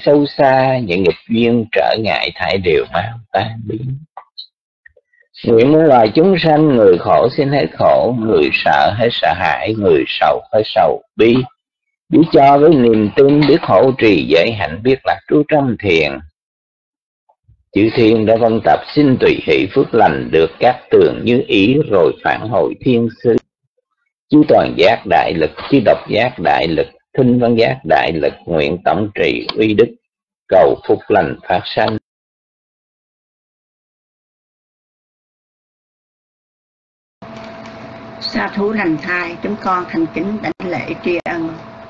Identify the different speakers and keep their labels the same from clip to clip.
Speaker 1: sâu xa, những nghịch duyên trở ngại thải đều mau tan biến. Nguyện muôn loài chúng sanh, người khổ xin hết khổ, người sợ hết sợ hãi, người sầu hết sầu bi. Biết cho với niềm tin, biết hộ trì giới hạnh, biết lạc trú trong thiền. Chư thiên đã vân tập xin tùy hỷ phước lành, được các tường như ý rồi phản hồi thiên sư. Chư toàn giác đại lực, chư độc giác đại lực, thinh văn giác đại lực, nguyện tổng trì uy đức, cầu phúc lành phát sanh.
Speaker 2: Sa thú lành thai, chúng con thành kính đảnh lễ tri ân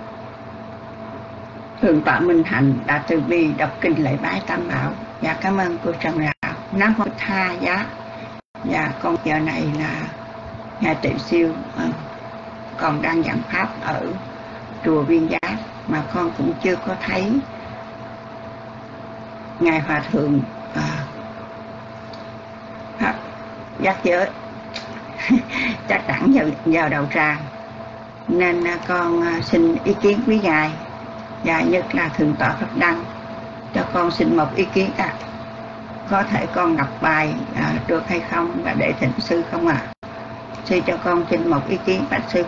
Speaker 2: Thượng tọa Minh Hạnh đã từ bi đọc kinh lễ bái Tam Bảo. Dạ cảm ơn cô Trần Đạo. Nam Mô Tha Giá. Dạ con giờ này là Ngài Tuệ Siêu còn đang giảng pháp ở chùa Viên Giác, mà con cũng chưa có thấy Ngài Hòa Thượng Pháp Giác Giới chắc đẳng vào đầu tràng, nên con xin ý kiến quý ngài, và nhất là Thượng tọa Pháp Đăng cho con xin một ý kiến có thể con đọc bài được hay không, và để thỉnh sư không ạ? Sư cho con xin một ý kiến bạch sư.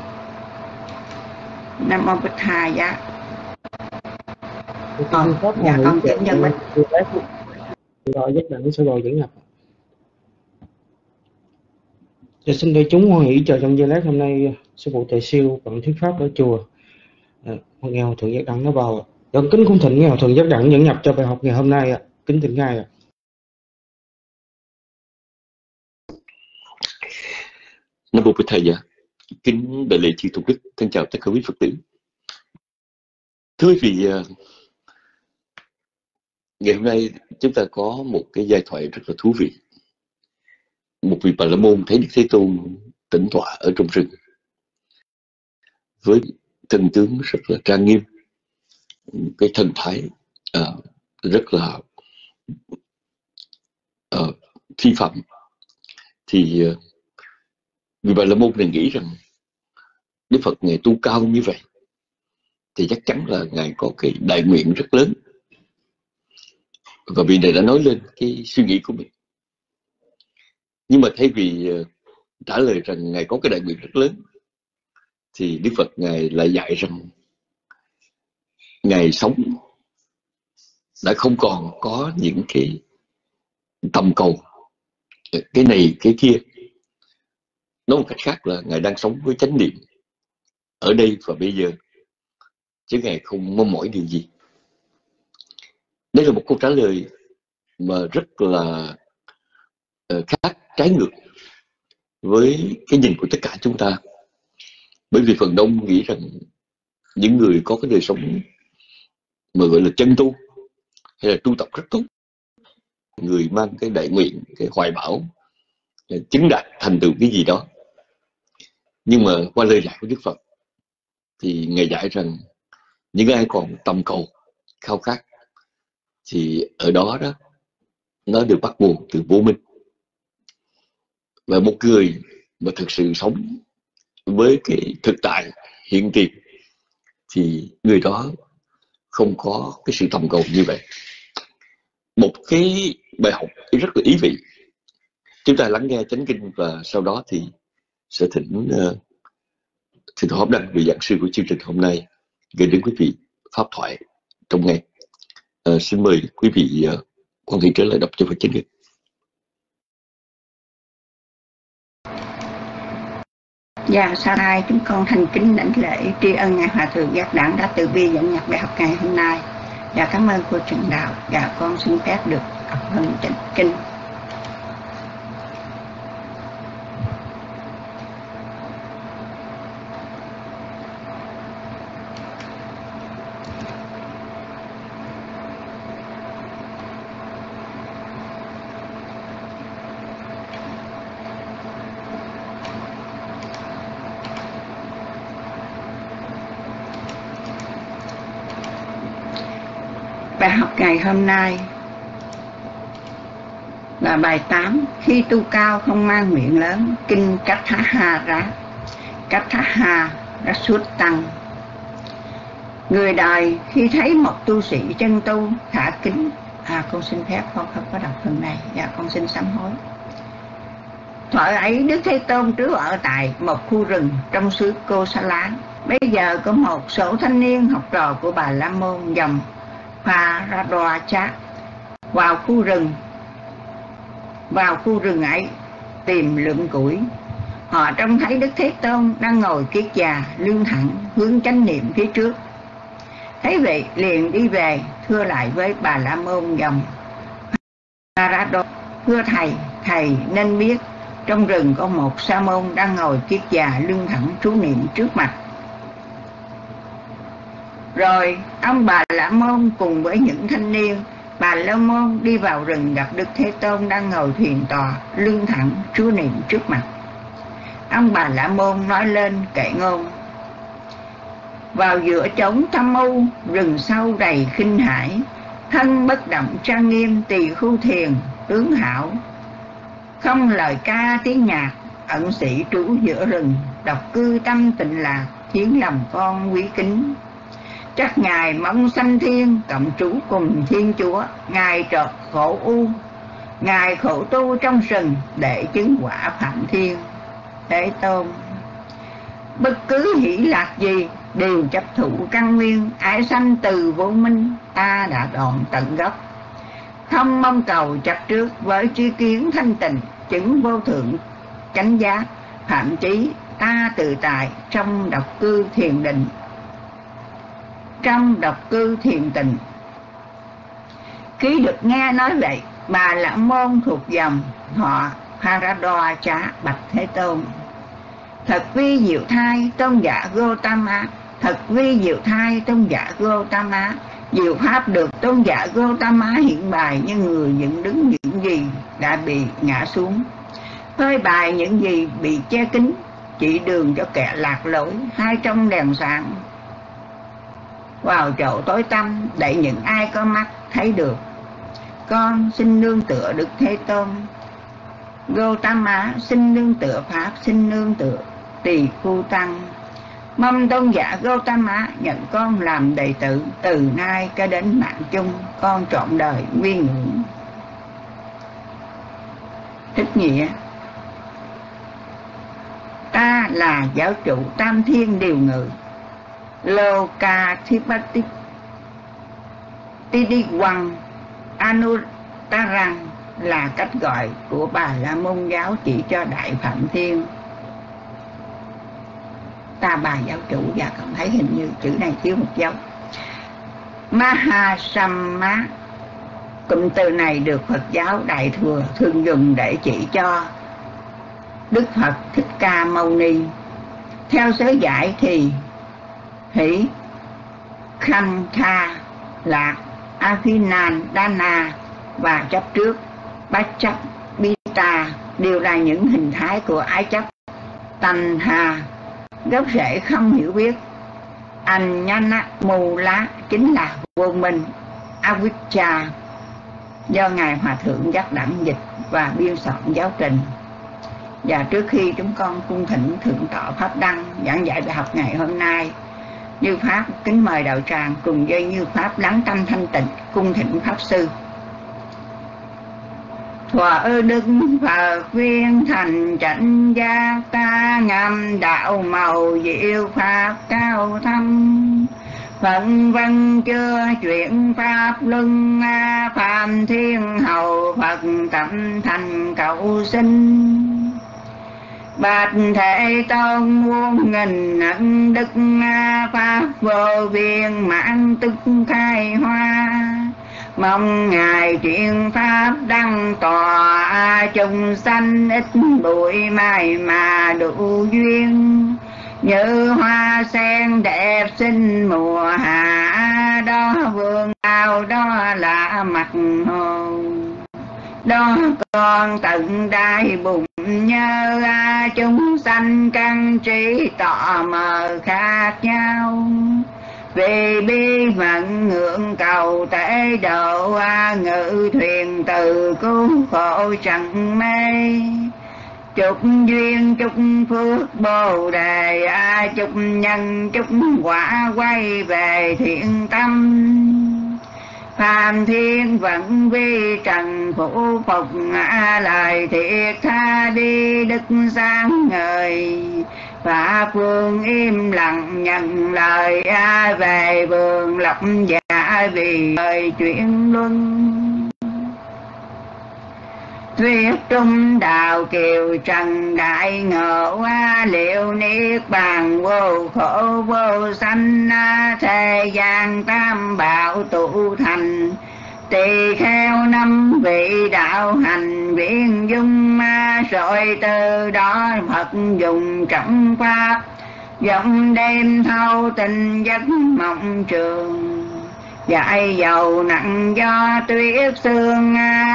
Speaker 2: Nam Mô Bích Tha Giá. Dạ con kính nhân mình
Speaker 3: rồi nhất định sư đồ dẫn nhập. Dạ, xin đại chúng hoan hỷ chờ trong giây lát. Hôm nay sư phụ Tuệ Siêu vẫn thuyết pháp ở chùa. Nghe Hòa Thượng Giác Đặng nó vào. Dạ, kính cung thỉnh nghe Hòa Thượng Giác Đặng dẫn nhập cho bài học ngày hôm nay ạ. Kính thỉnh ngài ạ.
Speaker 4: Nam Mô Bích Thầy Giá. Kính đại lễ chư Tôn Đức, thân chào tất cả quý Phật tử. Thưa quý vị, ngày hôm nay chúng ta có một cái giai thoại rất là thú vị. Một vị Bà La Môn thấy Đức Thế Tôn tĩnh tọa ở trong rừng với thân tướng rất là trang nghiêm, cái thần thái rất là phi phạm. Thì vị Bà La Môn này nghĩ rằng Đức Phật Ngài tu cao như vậy thì chắc chắn là Ngài có cái đại nguyện rất lớn. Và vị này đã nói lên cái suy nghĩ của mình. Nhưng mà thay vì trả lời rằng Ngài có cái đại nguyện rất lớn, thì Đức Phật Ngài lại dạy rằng Ngài sống đã không còn có những cái tầm cầu, cái này cái kia. Nói một cách khác là Ngài đang sống với chánh niệm ở đây và bây giờ, chứ Ngài không mong mỏi điều gì. Đây là một câu trả lời mà rất là khác, trái ngược với cái nhìn của tất cả chúng ta. Bởi vì phần đông nghĩ rằng những người có cái đời sống mà gọi là chân tu hay là tu tập rất tốt, người mang cái đại nguyện, cái hoài bão chứng đạt thành tựu cái gì đó. Nhưng mà qua lời dạy của Đức Phật thì Ngài dạy rằng những ai còn tầm cầu, khao khát thì ở đó đó nó được bắt nguồn từ vô minh. Và một người mà thực sự sống với cái thực tại hiện tiền thì người đó không có cái sự tầm cầu như vậy. Một cái bài học rất là ý vị. Chúng ta lắng nghe chánh kinh và sau đó thì sẽ thỉnh Thượng tọa Pháp Đăng, vị giảng sư của chương trình hôm nay, gửi đến quý vị pháp thoại trong ngày. Xin mời quý vị quan hệ trở lại đọc cho Phật chánh kinh.
Speaker 2: Dạ, sau đây chúng con thành kính đảnh lễ tri ân Ngài Hòa Thượng Giác Đặng đã từ bi dẫn nhập bài học ngày hôm nay. Dạ, cảm ơn cô Trần Đạo. Dạ, con xin phép được đọc phần chánh kinh. Bài học ngày hôm nay là bài 8. Khi tu cao không mang miệng lớn. Kinh Cách Thá Hà Ra Suốt Tăng. Người đời khi thấy một tu sĩ chân tu khả kính. Con xin phép con không có đọc phần này. Dạ con xin sám hối. Thuở ấy Đức Thế Tôn trú ở tại một khu rừng trong xứ Cô Sa Lá. Bây giờ có một số thanh niên học trò của Bà La Môn dòng Pharadwachat vào khu rừng ấy tìm lượm củi. Họ trông thấy Đức Thế Tôn đang ngồi kiết già lưng thẳng hướng chánh niệm phía trước. Thấy vậy liền đi về thưa lại với Bà La Môn dòng Pharadwachat: thưa thầy nên biết trong rừng có một sa môn đang ngồi kiết già lưng thẳng trú niệm trước mặt. Rồi ông Bà La Môn cùng với những thanh niên Bà La Môn đi vào rừng, gặp Đức Thế Tôn đang ngồi thiền tọa lưng thẳng trú niệm trước mặt. Ông Bà La Môn nói lên kệ ngôn: vào giữa chốn thâm u, rừng sâu đầy khinh hải, thân bất động trang nghiêm, tỳ khu thiền tướng hảo, không lời ca tiếng nhạc, ẩn sĩ trú giữa rừng, độc cư tâm tịnh lạc, khiến lòng con quý kính. Chắc ngài mong sanh thiên, cộng trú cùng Thiên Chúa. Ngài trợt khổ u, ngài khổ tu trong rừng, để chứng quả phạm thiên. Thế Tôn: bất cứ hỷ lạc gì đều chấp thụ căn nguyên, ái sanh từ vô minh, ta đã đoạn tận gốc. Không mong cầu chấp trước, với tri kiến thanh tịnh, chứng vô thượng chánh giác, phạm chí ta tự tại trong độc cư thiền định. Trong độc cư thiền tịnh. Khi được nghe nói vậy, Bà La Môn thuộc dòng họ Pharadwachat bạch Thế Tôn: thật vi diệu thai tôn giả Gotama, thật vi diệu thai tôn giả Gotama. Diệu pháp được tôn giả Gotama hiện bày như người dựng đứng những gì đã bị ngã xuống, phơi bày những gì bị che kín, chỉ đường cho kẻ lạc lối, hai trong đèn sáng vào chỗ tối tăm, để những ai có mắt thấy được. Con xin nương tựa Đức Thế Tôn Gotama, xin nương tựa pháp, xin nương tựa Tỳ Khu Tăng. Mong tôn giả Gotama nhận con làm đệ tử, từ nay cho đến mạng chung, con trọn đời quy ngưỡng. Thích nghĩa: ta là giáo chủ tam thiên điều ngự, Lokathipati Tidiwang Anuttarang là cách gọi của Bà La Môn giáo chỉ cho Đại Phạm Thiên. Ta bà giáo chủ, và con thấy hình như chữ này thiếu một dấu. Mahasamma, cụm từ này được Phật giáo Đại Thừa thường dùng để chỉ cho Đức Phật Thích Ca Mâu Ni. Theo sớ giải thì hỷ, khanh kha, lạc, Avinandana và chấp trước Pachapita đều là những hình thái của ái chấp. Tanha, gốc rễ không hiểu biết. Anyana mù lá chính là vô minh. Avijja, do Ngài Hòa Thượng Giác Đẳng dịch và biên soạn giáo trình. Và trước khi chúng con cung thỉnh Thượng tọa Pháp Đăng giảng dạy bài học ngày hôm nay, Như Pháp kính mời đạo tràng cùng dây Như Pháp lắng tâm thanh tịnh cung thỉnh Pháp Sư. Thuở Đức Phật viên thành chánh giác, ta ngâm đạo màu diệu pháp cao thâm. Phận vân chưa chuyện pháp luân, phạm thiên hầu Phật tâm thành cầu sinh. Bạch Thế Tôn muôn nghìn ân đức, pháp vô biên mãn tức khai hoa. Mong Ngài truyền pháp đăng tòa, chúng sanh ít bụi mai mà đủ duyên. Như hoa sen đẹp xinh mùa hạ, đó vườn ao đó là mặt hồ. Đó con tận đại bụng nhớ, chúng sanh căn trí tỏ mờ khác nhau. Vì bi mận ngưỡng cầu tế độ, ngự thuyền từ cứu khổ chẳng mê. chúc duyên chúc phước bồ đề, chúc nhân chúc quả quay về thiện tâm. Phạm thiên vẫn vi trần phủ phục, lời thiệt tha đi đức sáng ngời. Pháp phương im lặng nhận lời, về vườn lập giả vì lời chuyển luân. Thuyết trung đạo kiều trần đại ngộ, liệu niết bàn vô khổ vô sanh. Thế gian tam bảo tụ thành, tỳ kheo năm vị đạo hành viên dung. Rồi từ đó Phật dùng trọng pháp, dòng đêm thâu tình giấc mộng trường. Dại dầu nặng do tuyết sương,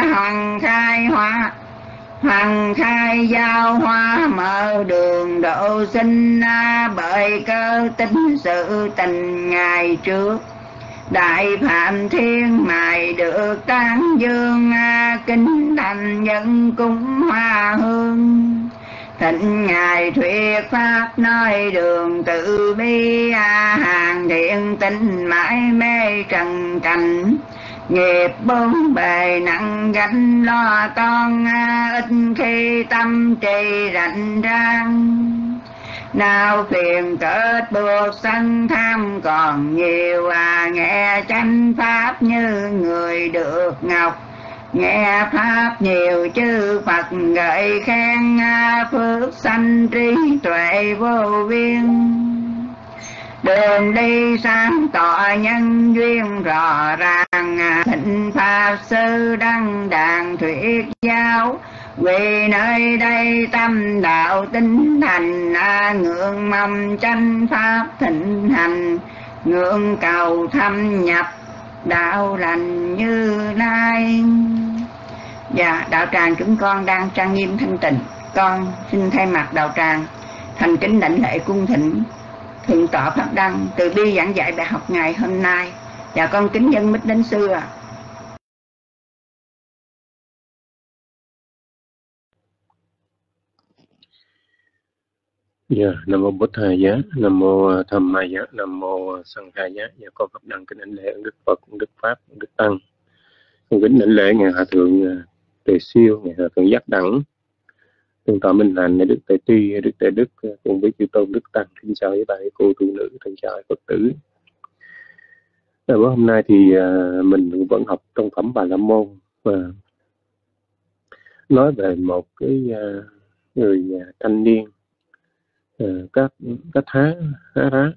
Speaker 2: Hằng khai giao hoa mở đường độ sinh. Bởi cơ tính sự tình ngày trước, Đại Phạm Thiên mài được tán dương. Kính thành nhân cúng hoa hương, thịnh ngài thuyết pháp nói đường từ bi. Hàng thiện tinh mãi mê trần cảnh, nghiệp bốn bề nặng gánh lo toan. Ít khi tâm trì rảnh rang, nào phiền kết buộc sân tham còn nhiều. Nghe chánh pháp như người được ngọc, nghe pháp nhiều chư Phật gợi khen. Phước sanh trí tuệ vô biên, đường đi sáng tỏ nhân duyên rõ ràng. Thịnh pháp sư đăng đàn thuyết giáo, vì nơi đây tâm đạo tinh thành. Ngưỡng mong chánh pháp thịnh hành, ngưỡng cầu thâm nhập đạo lành Như Lai. Dạ, đạo tràng chúng con đang trang nghiêm thanh tịnh. Con xin thay mặt đạo tràng thành kính đảnh lễ cung thỉnh Thượng tọa Pháp Đăng từ bi giảng dạy bài học ngày hôm nay. Dạ, con kính dân mít đến sư ạ.
Speaker 5: Dạ, Nam mô Bổn Thầy Giá, Nam mô Tham Ma Giá, Nam mô Sanh Khai Giá. Dạ, con Pháp Đăng kính đảnh lễ Đức Phật, Đức Pháp, Đức Tăng. Con kính đảnh lễ ngài Hòa thượng Tề Siêu, ngài Hòa thượng Giác Đẳng, Thượng tọa Minh Hạnh, Đức Tề Tuy, Đức Tề Đức, cùng với chư tôn Đức Tăng. Kính chào với bà cô tu nữ, thân chào Phật tử. Bữa hôm nay thì mình vẫn học trong phẩm Bà La Môn và nói về một cái người thanh niên các há rá,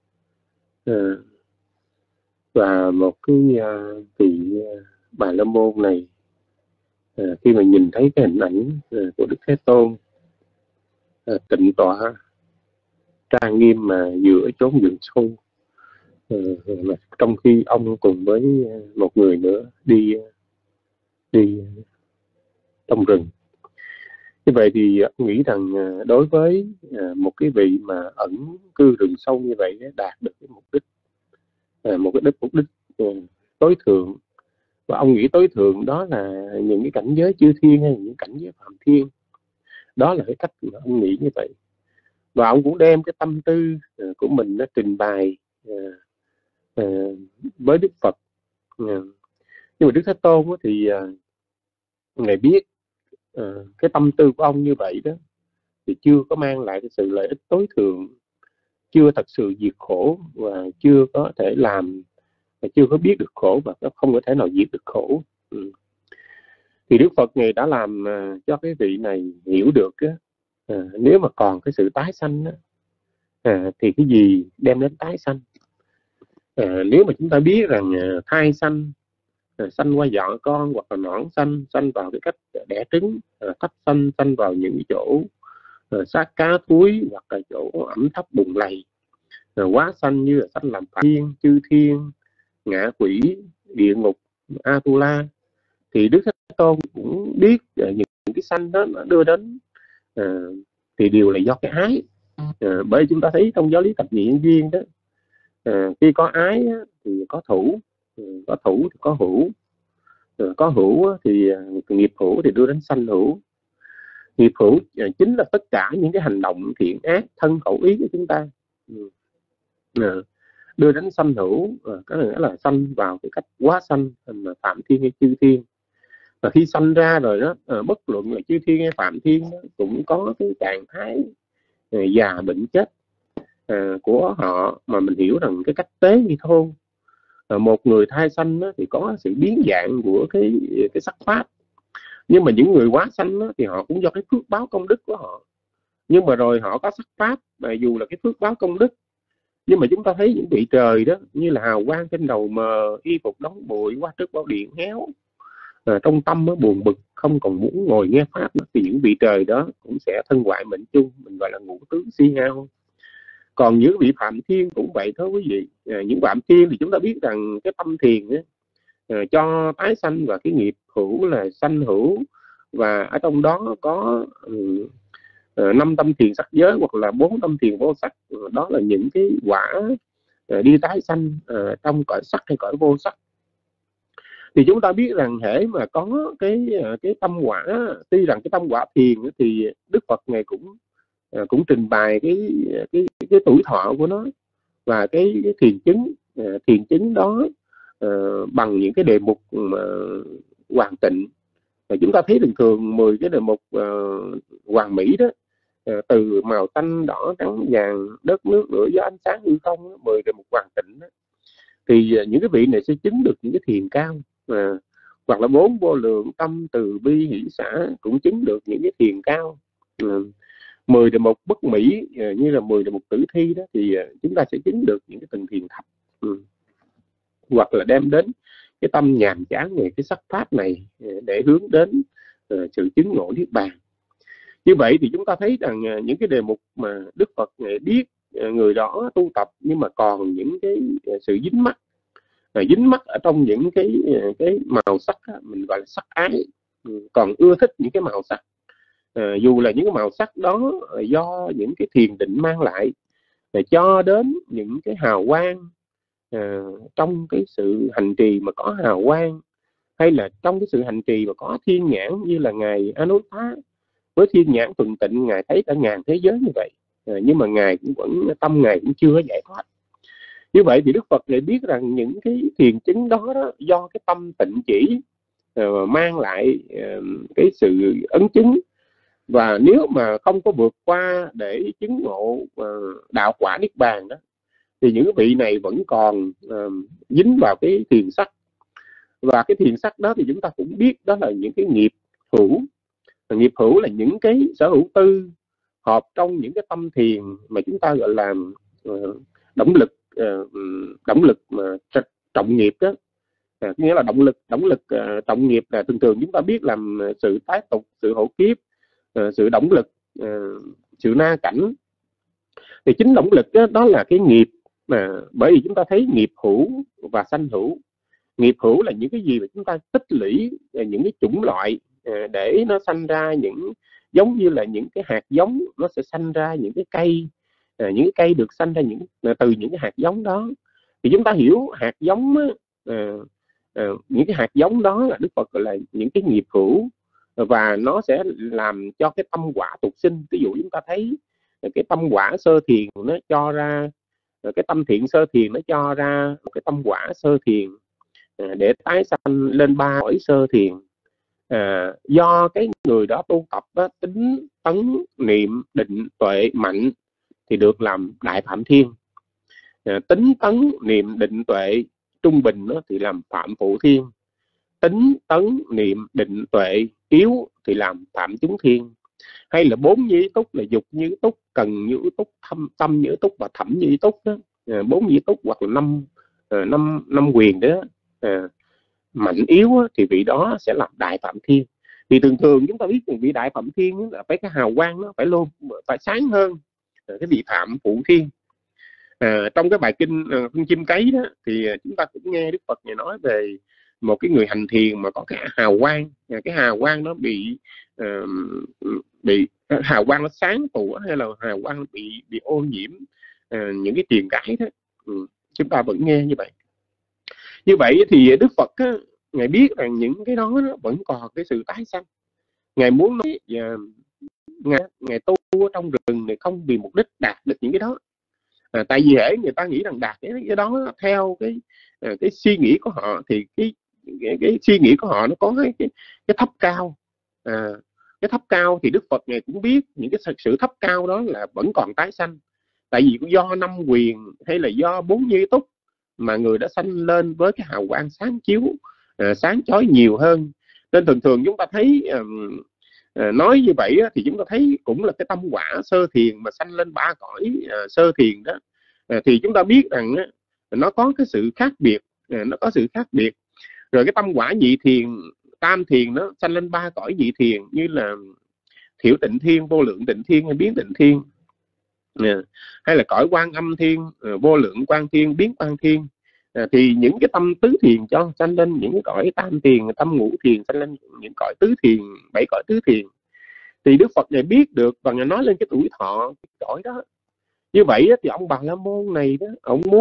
Speaker 5: và một cái vị Bà La Môn này khi mà nhìn thấy cái hình ảnh của Đức Thế Tôn tịnh tọa trang nghiêm mà giữa chốn rừng sâu, trong khi ông cùng với một người nữa đi trong rừng. Như vậy thì ông nghĩ rằng đối với một cái vị mà ẩn cư rừng sâu như vậy, đạt được cái mục đích tối thượng, và ông nghĩ tối thượng đó là những cái cảnh giới chư thiên hay những cảnh giới phạm thiên. Đó là cái cách mà ông nghĩ như vậy, và ông cũng đem cái tâm tư của mình nó trình bày với Đức Phật. Nhưng mà Đức Thế Tôn thì ngài biết cái tâm tư của ông như vậy đó thì chưa có mang lại cái sự lợi ích tối thượng, chưa thật sự diệt khổ, và chưa có thể làm, chưa có biết được khổ, và không có thể nào diệt được khổ. Thì Đức Phật ngài đã làm cho cái vị này hiểu được nếu mà còn cái sự tái sanh thì cái gì đem đến tái sanh. Nếu mà chúng ta biết rằng thai sanh, sanh qua giọt con, hoặc là nõn sanh vào cái cách đẻ trứng, thấp sanh vào những cái chỗ xác cá thúi, hoặc là chỗ ẩm thấp bùn lầy, quá sanh như là sanh làm phạm thiên, chư thiên, ngạ quỷ, địa ngục, Atula, thì Đức Thế Tôn cũng biết những cái sanh đó nó đưa đến thì đều là do cái ái. Bởi chúng ta thấy trong giáo lý thập nhị nhân duyên đó, khi có ái thì có thủ, có thủ thì có hữu, có hữu thì nghiệp hữu thì đưa đến sanh hữu. Nghiệp hữu chính là tất cả những cái hành động thiện ác thân khẩu ý của chúng ta đưa đến sanh hữu, cái này là sanh vào cái cách quá sanh thành phạm thiên hay chư thiên. Và khi sanh ra rồi đó, bất luận là chư thiên hay phạm thiên đó, cũng có cái trạng thái già bệnh chết của họ, mà mình hiểu rằng cái cách tế như thôn. Một người thai sanh đó, thì có sự biến dạng của cái sắc pháp, nhưng mà những người quá sanh đó, thì họ cũng do cái phước báo công đức của họ, nhưng mà rồi họ có sắc pháp, mà dù là cái phước báo công đức, nhưng mà chúng ta thấy những vị trời đó như là hào quang trên đầu mờ, y phục đóng bụi, qua trước bao điện héo, trong tâm nó buồn bực, không còn muốn ngồi nghe pháp nữa, thì những vị trời đó cũng sẽ thân hoại mệnh chung, mình gọi là ngũ tướng si hao. Còn những vị phạm thiên cũng vậy thôi quý vị. Những phạm thiên thì chúng ta biết rằng cái tâm thiền ấy, cho tái sanh và cái nghiệp hữu là sanh hữu, và ở trong đó có 5 tâm thiền sắc giới hoặc là 4 tâm thiền vô sắc. Đó là những cái quả đi tái sanh trong cõi sắc hay cõi vô sắc. Thì chúng ta biết rằng hễ mà có cái tâm quả, tuy rằng cái tâm quả thiền thì Đức Phật Ngài cũng trình bày cái tuổi thọ của nó và cái thiền chứng đó bằng những cái đề mục mà hoàn tịnh. Và chúng ta thấy thường thường 10 cái đề mục hoàn mỹ đó, từ màu xanh đỏ trắng vàng đất nước lửa gió ánh sáng hư không, 10 đề mục hoàn tịnh đó, thì những cái vị này sẽ chứng được những cái thiền cao. Hoặc là 4 vô lượng tâm từ bi hỷ xã cũng chứng được những cái thiền cao. 10 đề mục bất mỹ như là 10 đề mục tử thi đó, thì chúng ta sẽ chứng được những cái tầng thiền thập. Hoặc là đem đến cái tâm nhàm chán về cái sắc pháp này để hướng đến sự chứng ngộ niết bàn. Như vậy thì chúng ta thấy rằng những cái đề mục mà Đức Phật biết người đó tu tập, nhưng mà còn những cái sự dính mắc ở trong những cái màu sắc đó, mình gọi là sắc ái, còn ưa thích những cái màu sắc, dù là những cái màu sắc đó do những cái thiền định mang lại, cho đến những cái hào quang trong cái sự hành trì mà có hào quang, hay là trong cái sự hành trì mà có thiên nhãn như là ngài Anuttha, với thiên nhãn thuần tịnh ngài thấy cả ngàn thế giới như vậy, nhưng mà ngài cũng tâm ngài cũng chưa có giải thoát. Như vậy thì Đức Phật lại biết rằng những cái thiền chứng đó, do cái tâm tịnh chỉ mang lại cái sự ấn chứng, và nếu mà không có vượt qua để chứng ngộ đạo quả niết bàn đó, thì những vị này vẫn còn dính vào cái thiền sắc. Và cái thiền sắc đó thì chúng ta cũng biết đó là những cái nghiệp hữu. Nghiệp hữu là những cái sở hữu tư hợp trong những cái tâm thiền mà chúng ta gọi là động lực mà trọng nghiệp đó. Nghĩa là động lực trọng nghiệp là thường thường chúng ta biết làm sự tái tục, sự hộ kiếp, sự động lực, sự na cảnh. Thì chính động lực đó là cái nghiệp, mà bởi vì chúng ta thấy nghiệp hữu và sanh hữu. Nghiệp hữu là những cái gì mà chúng ta tích lũy những cái chủng loại để nó sanh ra những, giống như là những cái hạt giống, nó sẽ sanh ra những cái cây, những cái cây được sanh ra từ những cái hạt giống đó. Thì chúng ta hiểu hạt giống, những cái hạt giống đó là Đức Phật gọi là những cái nghiệp hữu, và nó sẽ làm cho cái tâm quả tục sinh. Ví dụ chúng ta thấy cái tâm quả sơ thiền nó cho ra, cái tâm thiện sơ thiền nó cho ra một cái tâm quả sơ thiền để tái sanh lên 3 cõi sơ thiền. Do cái người đó tu tập đó, tính tấn niệm định tuệ mạnh thì được làm đại phạm thiên. Tính tấn niệm định tuệ trung bình đó, thì làm phạm phụ thiên. Tính tấn niệm định tuệ yếu thì làm phạm chúng thiên. Hay là 4 như ý túc là dục như ý túc, cần như ý túc, tâm như ý túc và thẩm như ý túc đó. 4 như ý túc hoặc là năm quyền đó, mạnh yếu thì vị đó sẽ làm đại phạm thiên. Thì thường thường chúng ta biết vị đại phạm thiên là phải cái hào quang nó phải sáng hơn cái vị phạm phụ thiên. Trong cái bài kinh Con chim cấy đó thì chúng ta cũng nghe Đức Phật nói về một cái người hành thiền mà có cái hào quang, cái hào quang nó bị hào quang nó sáng tủa, hay là hào quang bị ô nhiễm những cái tiền cái đó. Chúng ta vẫn nghe như vậy. Như vậy thì Đức Phật ngài biết rằng những cái đó vẫn còn cái sự tái sanh. Ngài muốn nói ngày tu ở trong rừng này không vì mục đích đạt được những cái đó. Tại vì hễ người ta nghĩ rằng đạt cái đó theo cái suy nghĩ của họ, thì cái suy nghĩ của họ nó có cái thấp cao. Cái thấp cao thì Đức Phật Ngài cũng biết những cái sự thấp cao đó là vẫn còn tái sanh. Tại vì do năm quyền hay là do 4 như túc mà người đã sanh lên với cái hào quang sáng chiếu, sáng chói nhiều hơn. Nên thường thường chúng ta thấy nói như vậy thì chúng ta thấy cũng là cái tâm quả sơ thiền mà sanh lên 3 cõi sơ thiền đó. Thì chúng ta biết rằng nó có cái sự khác biệt, Rồi cái tâm quả nhị thiền, tam thiền nó sanh lên 3 cõi nhị thiền, như là thiểu tịnh thiên, vô lượng tịnh thiên hay biến tịnh thiên, hay là cõi Quan Âm thiên, vô lượng Quan thiên, biến Quan thiên. Thì những cái tâm tứ thiền cho sanh lên những cái cõi tam thiền, tâm ngũ thiền sanh lên những cõi tứ thiền, 7 cõi tứ thiền. Thì Đức Phật này biết được và Ngài nói lên cái tuổi thọ cái cõi đó. Như vậy thì ông Bà La Môn này đó,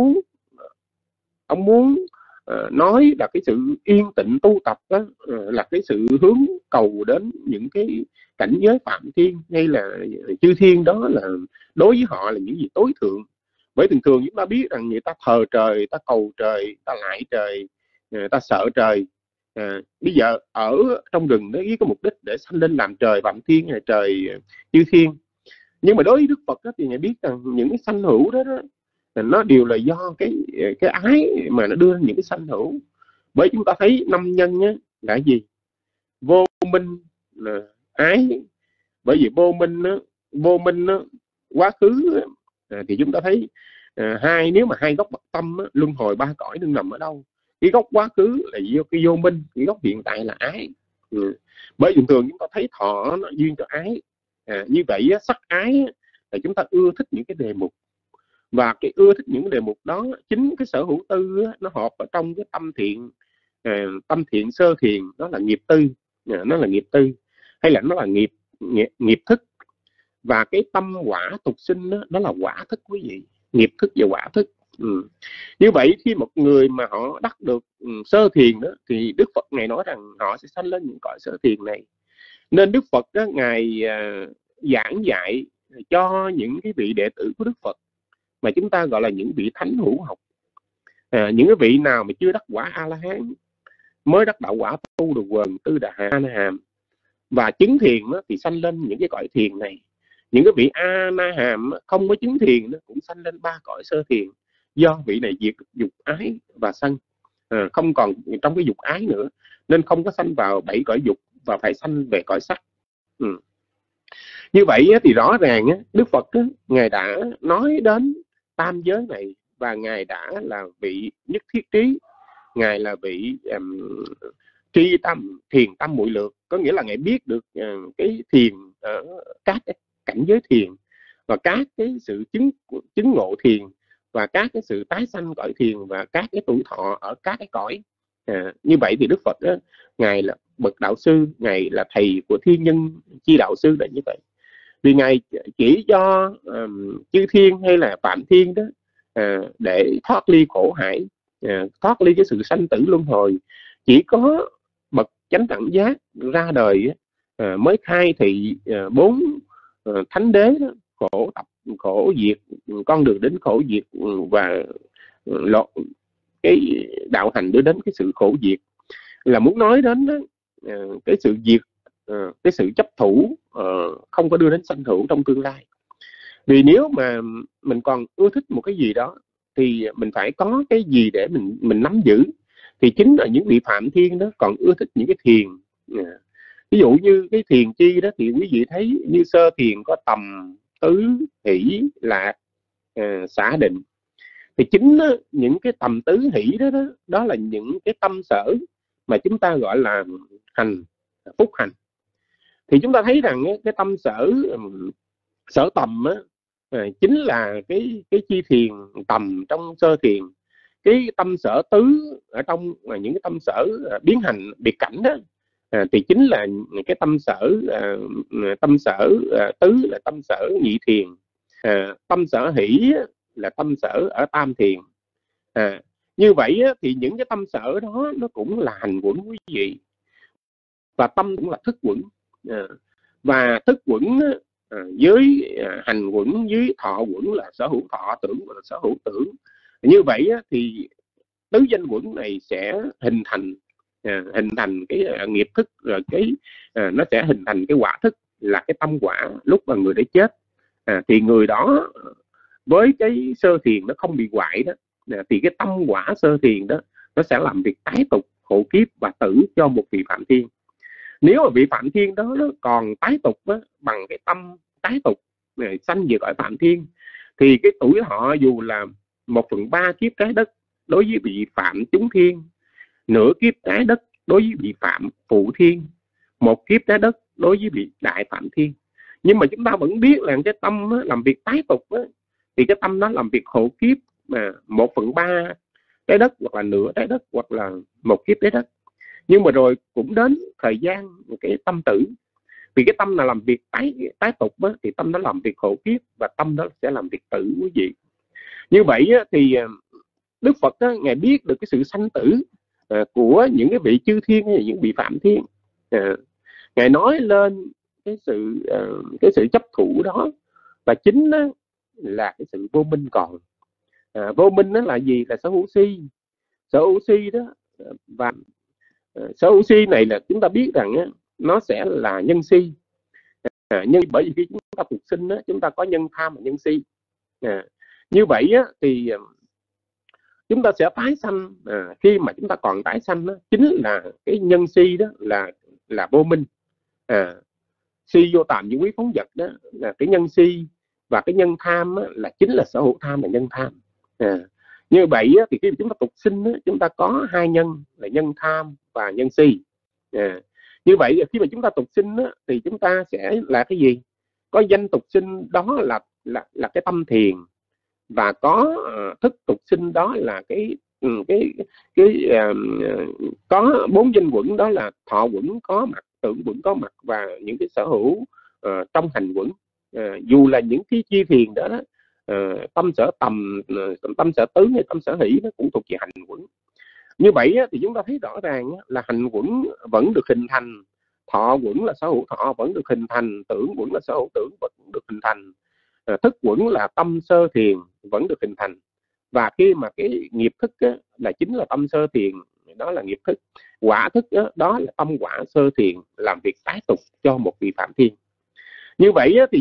Speaker 5: ông muốn nói là cái sự yên tịnh tu tập đó, là cái sự hướng cầu đến những cái cảnh giới phạm thiên hay là chư thiên, đó là đối với họ là những gì tối thượng. Bởi thường thường chúng ta biết rằng người ta thờ trời, ta cầu trời, ta lại trời, ta sợ trời. Bây giờ ở trong rừng đó với cái mục đích để sanh lên làm trời phạm thiên hay trời chư thiên. Nhưng mà đối với Đức Phật đó, thì Ngài biết rằng những cái sanh hữu đó nó đều là do cái ái mà nó đưa những cái sanh hữu. Bởi chúng ta thấy 5 nhân á, là gì? Vô minh là ái. Bởi vì vô minh quá khứ thì chúng ta thấy nếu mà 2 gốc bậc tâm luân hồi 3 cõi đừng nằm ở đâu. Cái gốc quá khứ là do cái vô minh, cái gốc hiện tại là ái. Bởi thường thường chúng ta thấy thọ nó duyên cho ái. Như vậy sắc ái là chúng ta ưa thích những cái đề mục, và cái ưa thích những cái đề mục đó, chính cái sở hữu tư nó hợp ở trong cái tâm thiện sơ thiền, đó là nghiệp tư, hay là nó là nghiệp thức. Và cái tâm quả tục sinh đó là quả thức quý vị, nghiệp thức và quả thức. Như vậy khi một người mà họ đắc được sơ thiền đó, thì Đức Phật Ngài nói rằng họ sẽ sanh lên những cõi sơ thiền này. Nên Đức Phật đó, Ngài giảng dạy cho những cái vị đệ tử của Đức Phật mà chúng ta gọi là những vị thánh hữu học, những cái vị nào mà chưa đắc quả A-la-hán, mới đắc đạo quả tu được quần tư đà A-na-hàm và chứng thiền đó, thì sanh lên những cái cõi thiền này. Những cái vị A-na-hàm không có chứng thiền nó cũng sanh lên 3 cõi sơ thiền, do vị này diệt dục ái và sân, không còn trong cái dục ái nữa, nên không có sanh vào 7 cõi dục và phải sanh về cõi sắc. Như vậy thì rõ ràng Đức Phật Ngài đã nói đến tam giới này, và Ngài đã là vị nhất thiết trí, Ngài là vị tri tâm, thiền tâm muội lược, có nghĩa là Ngài biết được cái thiền ở các cái cảnh giới thiền, và các cái sự chứng ngộ thiền, và các cái sự tái sanh cõi thiền, và các cái tuổi thọ ở các cái cõi. Như vậy thì Đức Phật Ngài là bậc đạo sư, Ngài là thầy của thiên nhân chi đạo sư là như vậy. Vì Ngài chỉ cho chư thiên hay là phạm thiên đó để thoát ly khổ hải, thoát ly cái sự sanh tử luân hồi. Chỉ có bậc chánh đẳng giác ra đời mới khai thị 4 thánh đế đó, khổ tập, khổ diệt, con đường đến khổ diệt, và cái đạo hành đưa đến cái sự khổ diệt, là muốn nói đến đó, cái sự diệt, cái sự chấp thủ không có đưa đến sanh hữu trong tương lai. Vì nếu mà mình còn ưa thích một cái gì đó thì mình phải có cái gì để mình nắm giữ. Thì chính là những vị phạm thiên đó còn ưa thích những cái thiền. Ví dụ như cái thiền chi đó thì quý vị thấy như sơ thiền có tầm, tứ, hỷ, lạc, xả định. Thì chính những cái tầm tứ hỷ đó là những cái tâm sở mà chúng ta gọi là hành, phúc hành. Thì chúng ta thấy rằng cái tâm sở tầm chính là cái chi thiền tầm trong sơ thiền. Cái tâm sở tứ ở trong những cái tâm sở biến hành biệt cảnh đó thì chính là cái tâm sở tứ là tâm sở nhị thiền, tâm sở hỷ là tâm sở ở tam thiền. Như vậy thì những cái tâm sở đó nó cũng là hành quẩn quý vị, và tâm cũng là thức quẩn. Và thức quẩn với hành quẩn, với thọ quẩn là sở hữu thọ, tưởng là sở hữu tưởng. Như vậy thì tứ danh quẩn này sẽ hình thành cái nghiệp thức, rồi nó sẽ hình thành cái quả thức là cái tâm quả lúc mà người đã chết. Thì người đó với cái sơ thiền nó không bị hoại đó, thì cái tâm quả sơ thiền đó nó sẽ làm việc tái tục hộ kiếp và tử cho một vị phạm thiên. Nếu mà vị phạm thiên đó nó còn tái tục đó, bằng cái tâm tái tục sanh về cõi phạm thiên, thì cái tuổi họ dù là 1/3 kiếp trái đất đối với vị phạm chúng thiên, nửa kiếp trái đất đối với vị phạm phụ thiên, 1 kiếp trái đất đối với vị đại phạm thiên. Nhưng mà chúng ta vẫn biết là cái tâm làm việc tái tục đó, thì cái tâm nó làm việc hộ kiếp mà 1/3 trái đất, hoặc là nửa trái đất, hoặc là 1 kiếp trái đất. Nhưng mà rồi cũng đến thời gian cái tâm tử, vì cái tâm là làm việc tái tục đó, thì tâm nó làm việc hộ kiếp và tâm đó sẽ làm việc tử, quý vị. Như vậy thì Đức Phật đó, Ngài biết được cái sự sanh tử của những cái vị chư thiên hay những vị phạm thiên. Ngài nói lên cái sự chấp thủ đó, và chính đó là cái sự vô minh còn. Vô minh đó là gì? Là sở hữu si. Sở hữu si đó, và sở hữu si này là chúng ta biết rằng nó sẽ là nhân si. Nhưng bởi vì khi chúng ta phục sinh đó, chúng ta có nhân tham và nhân si. Như vậy thì chúng ta sẽ tái sanh. Khi mà chúng ta còn tái sanh đó, chính là cái nhân si đó là vô minh. Si vô tàm như quý phóng vật đó là cái nhân si, và cái nhân tham là chính là sở hữu tham và nhân tham. Như vậy thì khi chúng ta tục sinh chúng ta có 2 nhân là nhân tham và nhân si. Như vậy khi mà chúng ta tục sinh thì chúng ta sẽ là cái gì? Có danh tục sinh đó là cái tâm thiền, và có thức tục sinh đó là có 4 danh quẩn, đó là thọ quẩn có mặt, tưởng quẩn có mặt, và những cái sở hữu trong hành quẩn. Dù là những cái chi thiền đó, tâm sở tầm, tâm sở tứ hay tâm sở hỷ nó cũng thuộc về hành quẩn. Như vậy thì chúng ta thấy rõ ràng là hành quẩn vẫn được hình thành, thọ quẩn là sở hữu thọ vẫn được hình thành, tưởng quẩn là sở hữu tưởng vẫn được hình thành, thức quẩn là tâm sơ thiền vẫn được hình thành. Và khi mà cái nghiệp thức là chính là tâm sơ thiền, đó là nghiệp thức. Quả thức đó là tâm quả sơ thiền, làm việc tái tục cho một vị phạm thiên. Như vậy thì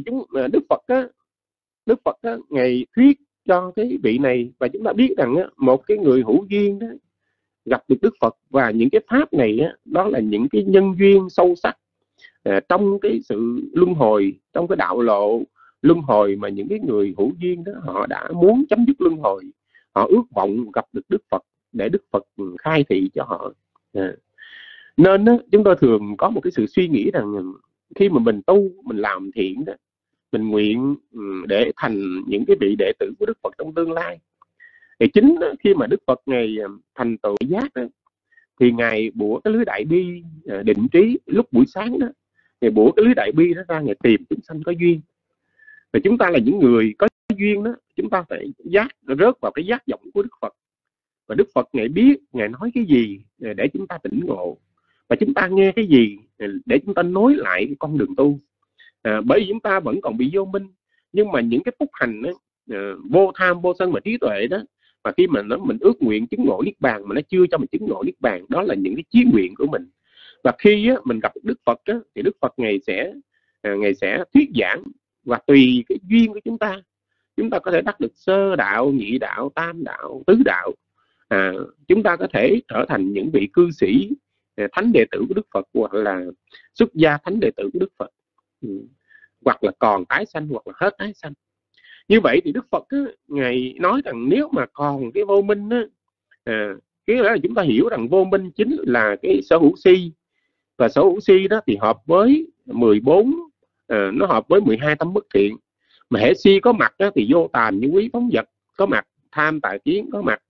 Speaker 5: Đức Phật Ngài thuyết cho cái vị này, và chúng ta biết rằng một cái người hữu duyên đó gặp được Đức Phật, và những cái pháp này đó là những cái nhân duyên sâu sắc trong cái sự luân hồi, trong cái đạo lộ luân hồi mà những cái người hữu duyên đó họ đã muốn chấm dứt luân hồi, họ ước vọng gặp được Đức Phật để Đức Phật khai thị cho họ. Nên chúng tôi thường có một cái sự suy nghĩ rằng khi mà mình tu, mình làm thiện đó, mình nguyện để thành những cái vị đệ tử của Đức Phật trong tương lai, thì chính khi mà Đức Phật Ngài thành tựu giác đó, thì Ngài bủa cái lưới đại bi định trí lúc buổi sáng đó, Ngài bủa cái lưới đại bi đó ra, Ngài tìm chúng sanh có duyên. Và chúng ta là những người có duyên đó, chúng ta phải rớt vào cái giác vọng của Đức Phật. Và Đức Phật Ngài biết Ngài nói cái gì để chúng ta tỉnh ngộ, và chúng ta nghe cái gì để chúng ta nối lại cái con đường tu. Bởi vì chúng ta vẫn còn bị vô minh, nhưng mà những cái phúc hành đó, vô tham vô sân và trí tuệ đó, mà khi mà mình ước nguyện chứng ngộ niết bàn mà nó chưa cho mình chứng ngộ niết bàn, đó là những cái chí nguyện của mình. Và khi mình gặp Đức Phật thì Đức Phật Ngài sẽ thuyết giảng, và tùy cái duyên của chúng ta có thể đắc được sơ đạo, nhị đạo, tam đạo, tứ đạo. Chúng ta có thể trở thành những vị cư sĩ, thánh đệ tử của Đức Phật, hoặc là xuất gia thánh đệ tử của Đức Phật, hoặc là còn tái sanh, hoặc là hết tái sanh. Như vậy thì Đức Phật Ngài nói rằng nếu mà còn cái vô minh cái đó là chúng ta hiểu rằng vô minh chính là cái sở hữu si, và sở hữu si đó thì hợp với 14, nó hợp với 12 tâm bất thiện. Mà hễ si có mặt đó, thì vô tàm như quý phóng vật có mặt, tham tài kiến có mặt,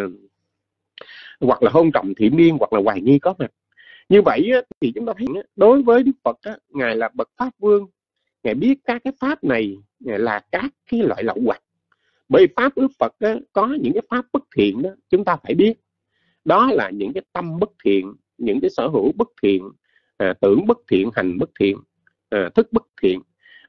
Speaker 5: hoặc là hôn trầm thiện miên, hoặc là hoài nghi có mặt. Như vậy thì chúng ta thấy đối với Đức Phật Ngài là bậc pháp vương, Ngài biết các cái pháp này là các cái loại lậu hoặc. Bởi pháp Đức Phật có những cái pháp bất thiện đó, chúng ta phải biết đó là những cái tâm bất thiện, những cái sở hữu bất thiện, tưởng bất thiện, hành bất thiện, thức bất thiện.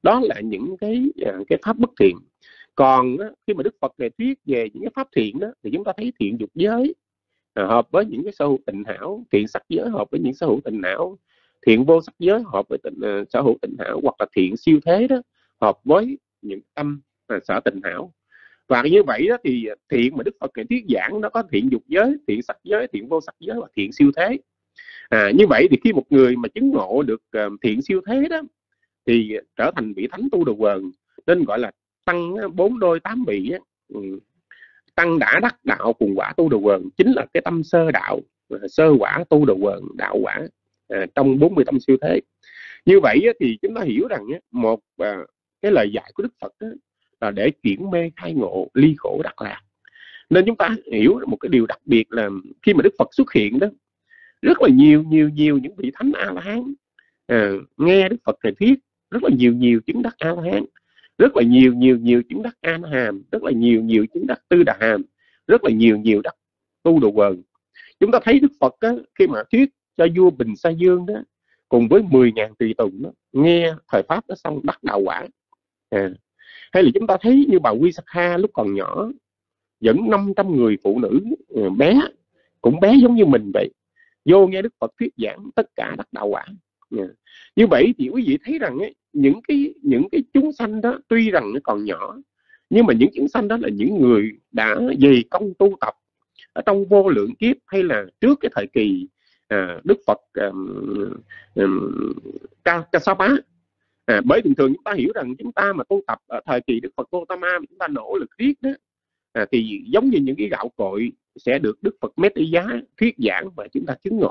Speaker 5: Đó là những cái pháp bất thiện. Còn khi mà Đức Phật này thuyết về những cái pháp thiện đó, thì chúng ta thấy thiện dục giới hợp với những cái sở hữu tịnh hảo, thiện sắc giới hợp với những sở hữu tịnh hảo, thiện vô sắc giới hợp với sở hữu tịnh hảo, hoặc là thiện siêu thế đó hợp với những tâm sở tịnh hảo. Và như vậy đó thì thiện mà Đức Phật này thuyết giảng nó có thiện dục giới, thiện sắc giới, thiện vô sắc giới và thiện siêu thế. Như vậy thì khi một người mà chứng ngộ được thiện siêu thế đó thì trở thành vị thánh tu đồ quần, nên gọi là tăng 4 đôi 8 vị. Tăng đã đắc đạo cùng quả tu đồ quần, chính là cái tâm sơ đạo, sơ quả tu đồ quần, đạo quả trong 40 tâm siêu thế. Như vậy thì chúng ta hiểu rằng một cái lời dạy của Đức Phật là để chuyển mê khai ngộ, ly khổ đắc lạc. Nên chúng ta hiểu một cái điều đặc biệt là khi mà Đức Phật xuất hiện đó, rất là nhiều những vị thánh A La Hán nghe Đức Phật này thuyết, rất là nhiều chứng đắc A La Hán, rất là nhiều chứng đắc A Na Hàm, rất là nhiều chứng đắc Tư Đà Hàm, rất là nhiều đắc tu đồ quần. Chúng ta thấy Đức Phật khi mà thuyết cho vua Bình Sa Dương đó, cùng với 10.000 tùy tùng đó, nghe thời pháp đó xong đắc đạo quả. Hay là chúng ta thấy như bà Quy Sắc Ha lúc còn nhỏ dẫn 500 người phụ nữ bé, cũng bé giống như mình vậy, vô nghe Đức Phật thuyết giảng, tất cả đắc đạo quả. Như vậy thì quý vị thấy rằng những cái chúng sanh đó tuy rằng nó còn nhỏ, nhưng mà những chúng sanh đó là những người đã dày công tu tập ở trong vô lượng kiếp, hay là trước cái thời kỳ Đức Phật Kassapa. Bởi thường thường chúng ta hiểu rằng chúng ta mà tu tập ở thời kỳ Đức Phật Gautama, chúng ta nỗ lực thuyết đó, thì giống như những cái gạo cội sẽ được Đức Phật Messiah thuyết giảng và chúng ta chứng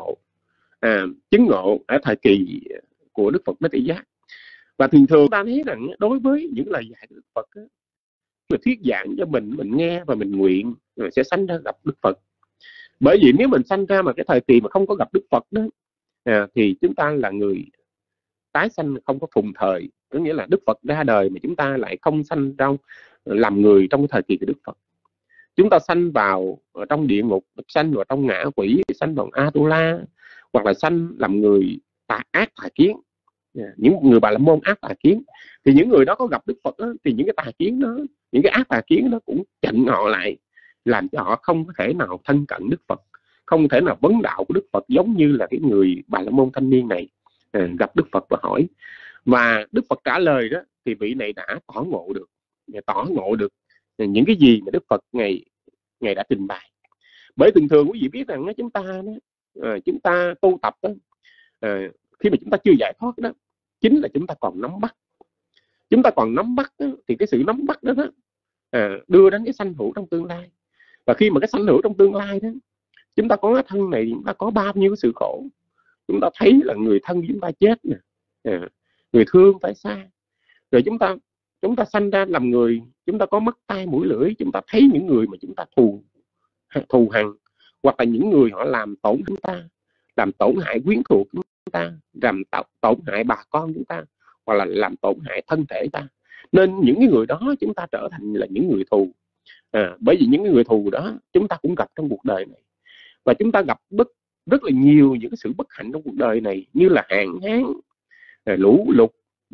Speaker 5: ngộ ở thời kỳ của Đức Phật Messiah. Và thường thường ta thấy rằng đối với những lời dạy của Đức Phật là thuyết giảng cho mình nghe và mình nguyện rồi sẽ sanh ra gặp Đức Phật. Bởi vì nếu mình sanh ra mà cái thời kỳ mà không có gặp Đức Phật đó, thì chúng ta là người tái sanh không có phùng thời, có nghĩa là Đức Phật ra đời mà chúng ta lại không sanh trong làm người trong cái thời kỳ của Đức Phật. Chúng ta sanh vào trong địa ngục, sanh vào trong ngạ quỷ, sanh vào Atula, hoặc là sanh làm người ác tà kiến, những người Bà La Môn ác tà kiến. Thì những người đó có gặp Đức Phật đó, thì những cái tà kiến đó, những cái ác tà kiến đó cũng chặn họ lại, làm cho họ không có thể nào thân cận Đức Phật, không thể nào vấn đạo của Đức Phật, giống như là cái người Bà La Môn thanh niên này gặp Đức Phật và hỏi. Và Đức Phật trả lời đó, thì vị này đã tỏ ngộ được những cái gì mà Đức Phật ngày đã trình bày. Bởi thường thường quý vị biết rằng chúng ta tu tập đó, khi mà chúng ta chưa giải thoát đó, chính là chúng ta còn nắm bắt. Chúng ta còn nắm bắt đó, thì cái sự nắm bắt đó, đưa đến cái sanh hữu trong tương lai. Và khi mà cái sanh hữu trong tương lai đó, chúng ta có cái thân này, chúng ta có bao nhiêu sự khổ. Chúng ta thấy là người thân chúng ta chết nè, người thương phải xa. Rồi chúng ta sanh ra làm người, chúng ta có mắt tai mũi lưỡi, chúng ta thấy những người mà chúng ta thù hằn, hoặc là những người họ làm tổn chúng ta, làm tổn hại quyến thuộc chúng ta, làm tổn hại bà con chúng ta, hoặc là làm tổn hại thân thể ta. Nên những cái người đó chúng ta trở thành là những người thù. Bởi vì những người thù đó chúng ta cũng gặp trong cuộc đời này. Và chúng ta gặp rất là nhiều những cái sự bất hạnh trong cuộc đời này, như là hạn hán, lũ lụt,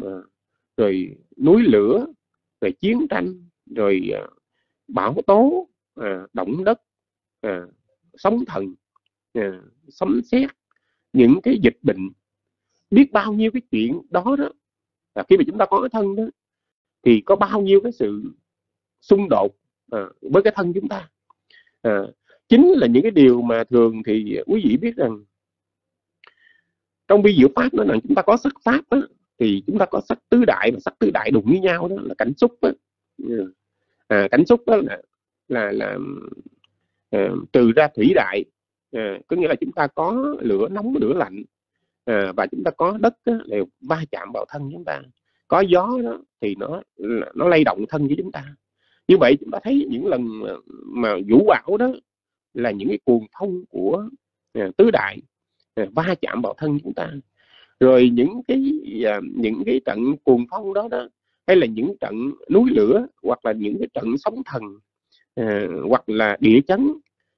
Speaker 5: rồi núi lửa, rồi chiến tranh, rồi bão tố, động đất, sóng thần, sấm sét, những cái dịch bệnh, biết bao nhiêu cái chuyện đó đó. Khi mà chúng ta có cái thân đó, thì có bao nhiêu cái sự xung đột với cái thân chúng ta. Chính là những cái điều mà thường thì quý vị biết rằng trong vi diệu pháp đó là chúng ta có sắc pháp đó, thì chúng ta có sắc tứ đại, và sắc tứ đại đụng với nhau đó là cảnh xúc đó. Cảnh xúc đó là trừ ra thủy đại, có nghĩa là chúng ta có lửa nóng lửa lạnh, và chúng ta có đất đó, đều va chạm vào thân chúng ta, có gió đó thì nó lay động thân của chúng ta. Như vậy chúng ta thấy những lần mà vũ bão đó là những cái cuồng phong của tứ đại va chạm vào thân chúng ta. Rồi những cái trận cuồng phong đó hay là những trận núi lửa, hoặc là những cái trận sóng thần, hoặc là địa chấn,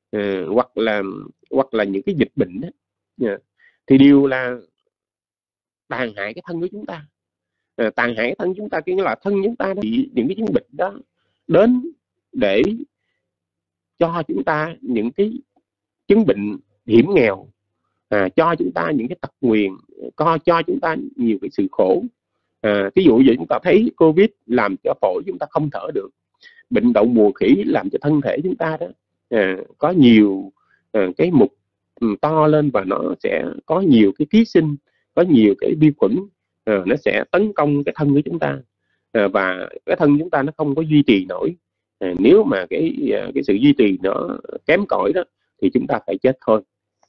Speaker 5: hoặc là những cái dịch bệnh đó, thì đều là tàn hại cái thân của chúng ta. tàn hại thân chúng ta, nghĩa là thân chúng ta bị những cái chứng bệnh đó đến để cho chúng ta những cái chứng bệnh hiểm nghèo, cho chúng ta những cái tật nguyền, cho chúng ta nhiều cái sự khổ. Ví dụ vậy, chúng ta thấy Covid làm cho phổi chúng ta không thở được, bệnh đậu mùa khỉ làm cho thân thể chúng ta đó có nhiều cái mục to lên, và nó sẽ có nhiều cái ký sinh, có nhiều cái vi khuẩn, nó sẽ tấn công cái thân của chúng ta, và cái thân chúng ta nó không có duy trì nổi. Nếu mà cái sự duy trì nó kém cỏi đó thì chúng ta phải chết thôi.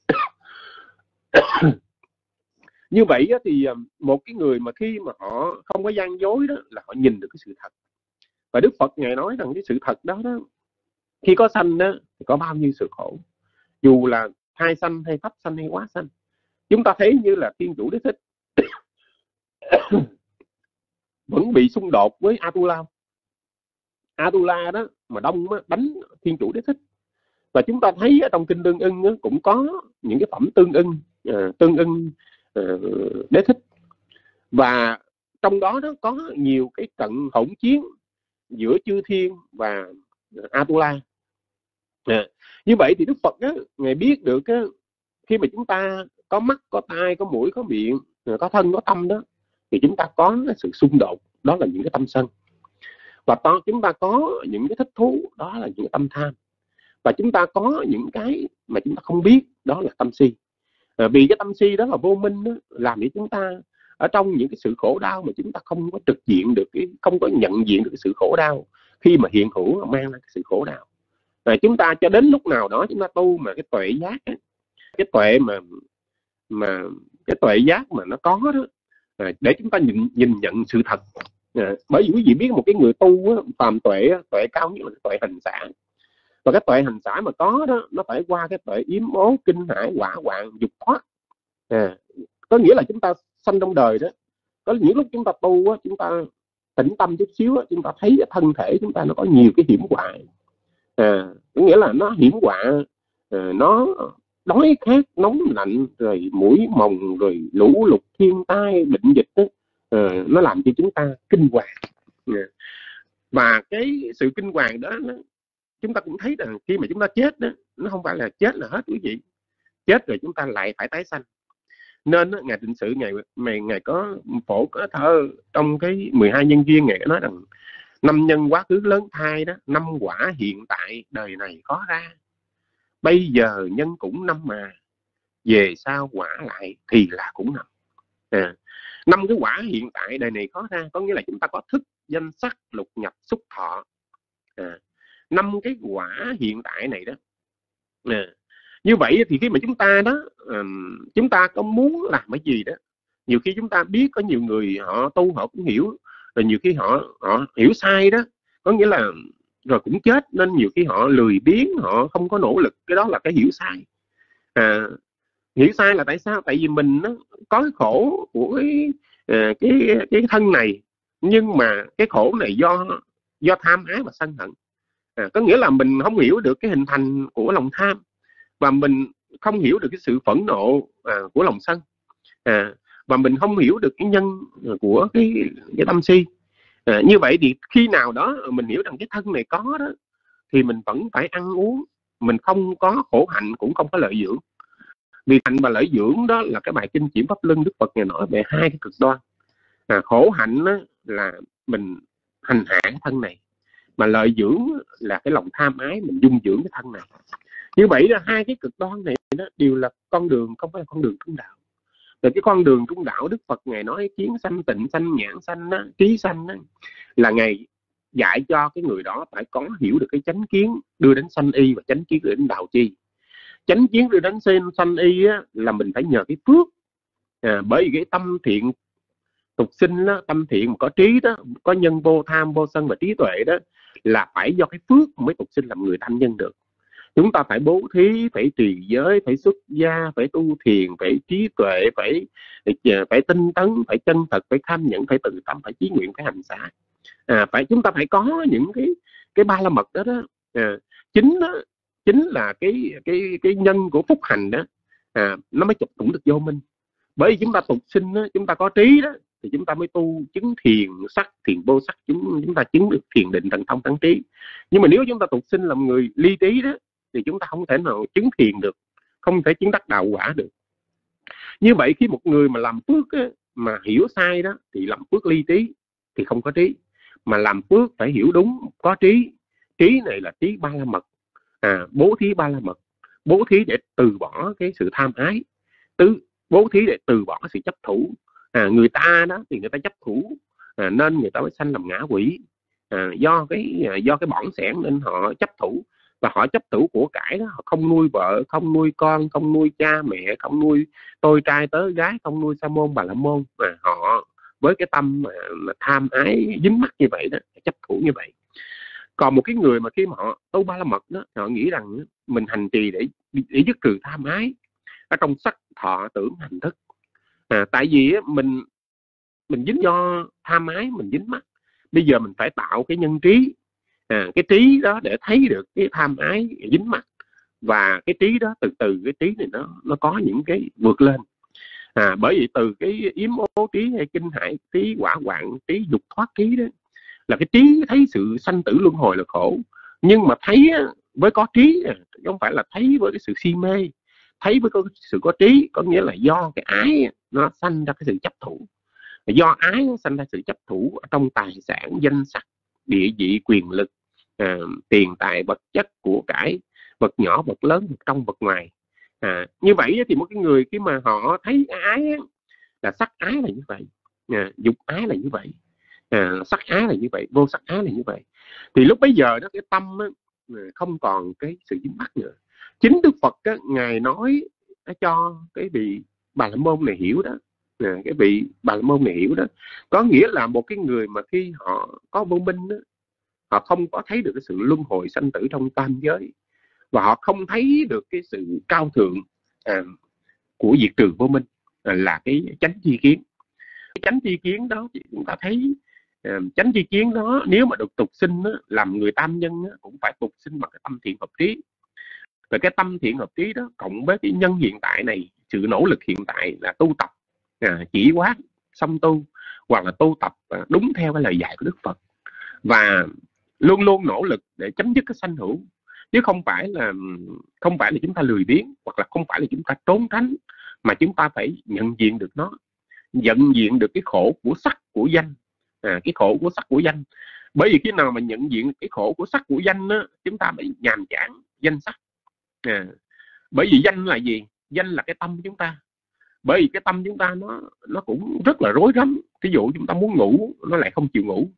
Speaker 5: Như vậy thì một cái người mà khi mà họ không có gian dối đó là họ nhìn được cái sự thật. Và Đức Phật Ngài nói rằng cái sự thật đó, khi có sanh đó thì có bao nhiêu sự khổ, dù là thai sanh hay pháp sanh hay quá sanh. Chúng ta thấy như là Thiên Chủ Đế Thích vẫn bị xung đột với Atula. Atula đó mà đông đó, đánh Thiên Chủ Đế Thích. Và chúng ta thấy ở trong kinh Tương Ưng đó, cũng có những cái phẩm tương ưng Đế Thích, và trong đó có nhiều cái trận hỗn chiến giữa chư thiên và Atula. Như vậy thì Đức Phật á, Ngài biết được á, khi mà chúng ta có mắt, có tai, có mũi, có miệng, có thân, có tâm đó, thì chúng ta có sự xung đột, đó là những cái tâm sân. Và chúng ta có những cái thích thú, đó là những cái tâm tham. Và chúng ta có những cái mà chúng ta không biết, đó là tâm si. Vì cái tâm si đó là vô minh đó, làm cho chúng ta ở trong những cái sự khổ đau mà chúng ta không có trực diện được, không có nhận diện được cái sự khổ đau khi mà hiện hữu mang lại cái sự khổ đau. Chúng ta cho đến lúc nào đó chúng ta tu mà cái tuệ giác ấy, cái tuệ mà cái tuệ giác mà nó có đó, để chúng ta nhìn nhận sự thật. Bởi vì quý vị biết một cái người tu á, phàm tuệ cao nhất là tuệ hành xả. Và cái tuệ hành xả mà có đó, nó phải qua cái tuệ yếm ố, kinh hải, hỏa hoạn, dục thoát. Có nghĩa là chúng ta sanh trong đời đó, có những lúc chúng ta tu á, chúng ta tĩnh tâm chút xíu á, chúng ta thấy cái thân thể chúng ta nó có nhiều cái hiểm họa. Có nghĩa là nó hiểm họa, nó đói khát, nóng lạnh, rồi mũi mồng, rồi lũ lụt, thiên tai, bệnh dịch đó, nó làm cho chúng ta kinh hoàng. Và cái sự kinh hoàng đó chúng ta cũng thấy rằng khi mà chúng ta chết đó, nó không phải là chết là hết quý vị. Chết rồi chúng ta lại phải tái sanh. Nên Ngài Tịnh Sự Ngài có phổ có thơ trong cái 12 nhân duyên, Ngài nói rằng 5 nhân quá khứ lớn thai đó, 5 quả hiện tại đời này khó ra. Bây giờ nhân cũng 5 mà, về sau quả lại thì là cũng 5. 5 cái quả hiện tại đời này khó ra, có nghĩa là chúng ta có thức, danh, sắc, lục, nhập, xúc, thọ. 5 cái quả hiện tại này đó. Như vậy thì khi mà chúng ta đó, chúng ta có muốn làm cái gì đó, nhiều khi chúng ta biết có nhiều người họ tu họ cũng hiểu, rồi nhiều khi họ hiểu sai đó, có nghĩa là rồi cũng chết, nên nhiều khi họ lười biếng, họ không có nỗ lực. Cái đó là cái hiểu sai. Hiểu sai là tại sao? Tại vì mình nó có cái khổ của cái thân này, nhưng mà cái khổ này do tham ái và sân hận. Có nghĩa là mình không hiểu được cái hình thành của lòng tham, và mình không hiểu được cái sự phẫn nộ của lòng sân, và mình không hiểu được cái nhân của cái tâm si. Như vậy thì khi nào đó mình hiểu rằng cái thân này có đó, thì mình vẫn phải ăn uống, mình không có khổ hạnh cũng không có lợi dưỡng. Vì hạnh và lợi dưỡng đó là cái bài kinh Chuyển Pháp Luân, Đức Phật Ngài nói về hai cái cực đoan. Khổ hạnh là mình hành hạ cái thân này, mà lợi dưỡng là cái lòng tham ái, mình dung dưỡng cái thân này. Như vậy là hai cái cực đoan này đó đều là con đường, không phải là con đường trung đạo. Rồi cái con đường trung đạo, Đức Phật Ngài nói kiến sanh, tịnh sanh, nhãn sanh, trí sanh là Ngài dạy cho cái người đó phải có hiểu được cái chánh kiến đưa đến sanh y, và chánh kiến đưa đến đạo chi. Chánh kiến đưa đến sanh y là mình phải nhờ cái phước. Bởi vì cái tâm thiện tục sinh đó, tâm thiện mà có trí đó, có nhân vô tham, vô sân và trí tuệ đó, là phải do cái phước mới tục sinh làm người thanh nhân được. Chúng ta phải bố thí, phải trì giới, phải xuất gia, phải tu thiền, phải trí tuệ, phải tinh tấn, phải chân thật, phải tham nhẫn, phải từ tâm, phải chí nguyện, phải hành xả. Chúng ta phải có những cái ba la mật đó đó. Chính là cái nhân của phúc hành đó, nó mới chụp tụng được vô minh. Bởi vì chúng ta tục sinh đó, chúng ta có trí đó, thì chúng ta mới tu chứng thiền sắc, thiền vô sắc, chúng ta chứng được thiền định thần thông tấn trí. Nhưng mà nếu chúng ta tục sinh làm người ly trí đó thì chúng ta không thể nào chứng thiền được, không thể chứng đắc đạo quả được. Như vậy khi một người mà làm phước á, mà hiểu sai đó thì làm phước ly trí thì không có trí, mà làm phước phải hiểu đúng có trí. Trí này là trí ba la mật, bố thí ba la mật, bố thí để từ bỏ cái sự tham ái, bố thí để từ bỏ sự chấp thủ. Người ta đó thì người ta chấp thủ, nên người ta mới sanh làm ngã quỷ. Do cái bỏng sẻn nên họ chấp thủ, và họ chấp thủ của cải đó, họ không nuôi vợ, không nuôi con, không nuôi cha mẹ, không nuôi tôi trai tớ gái, không nuôi sa môn bà la môn, mà họ với cái tâm mà tham ái dính mắc như vậy đó, chấp thủ như vậy. Còn một cái người mà khi mà họ tu ba la mật đó, họ nghĩ rằng mình hành trì để dứt trừ tham ái ở trong sắc thọ tưởng hành thức. Tại vì mình dính do tham ái, mình dính mắc, bây giờ mình phải tạo cái nhân trí, cái trí đó để thấy được cái tham ái dính mắc, và cái trí đó từ từ cái trí này nó có những cái vượt lên. Bởi vì từ cái yếm ố trí hay kinh hải trí, quả quạng trí, dục thoát trí đó là cái trí thấy sự sanh tử luân hồi là khổ. Nhưng mà thấy với có trí, không phải là thấy với cái sự si mê. Thấy với cái sự có trí có nghĩa là do cái ái nó sanh ra cái sự chấp thủ, do ái nó sanh ra sự chấp thủ trong tài sản, danh sắc, địa vị, quyền lực, tiền tài, vật chất, của cải, vật nhỏ, vật lớn, vật trong, vật ngoài. Như vậy thì một cái người khi mà họ thấy ái là sắc ái là như vậy, dục ái là như vậy, sắc ái là như vậy, vô sắc ái là như vậy, thì lúc bấy giờ đó cái tâm không còn cái sự dính mắc nữa. Chính Đức Phật đó, Ngài nói cho cái vị Bà La Môn này hiểu đó, cái vị Bà La Môn này hiểu đó, có nghĩa là một cái người mà khi họ có vô minh đó, họ không có thấy được cái sự luân hồi sanh tử trong tam giới, và họ không thấy được cái sự cao thượng của diệt trừ vô minh, là cái chánh tri kiến. Cái chánh tri kiến đó thì chúng ta thấy chánh tri kiến đó nếu mà được tục sinh đó, làm người tam nhân đó, cũng phải tục sinh bằng cái tâm thiện hợp trí. Và cái tâm thiện hợp trí đó cộng với cái nhân hiện tại này, sự nỗ lực hiện tại là tu tập chỉ quát xong tu, hoặc là tu tập đúng theo cái lời dạy của Đức Phật, và luôn luôn nỗ lực để chấm dứt cái sanh hữu, chứ không phải là chúng ta lười biếng, hoặc là không phải là chúng ta trốn tránh, mà chúng ta phải nhận diện được nó, nhận diện được cái khổ của sắc của danh, cái khổ của sắc của danh. Bởi vì khi nào mà nhận diện cái khổ của sắc của danh đó, chúng ta bị nhàm chán danh sắc. Bởi vì danh là gì? Danh là cái tâm chúng ta. Bởi vì cái tâm chúng ta nó cũng rất là rối rắm. Ví dụ chúng ta muốn ngủ nó lại không chịu ngủ,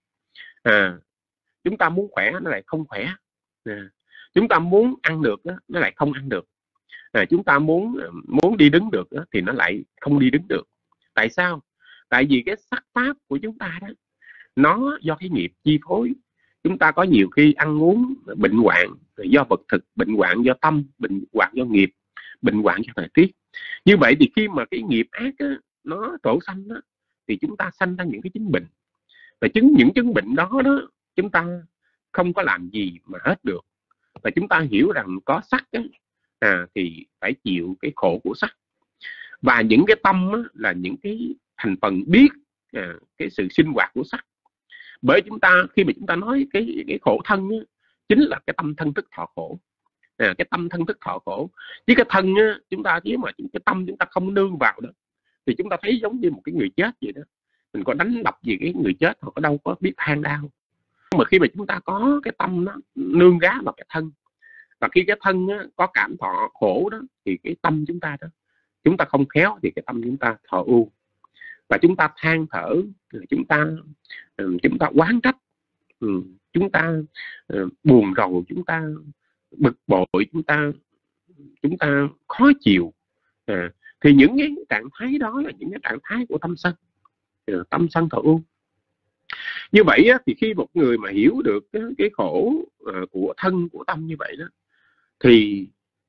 Speaker 5: chúng ta muốn khỏe nó lại không khỏe, chúng ta muốn ăn được nó lại không ăn được, chúng ta muốn đi đứng được thì nó lại không đi đứng được. Tại sao? Tại vì cái sắc pháp của chúng ta đó, nó do cái nghiệp chi phối. Chúng ta có nhiều khi ăn uống bệnh hoạn do vật thực, bệnh hoạn do tâm, bệnh hoạn do nghiệp, bệnh hoạn do thời tiết. Như vậy thì khi mà cái nghiệp ác á, nó trổ sanh đó, thì chúng ta sanh ra những cái chứng bệnh. Và những chứng bệnh đó chúng ta không có làm gì mà hết được. Và chúng ta hiểu rằng có sắc á, thì phải chịu cái khổ của sắc. Và những cái tâm á, là những cái thành phần biết cái sự sinh hoạt của sắc. Bởi chúng ta khi mà chúng ta nói cái khổ thân á, chính là cái tâm thân thức thọ khổ. Cái tâm thân thức thọ khổ. Chứ cái thân á, chúng ta nếu mà cái tâm chúng ta không nương vào đó, thì chúng ta thấy giống như một cái người chết vậy đó. Mình có đánh đập gì cái người chết, họ có đâu có biết than đau. Nhưng mà khi mà chúng ta có cái tâm nó nương gá vào cái thân, và khi cái thân á, có cảm thọ khổ đó, thì cái tâm chúng ta đó, chúng ta không khéo thì cái tâm chúng ta thọ ưu, và chúng ta than thở, chúng ta oán trách, chúng ta buồn rầu, chúng ta bực bội, chúng ta khó chịu. Thì những cái trạng thái đó là những cái trạng thái của tâm sân, tâm sân thọ ưu. Như vậy á, thì khi một người mà hiểu được cái khổ của thân của tâm như vậy đó, thì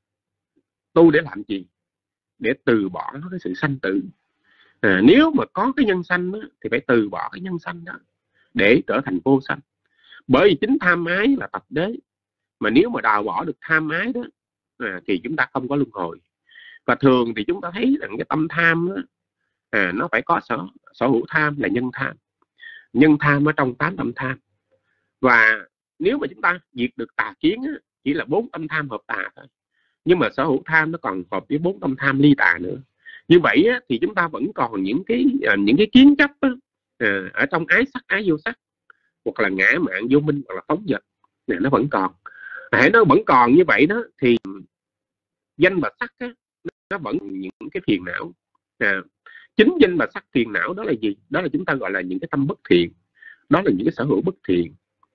Speaker 5: tu để làm gì? Để từ bỏ cái sự sanh tử. Nếu mà có cái nhân sanh đó, thì phải từ bỏ cái nhân sanh đó để trở thành vô sanh. Bởi vì chính tham ái là tập đế. Mà nếu mà đào bỏ được tham ái đó, thì chúng ta không có luân hồi. Và thường thì chúng ta thấy rằng cái tâm tham đó, nó phải có sở hữu tham là nhân tham. Nhân tham ở trong 8 tâm tham. Và nếu mà chúng ta diệt được tà kiến á, chỉ là 4 tâm tham hợp tà thôi. Nhưng mà sở hữu tham nó còn hợp với 4 tâm tham ly tà nữa. Như vậy á, thì chúng ta vẫn còn những cái kiến chấp á, ở trong ái sắc, ái vô sắc, hoặc là ngã mạn vô minh, hoặc là phóng dật này, nó vẫn còn. Nó vẫn còn như vậy đó, thì danh và sắc á, nó vẫn những cái phiền não. Chính danh và sắc phiền não đó là gì? Đó là chúng ta gọi là những cái tâm bất thiện, đó là những cái sở hữu bất thiện.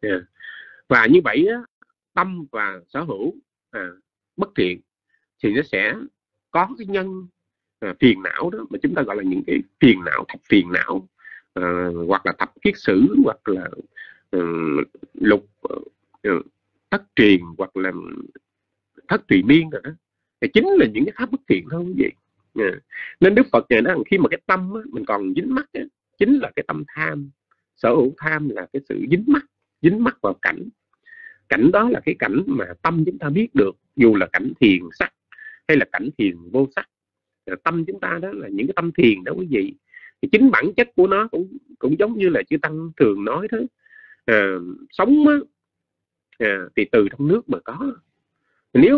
Speaker 5: Và như vậy á, tâm và sở hữu bất thiện thì nó sẽ có cái nhân phiền não đó, mà chúng ta gọi là những cái phiền não, thập phiền não, hoặc là thập kiết sử, hoặc là lục thất truyền, hoặc là thất tùy miên rồi đó. Thì chính là những cái pháp bất thiện thôi quý vị. Nên Đức Phật này khi mà cái tâm á, mình còn dính mắc á, chính là cái tâm tham. Sở hữu tham là cái sự dính mắc vào cảnh. Cảnh đó là cái cảnh mà tâm chúng ta biết được, dù là cảnh thiền sắc hay là cảnh thiền vô sắc. Tâm chúng ta đó là những cái tâm thiền đó quý vị. Thì chính bản chất của nó cũng giống như là chư Tăng thường nói đó. Sống á, thì từ trong nước mà có. Nếu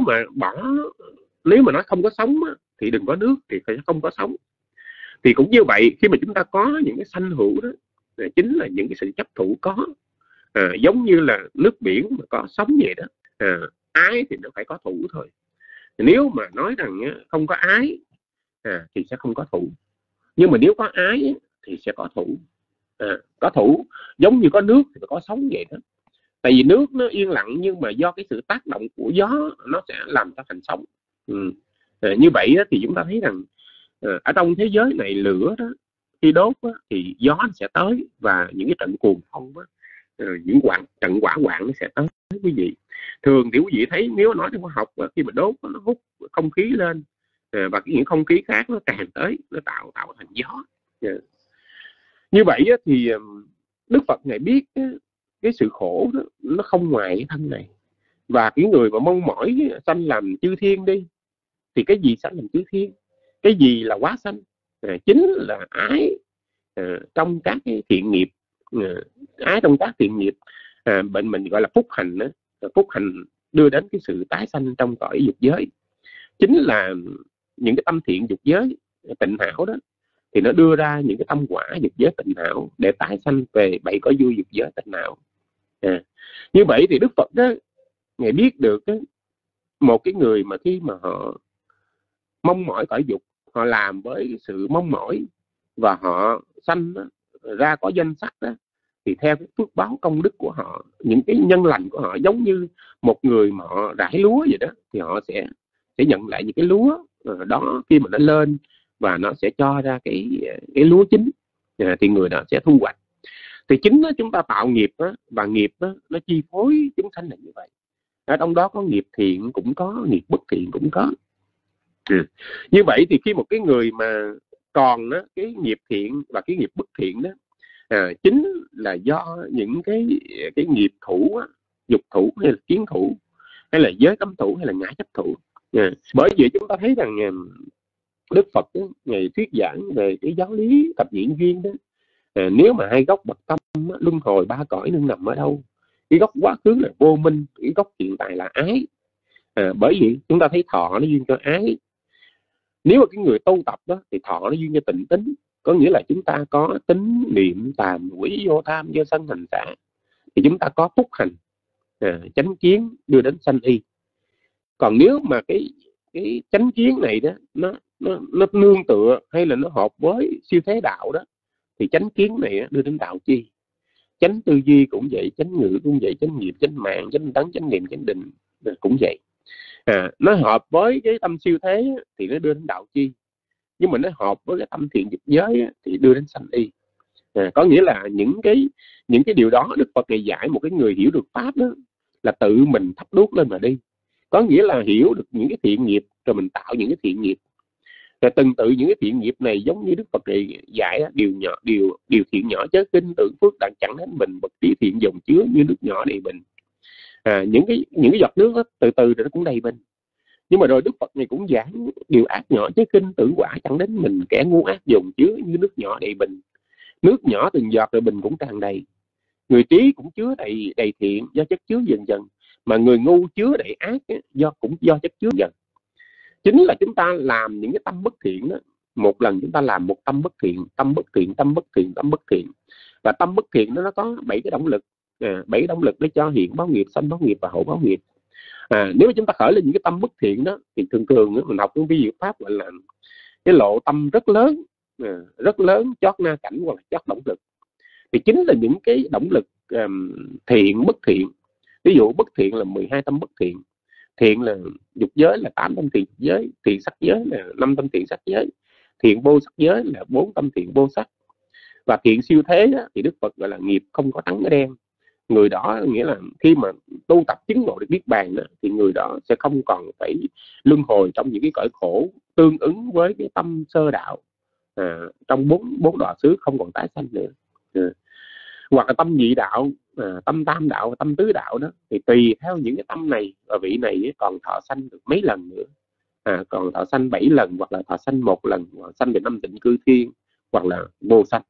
Speaker 5: mà nói không có sống á, thì đừng có nước, thì phải không có sống. Thì cũng như vậy, khi mà chúng ta có những cái sanh hữu đó, chính là những cái sự chấp thủ có. Giống như là nước biển mà có sống vậy đó. Ái thì nó phải có thủ thôi. Nếu mà nói rằng không có ái thì sẽ không có thủ. Nhưng mà nếu có ái thì sẽ có thủ. Có thủ giống như có nước thì có sống vậy đó. Tại vì nước nó yên lặng, nhưng mà do cái sự tác động của gió nó sẽ làm cho thành sóng. Như vậy đó, thì chúng ta thấy rằng ở trong thế giới này, lửa đó khi đốt đó, thì gió nó sẽ tới, và những cái trận cuồng phong đó, những trận hỏa hoạn nó sẽ tới quý vị. Thường thì quý vị thấy, nếu nói trong khoa học, khi mà đốt nó hút không khí lên, và những không khí khác nó tràn tới, nó tạo thành gió. Như vậy đó, thì Đức Phật Ngài biết cái sự khổ đó, nó không ngoài cái thân này. Và cái người mà mong mỏi sanh làm chư thiên đi, thì cái gì sanh làm chư thiên? Cái gì là quá sanh? Chính là ái trong các cái thiện nghiệp. Ái trong các thiện nghiệp, mình gọi là phúc hành đó. Phúc hành đưa đến cái sự tái sanh trong cõi dục giới. Chính là những cái tâm thiện dục giới tịnh hảo đó, thì nó đưa ra những cái tâm quả dục giới tịnh hảo để tái sanh về bảy cõi vui dục giới tịnh hảo. Như vậy thì Đức Phật đó, Ngài biết được một cái người mà khi mà họ mong mỏi cõi dục, họ làm với sự mong mỏi, và họ sanh ra có danh sắc đó, thì theo cái phước báo công đức của họ, những cái nhân lành của họ, giống như một người mà họ rải lúa vậy đó, thì họ sẽ nhận lại những cái lúa đó khi mà nó lên, và nó sẽ cho ra cái lúa chín, thì người đó sẽ thu hoạch. Thì chính đó, chúng ta tạo nghiệp đó, và nghiệp đó, nó chi phối chúng sanh là như vậy. Ở trong đó có nghiệp thiện cũng có, nghiệp bất thiện cũng có. Như vậy thì khi một cái người mà còn đó, cái nghiệp thiện và cái nghiệp bất thiện đó, chính là do những cái nghiệp thủ á, dục thủ hay là kiến thủ, hay là giới cấm thủ, hay là ngã chấp thủ. Bởi vì chúng ta thấy rằng Đức Phật đó, Ngài thuyết giảng về cái giáo lý thập nhị duyên đó. Nếu mà hai gốc bậc tâm luân hồi ba cõi nương nằm ở đâu? Cái gốc quá khứ là vô minh, cái gốc hiện tại là ái. Bởi vì chúng ta thấy thọ nó duyên cho ái. Nếu mà cái người tu tập đó thì thọ nó duyên cho tịnh tính, có nghĩa là chúng ta có tính niệm tàm quỷ vô tham vô sân hành xả, thì chúng ta có phúc hành chánh kiến đưa đến sanh y. Còn nếu mà cái chánh kiến này đó nó nương tựa hay là nó hợp với siêu thế đạo đó, thì chánh kiến này đưa đến đạo chi. Chánh tư duy cũng vậy, chánh ngữ cũng vậy, chánh nghiệp, chánh mạng, chánh tấn, chánh niệm, chánh định cũng vậy. Nó hợp với cái tâm siêu thế thì nó đưa đến đạo chi, nhưng mà nó hợp với cái tâm thiện dục giới thì đưa đến sanh y. Có nghĩa là những cái điều đó Đức Phật Ngài dạy một cái người hiểu được pháp đó, là tự mình thắp đuốc lên mà đi. Có nghĩa là hiểu được những cái thiện nghiệp rồi mình tạo những cái thiện nghiệp. Rồi từng tự những cái thiện nghiệp này giống như Đức Phật Ngài dạy điều thiện nhỏ chớ kinh, tưởng phước đặng chẳng đến bình, bậc trí thiện dòng chứa như nước nhỏ đầy bình. Những cái giọt nước đó, từ từ rồi nó cũng đầy bình. Nhưng mà rồi Đức Phật này cũng giảng điều ác nhỏ chứ kinh, tử quả chẳng đến mình, kẻ ngu ác dùng chứa như nước nhỏ đầy bình. Nước nhỏ từng giọt rồi bình cũng tràn đầy. Người trí cũng chứa đầy thiện do chất chứa dần dần, mà người ngu chứa đầy ác cũng do chất chứa dần. Chính là chúng ta làm những cái tâm bất thiện đó, một lần chúng ta làm một tâm bất thiện, tâm bất thiện, tâm bất thiện, tâm bất thiện, và tâm bất thiện nó có 7 cái động lực, 7 động lực để cho hiện báo nghiệp, sanh báo nghiệp và hậu báo nghiệp. Nếu mà chúng ta khởi lên những cái tâm bất thiện đó thì thường thường mình học những ví dụ pháp gọi là cái lộ tâm rất lớn, chót na cảnh hoặc là chót động lực. Thì chính là những cái động lực thiện bất thiện. Ví dụ bất thiện là 12 tâm bất thiện, thiện là dục giới là 8 tâm thiện dục giới, thiện sắc giới là 5 tâm thiện sắc giới, thiện vô sắc giới là 4 tâm thiện vô sắc. Và thiện siêu thế đó, thì Đức Phật gọi là nghiệp không có trắng có đen. Người đó nghĩa là khi mà tu tập chứng ngộ được niết bàn đó, thì người đó sẽ không còn phải luân hồi trong những cái cõi khổ tương ứng với cái tâm sơ đạo, trong bốn đọa xứ không còn tái sanh nữa. Hoặc là tâm nhị đạo, tâm tam đạo và tâm tứ đạo đó, thì tùy theo những cái tâm này và vị này còn thọ sanh được mấy lần nữa, còn thọ sanh 7 lần, hoặc là thọ sanh 1 lần, hoặc sanh về 5 tịnh cư thiên, hoặc là vô sanh.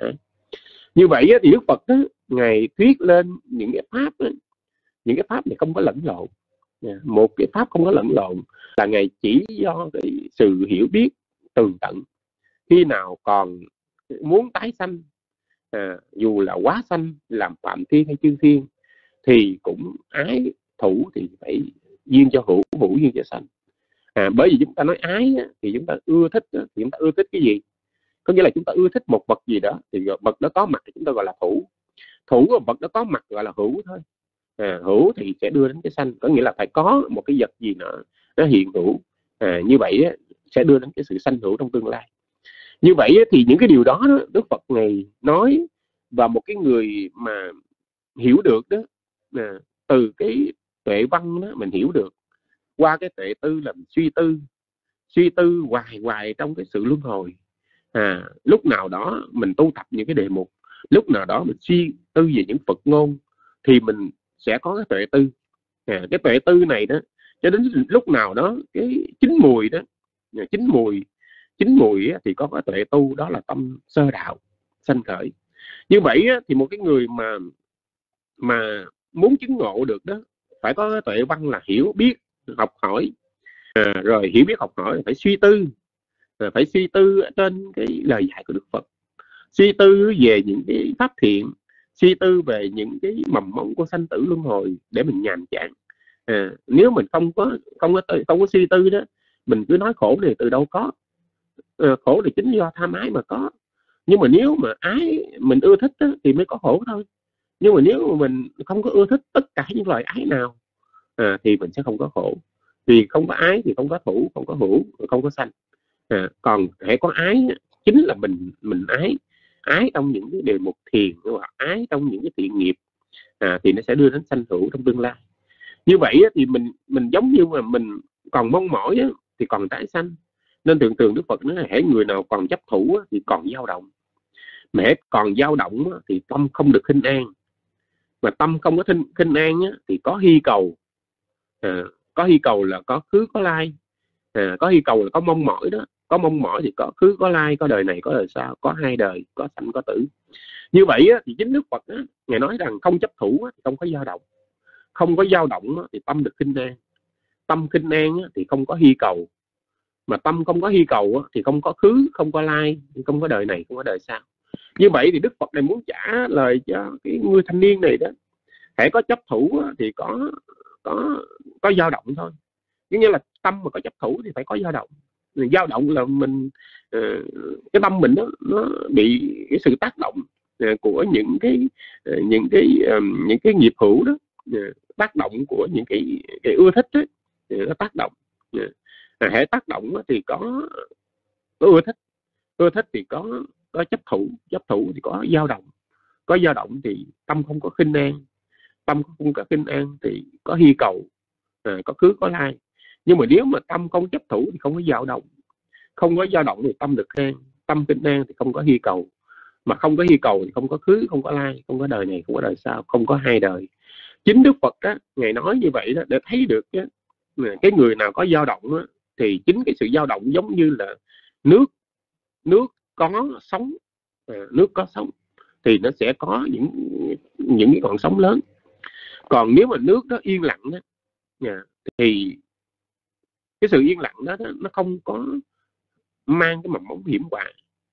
Speaker 5: Như vậy thì Đức Phật đó, Ngài thuyết lên những cái pháp đó, những cái pháp này không có lẫn lộn. Một cái pháp không có lẫn lộn là Ngài chỉ do cái sự hiểu biết tường tận. Khi nào còn muốn tái sanh, dù là quá sanh, làm phạm thiên hay chư thiên, thì cũng ái thủ thì phải duyên cho hữu, hữu duyên cho sanh. Bởi vì chúng ta nói ái thì chúng ta ưa thích, thì chúng ta ưa thích cái gì? Có nghĩa là chúng ta ưa thích một vật gì đó, thì vật đó có mặt thì chúng ta gọi là thủ. Thủ của vật đó có mặt gọi là hữu thôi. Hữu thì sẽ đưa đến cái sanh, có nghĩa là phải có một cái vật gì nó hiện hữu, như vậy sẽ đưa đến cái sự sanh hữu trong tương lai. Như vậy thì những cái điều đó, Đức Phật Ngài nói, và một cái người mà hiểu được đó, từ cái tuệ văn đó mình hiểu được, qua cái tuệ tư là suy tư hoài trong cái sự luân hồi. Lúc nào đó mình tu tập những cái đề mục, lúc nào đó mình suy tư về những Phật ngôn, thì mình sẽ có cái tuệ tư. Cái tuệ tư này đó, cho đến lúc nào đó cái chín mùi thì có cái tuệ tu, đó là tâm sơ đạo sanh khởi. Như vậy thì một cái người mà muốn chứng ngộ được đó, phải có cái tuệ văn là hiểu biết học hỏi, rồi hiểu biết học hỏi phải suy tư, phải suy tư trên cái lời dạy của Đức Phật, suy tư về những cái pháp thiện, suy tư về những cái mầm móng của sanh tử luân hồi để mình nhàm chán. Nếu mình không có suy tư đó, mình cứ nói khổ thì từ đâu có. Khổ thì chính do tham ái mà có. Nhưng mà nếu mà ái mình ưa thích đó, thì mới có khổ thôi. Nhưng mà nếu mà mình không có ưa thích tất cả những loài ái nào, thì mình sẽ không có khổ. Vì không có ái thì không có thủ, không có hữu, không có sanh. Còn hãy có ái, chính là mình ái trong những cái đề mục thiền, hoặc ái trong những cái thiện nghiệp, thì nó sẽ đưa đến sanh hữu trong tương lai. Như vậy thì mình giống như mà mình còn mong mỏi thì còn tái sanh. Nên thường Đức Phật nói là hễ người nào còn chấp thủ thì còn dao động, mà hễ còn dao động thì tâm không được khinh an. Mà tâm không có khinh an thì có hy cầu. Có hy cầu là có khứ có lai, có hy cầu là có mong mỏi đó. Có mong mỏi thì có khứ có lai, có đời này có đời sau, có hai đời, có sanh có tử. Như vậy thì chính Đức Phật Ngài nói rằng không chấp thủ thì không có dao động. Không có dao động thì tâm được khinh an. Tâm khinh an thì không có hy cầu. Mà tâm không có hy cầu thì không có khứ, không có lai, không có đời này, không có đời sau. Như vậy thì Đức Phật này muốn trả lời cho cái người thanh niên này đó, hãy có chấp thủ thì có dao động thôi. Nghĩa là tâm mà có chấp thủ thì phải có dao động. Dao động là mình cái tâm mình nó bị cái sự tác động của những cái nghiệp hữu đó, tác động của những cái ưa thích đó, nó tác động. Hệ tác động thì có ưa thích thì có chấp thủ thì có dao động thì tâm không có khinh an, tâm không có khinh an thì có hy cầu, có khứ có lai. Nhưng mà nếu mà tâm không chấp thủ thì không có dao động, không có dao động thì tâm được an, tâm khinh an thì không có hy cầu, mà không có hy cầu thì không có khứ, không có lai, không có đời này, không có đời sau, không có hai đời. Chính Đức Phật Ngài nói như vậy đó để thấy được cái người nào có dao động á, thì chính cái sự dao động giống như là nước nước có sóng, nước có sóng thì nó sẽ có những cái con sóng lớn. Còn nếu mà nước nó yên lặng đó, thì cái sự yên lặng đó nó không có mang cái mầm mống hiểm họa,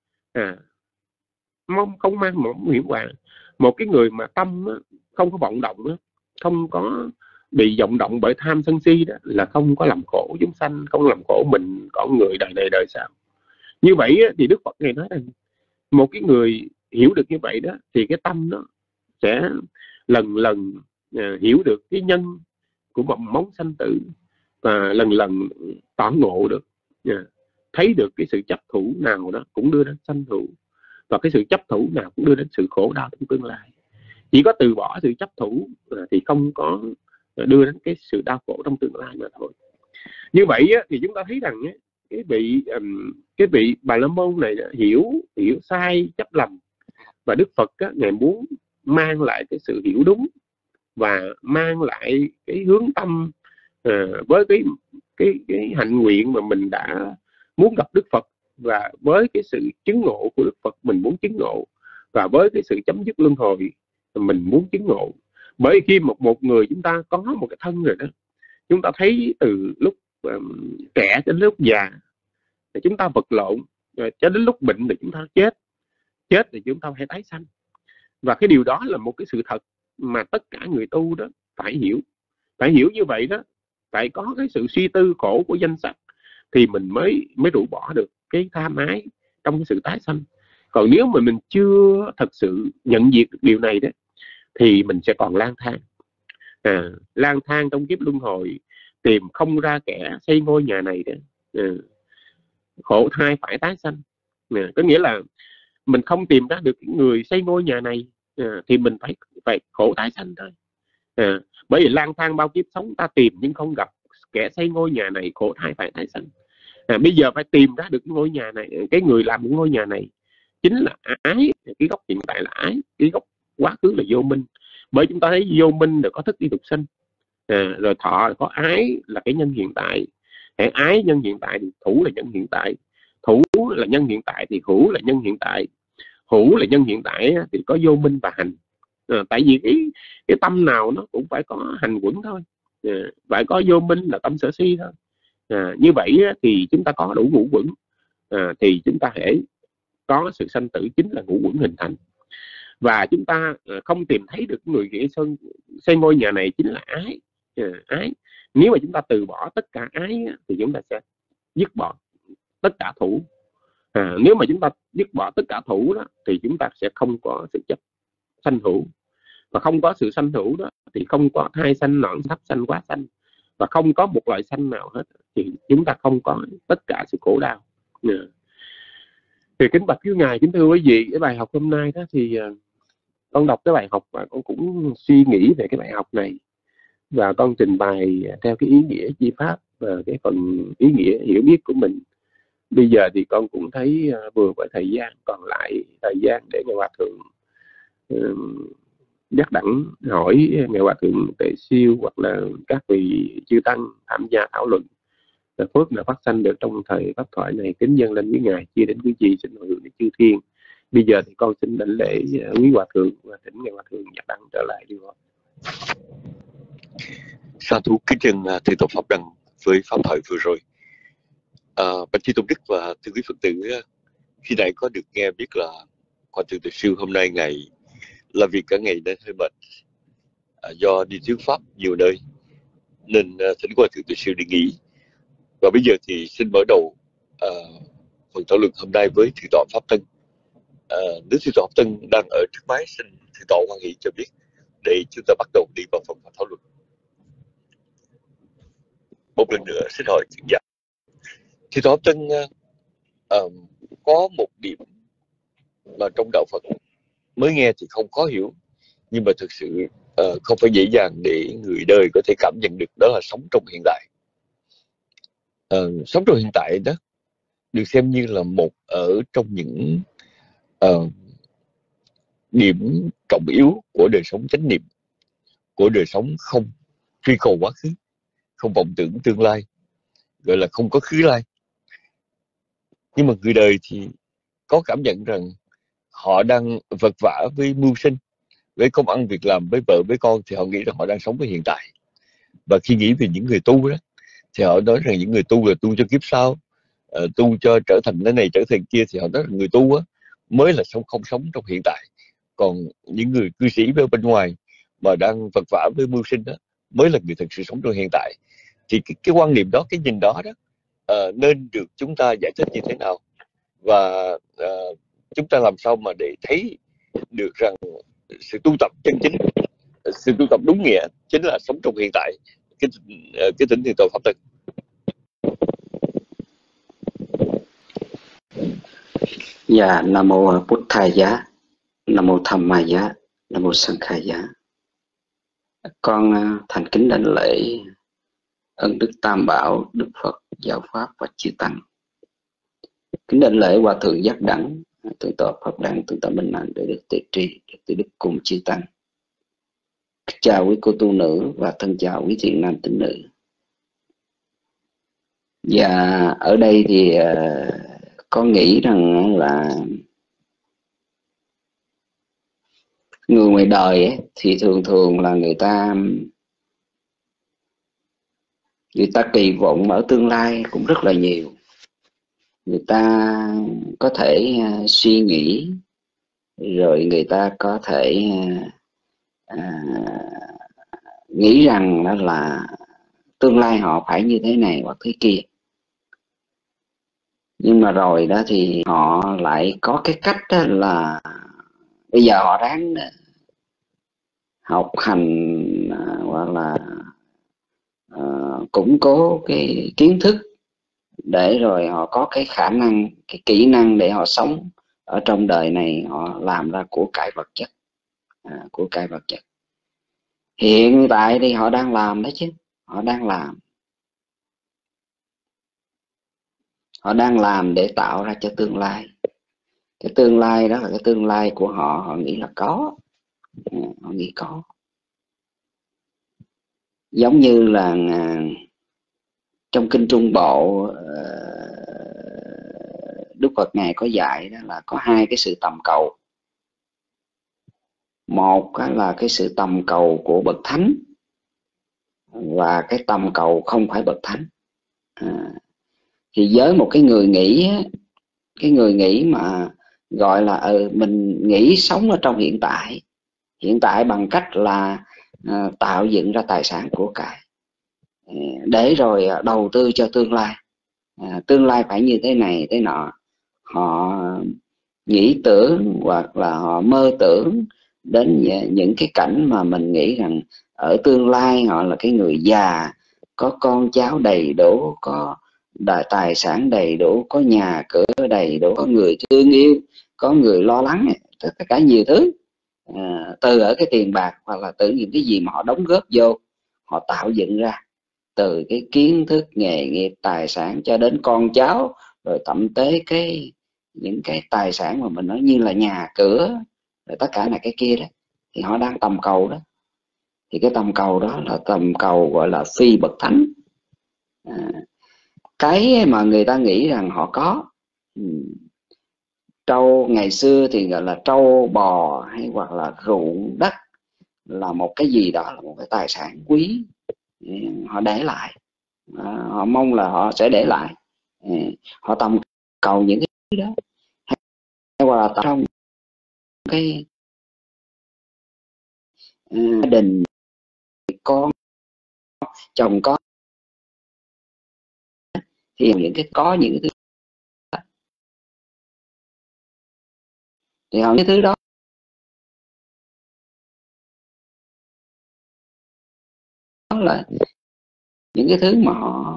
Speaker 5: không mang mầm mống hiểm họa. Một cái người mà tâm không có vọng động đó, không có bị vọng động bởi tham sân si đó, là không có làm khổ chúng sanh, không làm khổ mình, con người đời này đời sau. Như vậy thì Đức Phật Ngài nói rằng một cái người hiểu được như vậy đó, thì cái tâm nó sẽ lần lần hiểu được cái nhân của mầm móng sanh tử, và lần lần tỏ ngộ được, thấy được cái sự chấp thủ nào đó cũng đưa đến sanh thủ, và cái sự chấp thủ nào cũng đưa đến sự khổ đau trong tương lai. Chỉ có từ bỏ sự chấp thủ thì không có đưa đến cái sự đau khổ trong tương lai mà thôi. Như vậy thì chúng ta thấy rằng cái vị Bà La Môn này hiểu sai chấp lầm, và Đức Phật Ngài muốn mang lại cái sự hiểu đúng và mang lại cái hướng tâm với cái hạnh nguyện mà mình đã muốn gặp Đức Phật, và với cái sự chứng ngộ của Đức Phật mình muốn chứng ngộ, và với cái sự chấm dứt luân hồi mình muốn chứng ngộ. Bởi khi một người chúng ta có một cái thân rồi đó, chúng ta thấy từ lúc trẻ đến lúc già thì chúng ta vật lộn, cho đến lúc bệnh thì chúng ta chết thì chúng ta phải tái sanh. Và cái điều đó là một cái sự thật mà tất cả người tu đó phải hiểu như vậy đó. Phải có cái sự suy tư khổ của danh sắc thì mình mới rũ bỏ được cái tham ái trong cái sự tái sanh. Còn nếu mà mình chưa thật sự nhận diện được điều này đó, thì mình sẽ còn lang thang, lang thang trong kiếp luân hồi, tìm không ra kẻ xây ngôi nhà này đó, khổ thai phải tái sanh. Có nghĩa là mình không tìm ra được người xây ngôi nhà này, thì mình phải khổ tái sanh thôi. Bởi vì lang thang bao kiếp sống ta tìm nhưng không gặp kẻ xây ngôi nhà này, khổ thai phải tái sanh. Bây giờ phải tìm ra được ngôi nhà này, cái người làm ngôi nhà này chính là ái. Cái gốc hiện tại là ái, cái gốc quá khứ là vô minh. Bởi chúng ta thấy vô minh rồi có thức đi tục sinh, rồi thọ có ái là cái nhân hiện tại. Ái nhân hiện tại thì thủ là nhân hiện tại, thủ là nhân hiện tại thì hữu là nhân hiện tại, hữu là nhân hiện tại thì có vô minh và hành. Tại vì cái tâm nào nó cũng phải có hành quẩn thôi, phải có vô minh là tâm sở si thôi. Như vậy thì chúng ta có đủ ngũ quẩn, thì chúng ta hễ có sự sanh tử chính là ngũ quẩn hình thành. Và chúng ta không tìm thấy được người xây ngôi nhà này chính là ái. Ái. Nếu mà chúng ta từ bỏ tất cả ái thì chúng ta sẽ dứt bỏ tất cả thủ. Nếu mà chúng ta dứt bỏ tất cả thủ đó, thì chúng ta sẽ không có sự chấp sanh hữu. Và không có sự sanh hữu đó thì không có thai sanh, nõn thấp sanh, quá sanh, và không có một loại sanh nào hết, thì chúng ta không có tất cả sự khổ đau. Thì kính bạch quý ngài, kính thưa quý vị, cái bài học hôm nay đó thì con đọc cái bài học và con cũng suy nghĩ về cái bài học này, và con trình bày theo cái ý nghĩa chi pháp và cái phần ý nghĩa hiểu biết của mình. Bây giờ thì con cũng thấy vừa với thời gian còn lại, thời gian để ngài Hòa Thượng dắt đẳng hỏi ngài Hòa Thượng Tề Siêu hoặc là các vị chư tăng tham gia thảo luận. Phước là phát sanh được trong thời pháp thoại này, kính dâng lên với ngài, chia đến quý vị, xin hồi hướng đến chư thiên. Bây giờ thì con xin đảnh lễ quý Hòa Thượng và thỉnh ngài Hòa Thượng dắt đẳng trở lại đi.
Speaker 4: Sa thú kính trân thưa tổ pháp đăng với pháp thoại vừa rồi. Bạch Chư Tôn Đức và thưa quý Phật tử, khi nãy có được nghe biết là Hòa Thượng Tề Siêu hôm nay ngày làm việc cả ngày nên hơi mệt, do đi thuyết pháp nhiều nơi nên thỉnh Hòa Thượng Tề Siêu đi nghỉ. Và bây giờ thì xin mở đầu phần thảo luận hôm nay với Thượng tọa Pháp Tân. Nếu Thượng tọa Pháp Tân đang ở trước máy, xin Thượng tọa hoan hỷ cho biết để chúng ta bắt đầu đi vào phần thảo luận. Một lần nữa xin hỏi thượng giả, Thượng tọa Pháp Tân có một điểm mà trong đạo Phật mới nghe thì không khó hiểu, nhưng mà thực sự không phải dễ dàng để người đời có thể cảm nhận được, đó là sống trong hiện tại. Sống trong hiện tại đó được xem như là một ở trong những điểm trọng yếu của đời sống chánh niệm, của đời sống không truy cầu quá khứ, không vọng tưởng tương lai, gọi là không có khứ lai. Nhưng mà người đời thì có cảm nhận rằng họ đang vật vã với mưu sinh, với công ăn việc làm, với vợ với con, thì họ nghĩ rằng họ đang sống với hiện tại. Và khi nghĩ về những người tu đó, thì họ nói rằng những người tu là tu cho kiếp sau, tu cho trở thành thế này trở thành kia, thì họ nói rằng người tu á mới là không sống trong hiện tại. Còn những người cư sĩ ở bên ngoài mà đang vật vã với mưu sinh đó mới là người thực sự sống trong hiện tại. Thì cái quan niệm đó, cái nhìn đó đó, nên được chúng ta giải thích như thế nào, và chúng ta làm sao mà để thấy được rằng sự tu tập chân chính, sự tu tập đúng nghĩa chính là sống trong hiện tại, cái tinh thiền tội pháp thực.
Speaker 6: Dạ, Nam mô Bụt Thầy Giá, Nam mô Tham Ma Giá, Nam mô Sang Khai Giá. Con thành kính đảnh lễ ân đức Tam Bảo, Đức Phật, Giáo Pháp và Chư Tăng. Kính đảnh lễ Hòa Thượng Giác Đẳng, Thượng tọa Pháp Đẳng, Thượng tọa Minh Hạnh, để được tề tri, được từ đức cùng Chư Tăng. Chào quý cô tu nữ và thân chào quý thiện nam tín nữ. Và ở đây thì con nghĩ rằng là người ngoài đời ấy, thì thường là người ta kỳ vọng ở tương lai cũng rất là nhiều. Người ta có thể suy nghĩ, rồi người ta có thể nghĩ rằng đó là tương lai họ phải như thế này hoặc thế kia. Nhưng mà rồi đó thì họ lại có cái cách đó là bây giờ họ ráng học hành hoặc là củng cố cái kiến thức, để rồi họ có cái khả năng, cái kỹ năng để họ sống ở trong đời này, họ làm ra của cải vật chất. Của cải vật chất hiện tại thì họ đang làm đó chứ, họ đang làm để tạo ra cho tương lai. Cái tương lai đó là cái tương lai của họ, họ nghĩ là có, họ nghĩ có. Giống như là trong Kinh Trung Bộ, Đức Phật Ngài có dạy đó là có hai cái sự tầm cầu. Một là cái sự tầm cầu của bậc thánh, và cái tầm cầu không phải bậc thánh. Thì với một cái người nghĩ mà gọi là mình nghĩ sống ở trong hiện tại bằng cách là tạo dựng ra tài sản của cải, để rồi đầu tư cho tương lai. Tương lai phải như thế này thế nọ. Họ nghĩ tưởng hoặc là họ mơ tưởng đến những cái cảnh mà mình nghĩ rằng ở tương lai họ là cái người già, có con cháu đầy đủ, có tài sản đầy đủ, có nhà cửa đầy đủ, có người thương yêu, có người lo lắng, tất cả nhiều thứ. Từ ở cái tiền bạc hoặc là từ những cái gì mà họ đóng góp vô, họ tạo dựng ra, từ cái kiến thức, nghề nghiệp, tài sản cho đến con cháu, rồi thậm tới những cái tài sản mà mình nói như là nhà cửa, rồi tất cả là cái kia đó, thì họ đang tầm cầu đó. Thì cái tầm cầu đó là tầm cầu gọi là phi bậc thánh. Cái mà người ta nghĩ rằng họ có, trâu ngày xưa thì gọi là trâu bò hay hoặc là ruộng đất, là một cái gì đó, là một cái tài sản quý, họ để lại. Họ mong là họ sẽ để lại. Họ tầm cầu những cái đó, hay hoặc là trong cái gia đình, con chồng con, thì những cái thứ thì họ cái thứ đó là những cái thứ mà họ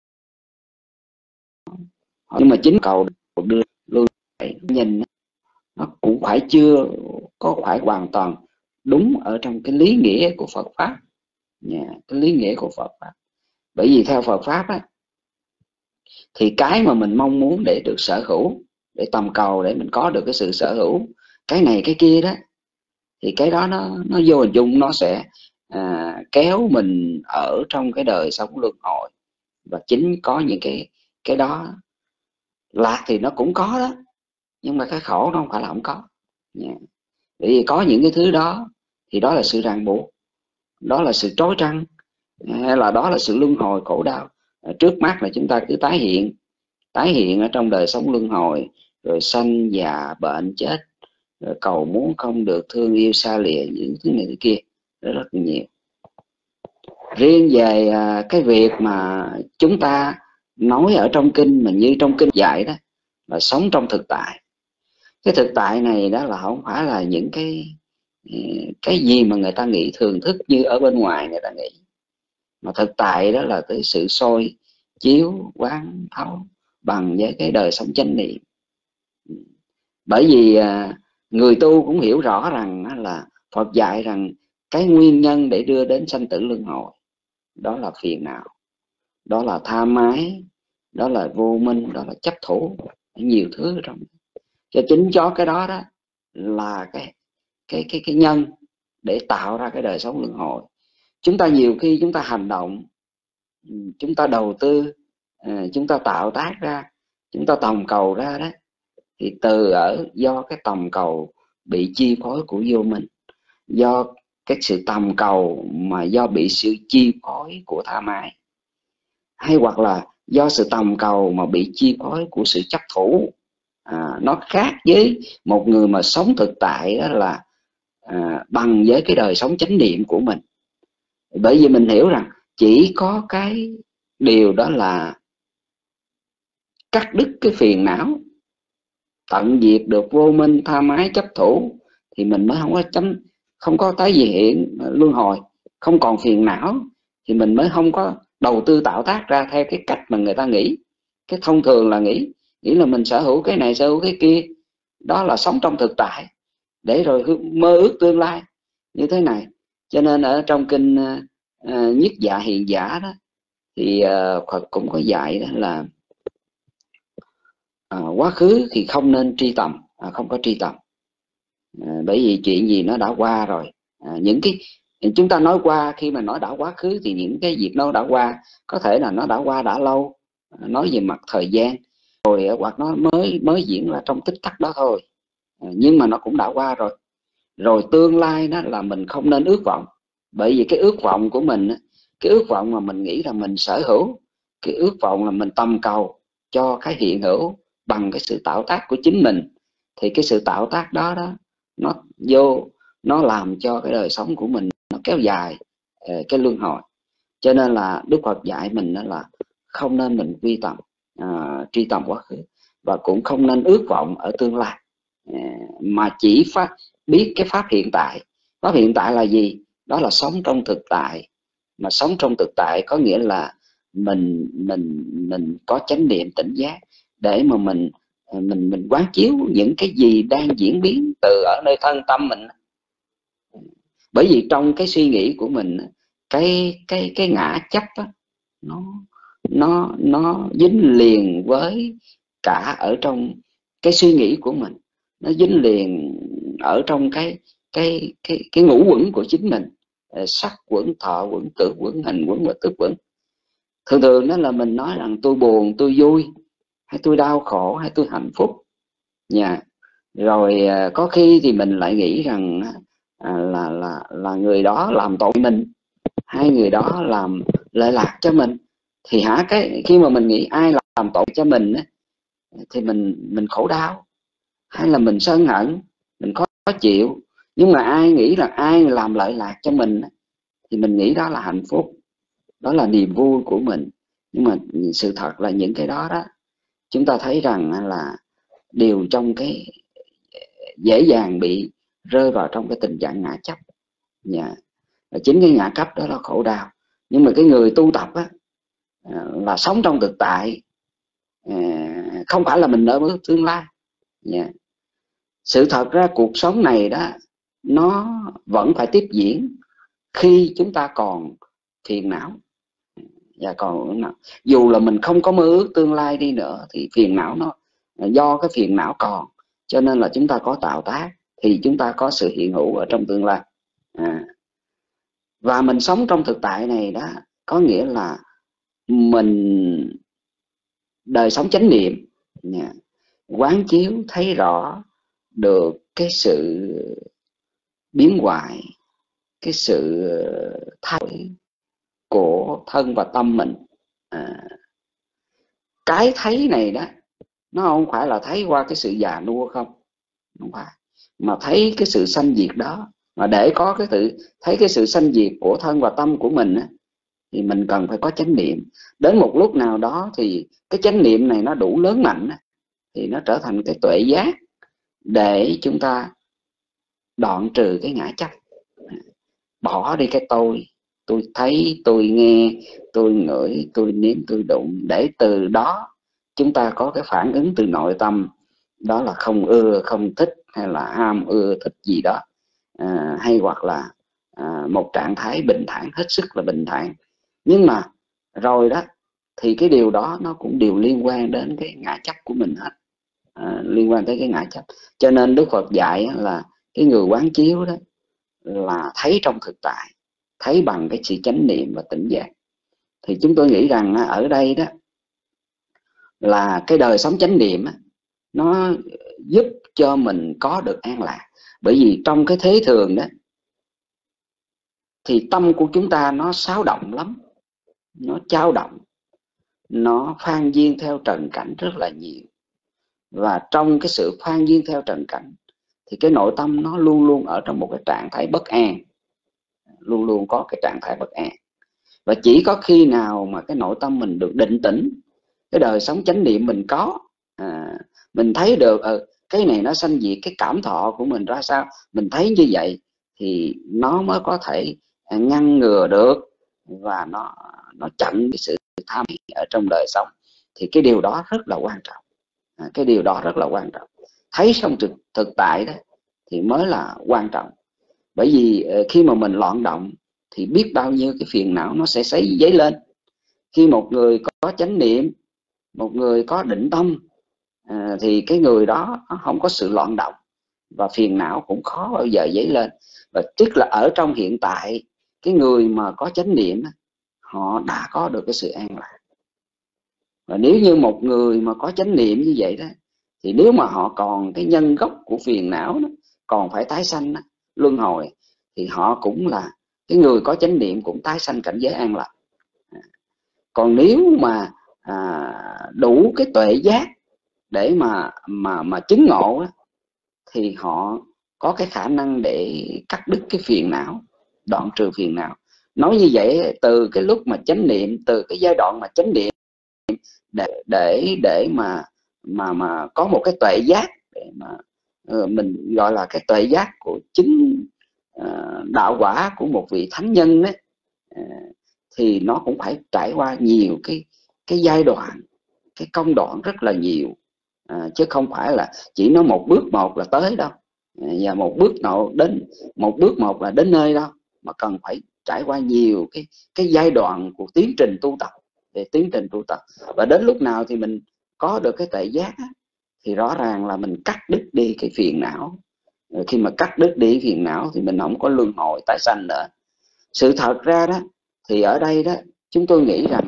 Speaker 6: nhưng mà chính cầu đưa luôn nhìn nó cũng phải chưa có phải hoàn toàn đúng ở trong cái lý nghĩa của Phật pháp. Cái lý nghĩa của Phật pháp, bởi vì theo Phật pháp á, thì cái mà mình mong muốn để được sở hữu, để tầm cầu để mình có được cái sự sở hữu cái này cái kia đó, thì cái đó nó vô hình chung nó sẽ kéo mình ở trong cái đời sống luân hồi. Và chính có những cái đó, lạc thì nó cũng có đó, nhưng mà cái khổ nó không phải là không có. Bởi vì có những cái thứ đó thì đó là sự ràng buộc, đó là sự trói trăng, hay là đó là sự luân hồi khổ đau. Trước mắt là chúng ta cứ tái hiện ở trong đời sống luân hồi, rồi sanh già bệnh chết, rồi cầu muốn không được thương yêu xa lìa, những thứ này thứ kia rất rất nhiều. Riêng về cái việc mà chúng ta nói ở trong kinh, mà như trong kinh dạy đó, là sống trong thực tại. Cái thực tại này đó là không phải là những cái gì mà người ta nghĩ thường thức như ở bên ngoài người ta nghĩ, mà thực tại đó là cái sự soi chiếu quán thấu bằng với cái đời sống chánh niệm. Bởi vì người tu cũng hiểu rõ rằng là Phật dạy rằng cái nguyên nhân để đưa đến sanh tử luân hồi đó là phiền não, đó là tham ái, đó là vô minh, đó là chấp thủ, nhiều thứ ở trong. Cho chính cho cái đó đó là cái nhân để tạo ra cái đời sống luân hồi. Chúng ta nhiều khi chúng ta hành động, chúng ta đầu tư, chúng ta tạo tác ra, chúng ta tòng cầu ra đó, thì do cái tòng cầu bị chi phối của vô minh, do cái sự tòng cầu mà do bị sự chi phối của tham ái, hay hoặc là do sự tòng cầu mà bị chi phối của sự chấp thủ. Nó khác với một người mà sống thực tại, đó là bằng với cái đời sống chánh niệm của mình. Bởi vì mình hiểu rằng chỉ có cái điều đó là cắt đứt cái phiền não, tận diệt được vô minh tham ái chấp thủ, thì mình mới không có tái dị hiện luân hồi, không còn phiền não, thì mình mới không có đầu tư tạo tác ra theo cái cách mà người ta nghĩ. Cái thông thường là nghĩ là mình sở hữu cái này, sở hữu cái kia, đó là sống trong thực tại, để rồi mơ ước tương lai như thế này. Cho nên ở trong kinh Nhất Dạ Hiền Giả đó, thì Phật cũng có dạy đó là quá khứ thì không nên tri tầm, không có tri tầm, bởi vì chuyện gì nó đã qua rồi. Những cái chúng ta nói qua, khi mà nói đã quá khứ thì những cái việc nó đã qua, có thể là nó đã qua đã lâu, nói về mặt thời gian rồi, hoặc nó mới diễn ra trong tích tắc đó thôi, nhưng mà nó cũng đã qua rồi. Rồi tương lai đó là mình không nên ước vọng, bởi vì cái ước vọng của mình, cái ước vọng mà mình nghĩ là mình sở hữu, cái ước vọng là mình tầm cầu cho cái hiện hữu bằng cái sự tạo tác của chính mình, thì cái sự tạo tác đó nó làm cho cái đời sống của mình nó kéo dài cái luân hồi. Cho nên là Đức Phật dạy mình đó là không nên mình truy tầm quá khứ, và cũng không nên ước vọng ở tương lai, mà chỉ biết cái pháp hiện tại. Pháp hiện tại là gì? Đó là sống trong thực tại. Mà sống trong thực tại có nghĩa là mình có chánh niệm tỉnh giác, để mà mình quán chiếu những cái gì đang diễn biến từ ở nơi thân tâm mình. Bởi vì trong cái suy nghĩ của mình, cái ngã chấp đó, nó dính liền với cả ở trong cái suy nghĩ của mình, nó dính liền ở trong cái ngũ quẩn của chính mình, sắc quẩn, thọ quẩn, tưởng quẩn, hành quẩn và thức quẩn. Thường thường đó là mình nói rằng tôi buồn, tôi vui, hay tôi đau khổ, hay tôi hạnh phúc nha. Rồi có khi thì mình lại nghĩ rằng là người đó làm tội mình, hay người đó làm lệ lạc cho mình. Thì khi mà mình nghĩ ai làm tội cho mình thì mình khổ đau, hay là mình sân hận, mình khó chịu. Nhưng mà ai nghĩ là ai làm lợi lạc cho mình thì mình nghĩ đó là hạnh phúc, đó là niềm vui của mình. Nhưng mà sự thật là những cái đó chúng ta thấy rằng là đều trong cái dễ dàng bị rơi vào trong cái tình trạng ngã chấp. Chính cái ngã chấp đó là khổ đau. Nhưng mà cái người tu tập là sống trong thực tại, không phải là mình ở bước tương lai. Sự thật ra cuộc sống này đó, nó vẫn phải tiếp diễn khi chúng ta còn phiền não. Dù là mình không có mơ ước tương lai đi nữa, thì phiền não nó do cái phiền não còn, cho nên là chúng ta có tạo tác, thì chúng ta có sự hiện hữu ở trong tương lai. Và mình sống trong thực tại này đó, có nghĩa là mình đời sống chánh niệm, quán chiếu thấy rõ được cái sự biến hoại, cái sự thay đổi của thân và tâm mình. Cái thấy này đó, nó không phải là thấy qua cái sự già nua không phải, mà thấy cái sự sanh diệt đó. Mà để có cái thấy cái sự sanh diệt của thân và tâm của mình á, thì mình cần phải có chánh niệm. Đến một lúc nào đó thì cái chánh niệm này nó đủ lớn mạnh á, thì nó trở thành cái tuệ giác để chúng ta đoạn trừ cái ngã chấp, bỏ đi cái tôi thấy, tôi nghe, tôi ngửi, tôi nếm, tôi đụng, để từ đó chúng ta có cái phản ứng từ nội tâm, đó là không ưa, không thích, hay là ham ưa thích gì đó, hay hoặc là một trạng thái bình thản, hết sức là bình thản. Nhưng mà rồi đó thì cái điều đó nó cũng đều liên quan đến cái ngã chấp của mình hết, liên quan tới cái ngã chấp. Cho nên Đức Phật dạy là cái người quán chiếu đó là thấy trong thực tại, thấy bằng cái sự chánh niệm và tỉnh giác. Thì chúng tôi nghĩ rằng ở đây đó là cái đời sống chánh niệm nó giúp cho mình có được an lạc. Bởi vì trong cái thế thường đó thì tâm của chúng ta nó xáo động lắm, nó chao động, nó phan duyên theo trần cảnh rất là nhiều. Và trong cái sự phan duyên theo trần cảnh thì cái nội tâm nó luôn luôn ở trong một cái trạng thái bất an, luôn luôn có cái trạng thái bất an. Và chỉ có khi nào mà cái nội tâm mình được định tĩnh, cái đời sống chánh niệm mình có, mình thấy được cái này nó sanh diệt, cái cảm thọ của mình ra sao, mình thấy như vậy thì nó mới có thể ngăn ngừa được và nó chặn cái sự tham ở trong đời sống. Thì cái điều đó rất là quan trọng, cái điều đó rất là quan trọng. Thấy trong thực tại đó thì mới là quan trọng. Bởi vì khi mà mình loạn động thì biết bao nhiêu cái phiền não nó sẽ dấy lên. Khi một người có chánh niệm, một người có định tâm, thì cái người đó không có sự loạn động và phiền não cũng khó bao giờ dấy lên. Và tức là ở trong hiện tại, cái người mà có chánh niệm họ đã có được cái sự an lạc. Và nếu như một người mà có chánh niệm như vậy đó, thì nếu mà họ còn cái nhân gốc của phiền não đó, còn phải tái sanh đó, luân hồi, thì họ cũng là cái người có chánh niệm cũng tái sanh cảnh giới an lạc. Còn nếu mà đủ cái tuệ giác để mà chứng ngộ đó, thì họ có cái khả năng để cắt đứt cái phiền não, đoạn trừ phiền não. Nói như vậy, từ cái lúc mà chánh niệm, từ cái giai đoạn mà chánh niệm để mà có một cái tuệ giác, để mà mình gọi là cái tuệ giác của chứng đạo quả của một vị thánh nhân ấy, thì nó cũng phải trải qua nhiều cái giai đoạn, cái công đoạn rất là nhiều, chứ không phải là chỉ nói một bước một là tới đâu, và một bước một là đến nơi đâu, mà cần phải trải qua nhiều cái giai đoạn của tiến trình tu tập, để tiến trình tu tập. Và đến lúc nào thì mình có được cái tuệ giác á, thì rõ ràng là mình cắt đứt đi cái phiền não. Khi mà cắt đứt đi phiền não thì mình không có luân hồi tái sanh nữa. Sự thật ra đó thì ở đây đó chúng tôi nghĩ rằng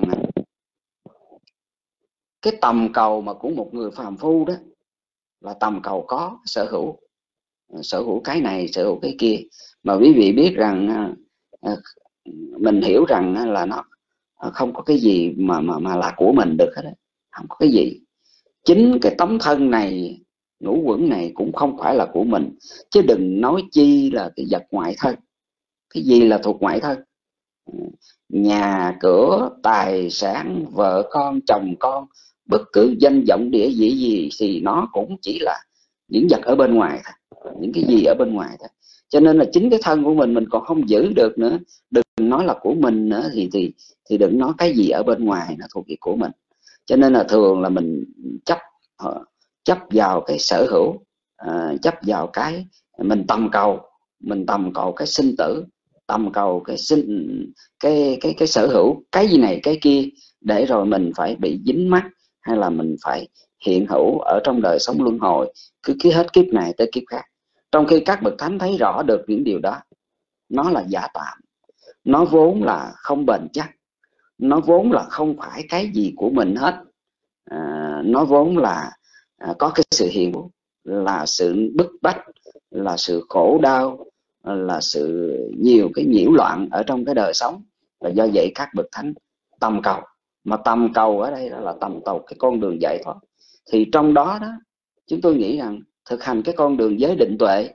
Speaker 6: cái tầm cầu mà của một người phàm phu đó là tầm cầu có sở hữu cái này, sở hữu cái kia. Mà quý vị biết rằng mình hiểu rằng là nó không có cái gì mà là của mình được hết đó. Không có cái gì. Chính cái tấm thân này, ngũ quẩn này cũng không phải là của mình, chứ đừng nói chi là cái vật ngoại thân. Cái gì là thuộc ngoại thân? Nhà cửa, tài sản, vợ con, chồng con, bất cứ danh vọng địa vị gì thì nó cũng chỉ là những vật ở bên ngoài thôi, những cái gì ở bên ngoài thôi. Cho nên là chính cái thân của mình còn không giữ được nữa, đừng nói là của mình nữa, thì đừng nói cái gì ở bên ngoài nó thuộc về của mình. Cho nên là thường là mình chấp vào cái sở hữu, chấp vào cái mình tầm cầu cái sinh tử, tầm cầu cái sở hữu cái gì này cái kia, để rồi mình phải bị dính mắc, hay là mình phải hiện hữu ở trong đời sống luân hồi, cứ hết kiếp này tới kiếp khác. Trong khi các bậc thánh thấy rõ được những điều đó, nó là giả tạm. nó vốn là không bền chắc, nó vốn là không phải cái gì của mình hết. Nó vốn là có cái sự hiện hữu, là sự bức bách, là sự khổ đau, là sự nhiều cái nhiễu loạn ở trong cái đời sống. Và do vậy các bậc thánh tầm cầu, mà tầm cầu ở đây là tầm cầu cái con đường giải thoát. Thì trong đó đó chúng tôi nghĩ rằng thực hành cái con đường giới định tuệ,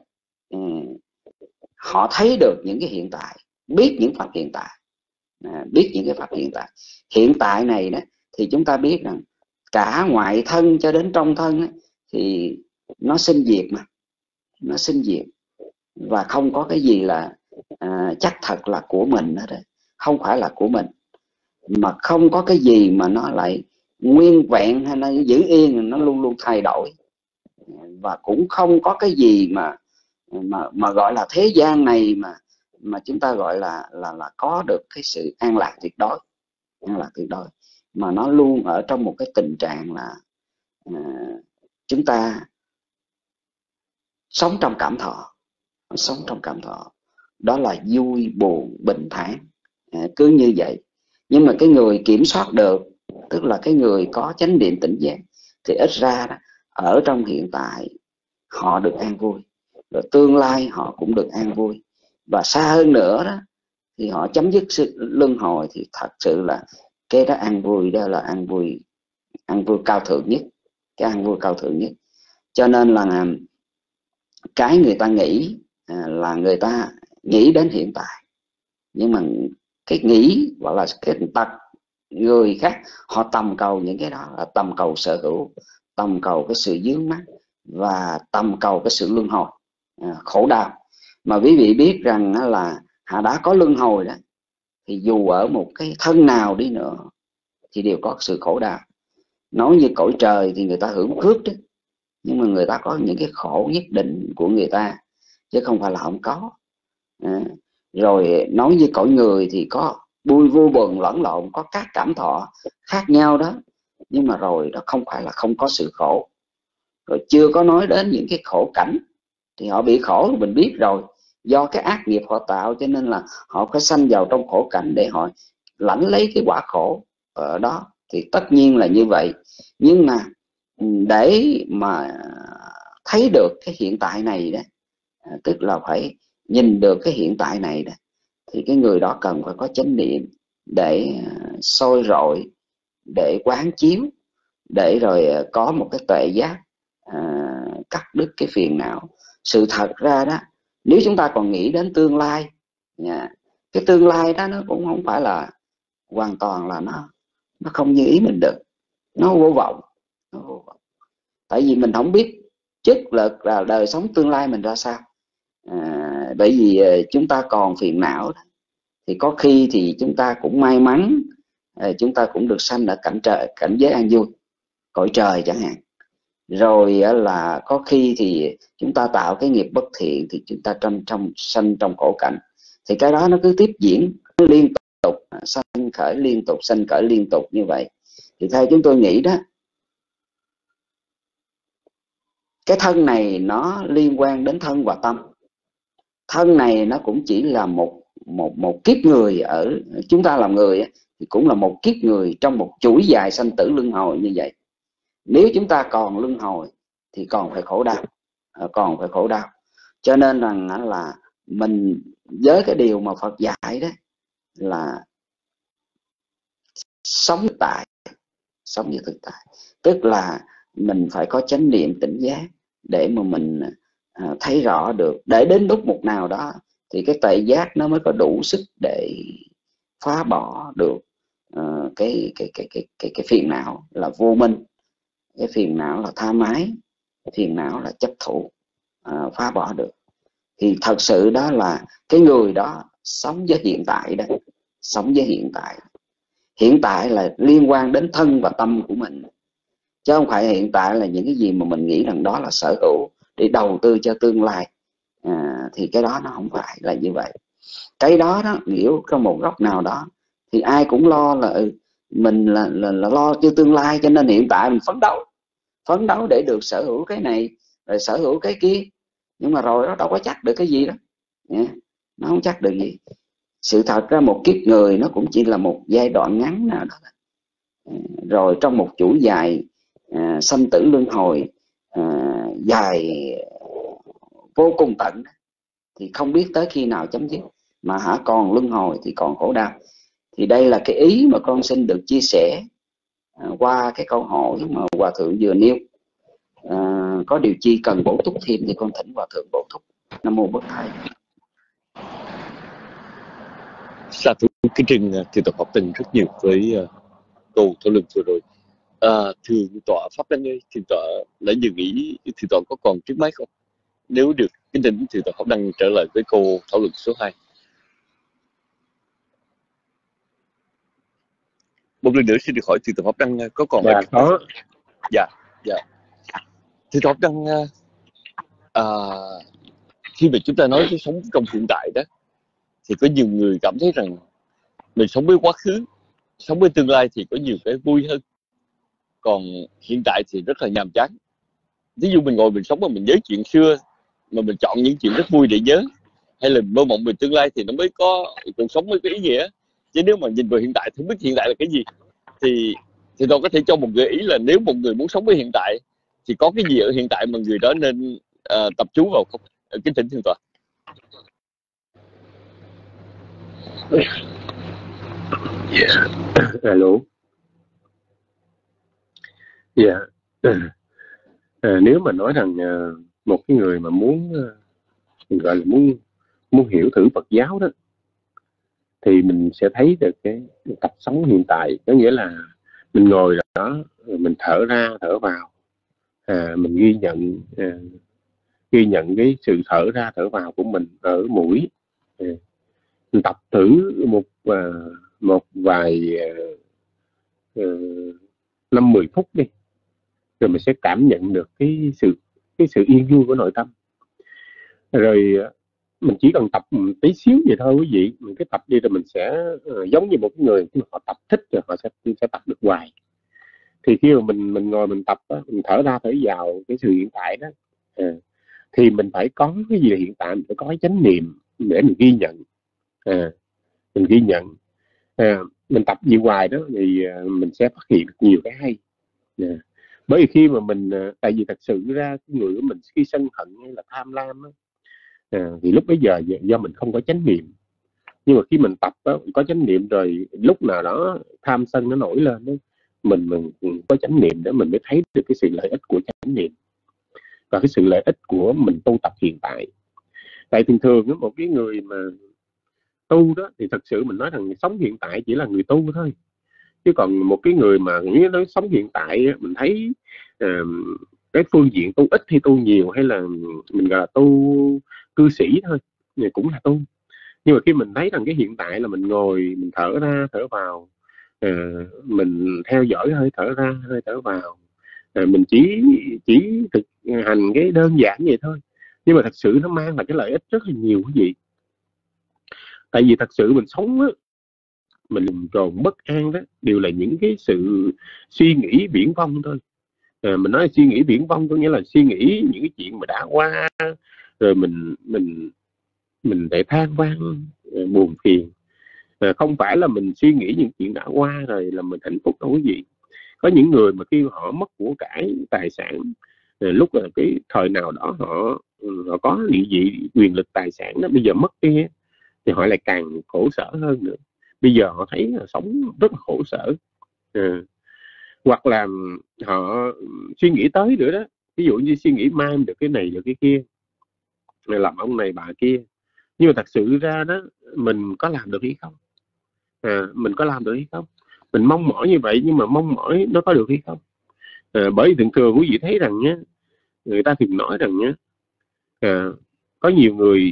Speaker 6: họ thấy được những cái hiện tại, biết những pháp hiện tại, biết những cái pháp hiện tại. Hiện tại này đó thì chúng ta biết rằng cả ngoại thân cho đến trong thân ấy, thì nó sinh diệt mà, nó sinh diệt, và không có cái gì là chắc thật là của mình hết đấy. Không phải là của mình, mà không có cái gì mà nó lại nguyên vẹn hay nó giữ yên, nó luôn luôn thay đổi. Và cũng không có cái gì mà gọi là thế gian này mà chúng ta gọi là có được cái sự an lạc tuyệt đối, an lạc tuyệt đối, mà nó luôn ở trong một cái tình trạng là chúng ta sống trong cảm thọ, sống trong cảm thọ, đó là vui buồn bình thản, cứ như vậy. Nhưng mà cái người kiểm soát được, tức là cái người có chánh niệm tỉnh giác, thì ít ra đó, ở trong hiện tại họ được an vui, rồi tương lai họ cũng được an vui, và xa hơn nữa đó thì họ chấm dứt sự luân hồi. Thì thật sự là cái đó an vui, đó là an vui cao thượng nhất, cái an vui cao thượng nhất. Cho nên là cái người ta nghĩ là người ta nghĩ đến hiện tại, nhưng mà cái nghĩ gọi là cái tật người khác, họ tầm cầu những cái đó là tầm cầu sở hữu, tầm cầu cái sự dướng mắt, và tầm cầu cái sự luân hồi, khổ đau. Mà quý vị biết rằng là họ đã có luân hồi đó, thì dù ở một cái thân nào đi nữa thì đều có sự khổ đau. Nói như cõi trời thì người ta hưởng phước chứ, nhưng mà người ta có những cái khổ nhất định của người ta, chứ không phải là không có. Rồi nói như cõi người thì có vui vui buồn lẫn lộn, có các cảm thọ khác nhau đó, nhưng mà rồi đó không phải là không có sự khổ. Rồi chưa có nói đến những cái khổ cảnh, thì họ bị khổ mình biết rồi, do cái ác nghiệp họ tạo, cho nên là họ phải sanh vào trong khổ cảnh để họ lãnh lấy cái quả khổ ở đó. Thì tất nhiên là như vậy. Nhưng mà để mà thấy được cái hiện tại này đó, tức là phải nhìn được cái hiện tại này đó, thì cái người đó cần phải có chánh niệm để soi rọi, để quán chiếu, để rồi có một cái tuệ giác, cắt đứt cái phiền não. Sự thật ra đó, nếu chúng ta còn nghĩ đến tương lai, cái tương lai đó nó cũng không phải là hoàn toàn là nó không như ý mình được, nó vô vọng, nó vô vọng. Tại vì mình không biết chất lực là đời sống tương lai mình ra sao. Bởi vì chúng ta còn phiền não, thì có khi thì chúng ta cũng may mắn, chúng ta cũng được sanh ở cảnh giới an vui, cõi trời chẳng hạn. Rồi là có khi thì chúng ta tạo cái nghiệp bất thiện, thì chúng ta sanh trong khổ cảnh. Thì cái đó nó cứ tiếp diễn, nó liên tục sanh khởi liên tục, sanh khởi liên tục như vậy. Thì theo chúng tôi nghĩ đó, cái thân này nó liên quan đến thân và tâm. Thân này nó cũng chỉ là một kiếp người, ở chúng ta làm người thì cũng là một kiếp người trong một chuỗi dài sanh tử luân hồi như vậy. Nếu chúng ta còn luân hồi thì còn phải khổ đau, còn phải khổ đau. Cho nên rằng là mình với cái điều mà Phật dạy đó là sống tại, sống như thực tại, tức là mình phải có chánh niệm tỉnh giác để mà mình thấy rõ được, để đến lúc một nào đó thì cái tuệ giác nó mới có đủ sức để phá bỏ được cái phiền não là vô minh, cái phiền não là tha mái, cái phiền não là chấp thủ, phá bỏ được. Thì thật sự đó là cái người đó sống với hiện tại đó, sống với hiện tại. Hiện tại là liên quan đến thân và tâm của mình, chứ không phải hiện tại là những cái gì mà mình nghĩ rằng đó là sở hữu để đầu tư cho tương lai. Thì cái đó nó không phải là như vậy. Cái đó đó hiểu trong một góc nào đó thì ai cũng lo là mình là lo cho tương lai, cho nên hiện tại mình phấn đấu để được sở hữu cái này rồi sở hữu cái kia. Nhưng mà rồi nó đâu có chắc được cái gì đó, nó không chắc được gì. Sự thật ra một kiếp người nó cũng chỉ là một giai đoạn ngắn nào đó, rồi trong một chuỗi dài sanh tử luân hồi dài vô cùng tận, thì không biết tới khi nào chấm dứt, mà còn luân hồi thì còn khổ đau. Thì đây là cái ý mà con xin được chia sẻ qua cái câu hỏi mà Hòa Thượng vừa nêu. Có điều chi cần bổ túc thêm thì con thỉnh Hòa Thượng bổ túc. Nam mô Bổn Thầy.
Speaker 4: Sa thú kính trân Thiền tọa Pháp Tịnh rất nhiều với câu thảo luận vừa rồi. Thượng tọa Pháp Đăng ơi, Thiền tọa đã dự nghĩ Thiền tọa có còn trước máy không? Nếu được, kính thỉnh Thiền tọa Pháp Đăng trở lại với câu thảo luận số 2. Một lần nữa xin được hỏi Thiền tọa Pháp Đăng có còn
Speaker 5: Dạ có.
Speaker 4: Dạ. Thiền tọa Pháp Đăng, khi mà chúng ta nói cái sống trong hiện tại đó, thì có nhiều người cảm thấy rằng mình sống với quá khứ, sống với tương lai thì có nhiều cái vui hơn, còn hiện tại thì rất là nhàm chán. Ví dụ mình ngồi mình sống mà mình nhớ chuyện xưa, mà mình chọn những chuyện rất vui để nhớ, hay là mơ mộng về tương lai thì nó mới có cuộc sống mới có ý nghĩa. Chứ nếu mà nhìn vào hiện tại thì không biết hiện tại là cái gì, thì tôi có thể cho một gợi ý là nếu một người muốn sống với hiện tại thì có cái gì ở hiện tại mà người đó nên tập trung vào không? Kính thỉnh Thượng tọa.
Speaker 5: Alo. Dạ. Nếu mà nói rằng một cái người mà muốn gọi là muốn hiểu thử Phật giáo đó, thì mình sẽ thấy được cái tập sống hiện tại. Có nghĩa là mình ngồi đó, mình thở ra thở vào, mình ghi nhận cái sự thở ra thở vào của mình ở mũi. Mình tập thử một vài 5-10 phút đi, rồi mình sẽ cảm nhận được cái sự yên vui của nội tâm. Rồi mình chỉ cần tập một tí xíu vậy thôi quý vị, mình cứ tập đi, rồi mình sẽ giống như một người khi họ tập thích rồi họ sẽ tập được hoài. Thì khi mà mình ngồi mình tập đó, mình thở ra thở vào cái sự hiện tại đó, thì mình phải có cái gì là hiện tại, mình phải có cái chánh niệm để mình ghi nhận. Mình ghi nhận, mình tập gì hoài đó thì mình sẽ phát hiện được nhiều cái hay. Bởi vì khi mà mình, tại vì thật sự ra cái người của mình khi sân hận hay là tham lam đó, thì lúc bấy giờ do mình không có chánh niệm. Nhưng mà khi mình tập đó, có chánh niệm rồi, lúc nào đó tham sân nó nổi lên đó, mình có chánh niệm để mình mới thấy được cái sự lợi ích của chánh niệm và cái sự lợi ích của mình tu tập hiện tại. Tại thường thường đó, một cái người mà tu đó thì thật sự mình nói rằng sống hiện tại chỉ là người tu thôi. Chứ còn một cái người mà nếu nói sống hiện tại, mình thấy cái phương diện tu ít hay tu nhiều, hay là mình gọi là tu cư sĩ thôi, thì cũng là tu. Nhưng mà khi mình thấy rằng cái hiện tại là mình ngồi, mình thở ra thở vào, mình theo dõi hơi thở ra hơi thở vào, mình chỉ thực hành cái đơn giản vậy thôi, nhưng mà thật sự nó mang lại cái lợi ích rất là nhiều quý vị. Tại vì thật sự mình sống á, mình còn bất an đó đều là những cái sự suy nghĩ viển vông thôi. Mình nói suy nghĩ viển vông có nghĩa là suy nghĩ những cái chuyện mà đã qua, rồi mình lại than vãn, buồn phiền. Không phải là mình suy nghĩ những chuyện đã qua rồi là mình hạnh phúc đâu quý vị. Có những người mà khi họ mất của cải tài sản, lúc là cái thời nào đó họ có địa vị quyền lực tài sản đó, bây giờ mất đi thì họ lại càng khổ sở hơn nữa. Bây giờ họ thấy là sống rất là khổ sở. Hoặc là họ suy nghĩ tới nữa đó, ví dụ như suy nghĩ mai được cái này được cái kia, làm ông này bà kia. Nhưng mà thật sự ra đó, mình có làm được hay không? Mình có làm được hay không? Mình mong mỏi như vậy nhưng mà mong mỏi nó có được hay không? Bởi vì thường quý vị thấy rằng nhé, người ta thường nói rằng nhé, có nhiều người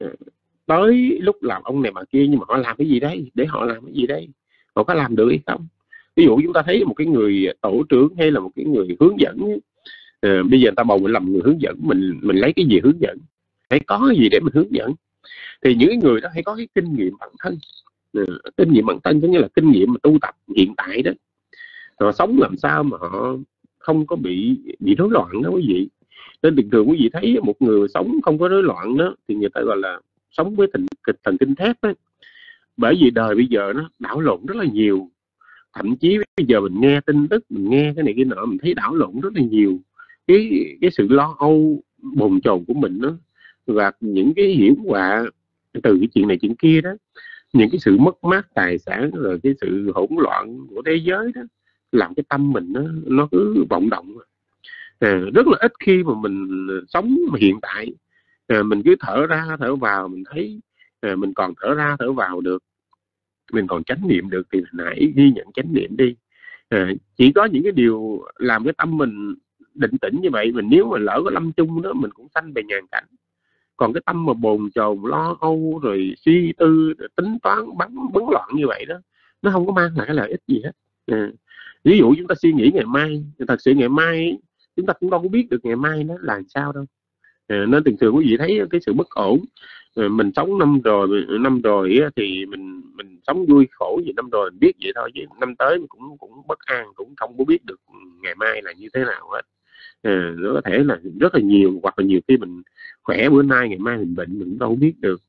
Speaker 5: tới lúc làm ông này bà kia, nhưng mà họ làm cái gì đấy? Để họ làm cái gì đấy? Họ có làm được hay không? Ví dụ chúng ta thấy một cái người tổ trưởng hay là một cái người hướng dẫn, bây giờ người ta bầu mình làm người hướng dẫn, mình lấy cái gì hướng dẫn? Hãy có cái gì để mình hướng dẫn? Thì những người đó hãy có cái kinh nghiệm bản thân. Kinh nghiệm bản thân có nghĩa là kinh nghiệm mà tu tập hiện tại đó. Họ sống làm sao mà họ không có bị rối loạn đó quý vị. Nên thường quý vị thấy một người sống không có rối loạn đó thì người ta gọi là sống với thần kinh thép đó. Bởi vì đời bây giờ nó đảo lộn rất là nhiều, thậm chí bây giờ mình nghe tin tức, mình nghe cái này cái nọ, mình thấy đảo lộn rất là nhiều. Cái sự lo âu bồn chồn của mình đó, và những cái hiểm họa từ cái chuyện này chuyện kia đó, những cái sự mất mát tài sản, rồi cái sự hỗn loạn của thế giới đó, làm cái tâm mình nó cứ vọng động. Rất là ít khi mà mình sống hiện tại. Mình cứ thở ra thở vào, mình thấy mình còn thở ra thở vào được, mình còn chánh niệm được, thì mình hãy ghi nhận chánh niệm đi. Chỉ có những cái điều làm cái tâm mình định tĩnh như vậy, mình nếu mà lỡ có lâm chung đó, mình cũng sanh về nhàn cảnh. Còn cái tâm mà bồn chồn lo âu rồi suy tư rồi tính toán bấn loạn như vậy đó, nó không có mang lại cái lợi ích gì hết. Ví dụ chúng ta suy nghĩ ngày mai, thật sự ngày mai chúng ta cũng đâu có biết được ngày mai nó là sao đâu. Nên thường thường quý vị thấy cái sự bất ổn. Mình sống năm rồi thì mình sống vui khổ gì năm rồi mình biết vậy thôi, chứ năm tới mình cũng bất an, cũng không có biết được ngày mai là như thế nào hết. Nó có thể là rất là nhiều, hoặc là nhiều khi mình khỏe bữa nay ngày mai mình bệnh, mình cũng đâu biết được.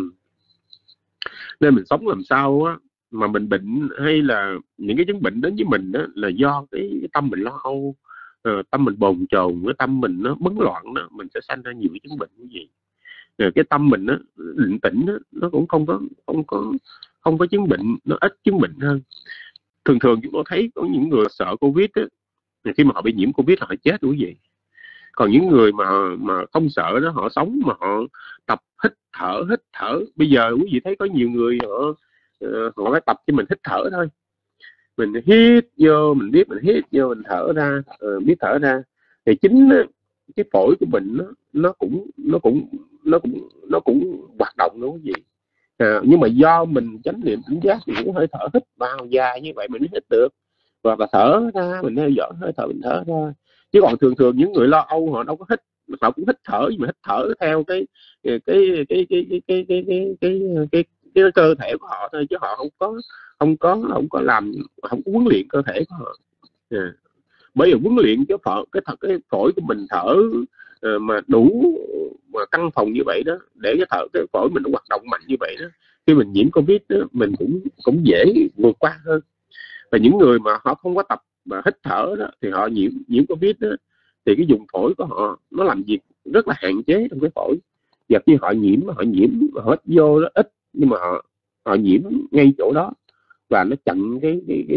Speaker 5: Nên mình sống làm sao á mà mình bệnh, hay là những cái chứng bệnh đến với mình đó, là do cái tâm mình lo âu, tâm mình bồn chồn, cái tâm mình nó bấn loạn đó, mình sẽ sanh ra nhiều cái chứng bệnh như vậy. Cái tâm mình nó định tĩnh đó, nó cũng không có chứng bệnh, nó ít chứng bệnh hơn. Thường thường chúng tôi thấy có những người sợ Covid á, khi mà họ bị nhiễm Covid là họ chết quý vị. Còn những người mà không sợ đó, họ sống mà họ tập hít thở. Bây giờ quý vị thấy có nhiều người họ phải tập cho mình hít thở thôi. Mình hít vô mình biết, mình hít vô mình thở ra, biết thở ra, thì chính cái phổi của mình nó cũng hoạt động nữa quý vị. Nhưng mà do mình chánh niệm tỉnh giác thì cái hơi thở hít vào dài như vậy mình mới hít được, hoặc là thở ra mình theo dõi hơi thở mình thở ra. Chứ còn thường thường những người lo âu họ đâu có hít, họ cũng hít thở, nhưng mà hít thở theo cái cái cơ thể của họ thôi, chứ họ không có huấn luyện cơ thể của họ. Bởi vì huấn luyện cái phổi của mình thở mà đủ mà căng phòng như vậy đó, để cái phổi mình nó hoạt động mạnh như vậy đó, khi mình nhiễm Covid đó, mình cũng dễ vượt qua hơn. Và những người mà họ không có tập mà hít thở đó, thì họ nhiễm Covid đó, thì cái vùng phổi của họ nó làm việc rất là hạn chế trong cái phổi. Và khi họ nhiễm họ hít vô đó ít, nhưng mà họ nhiễm ngay chỗ đó, và nó chặn cái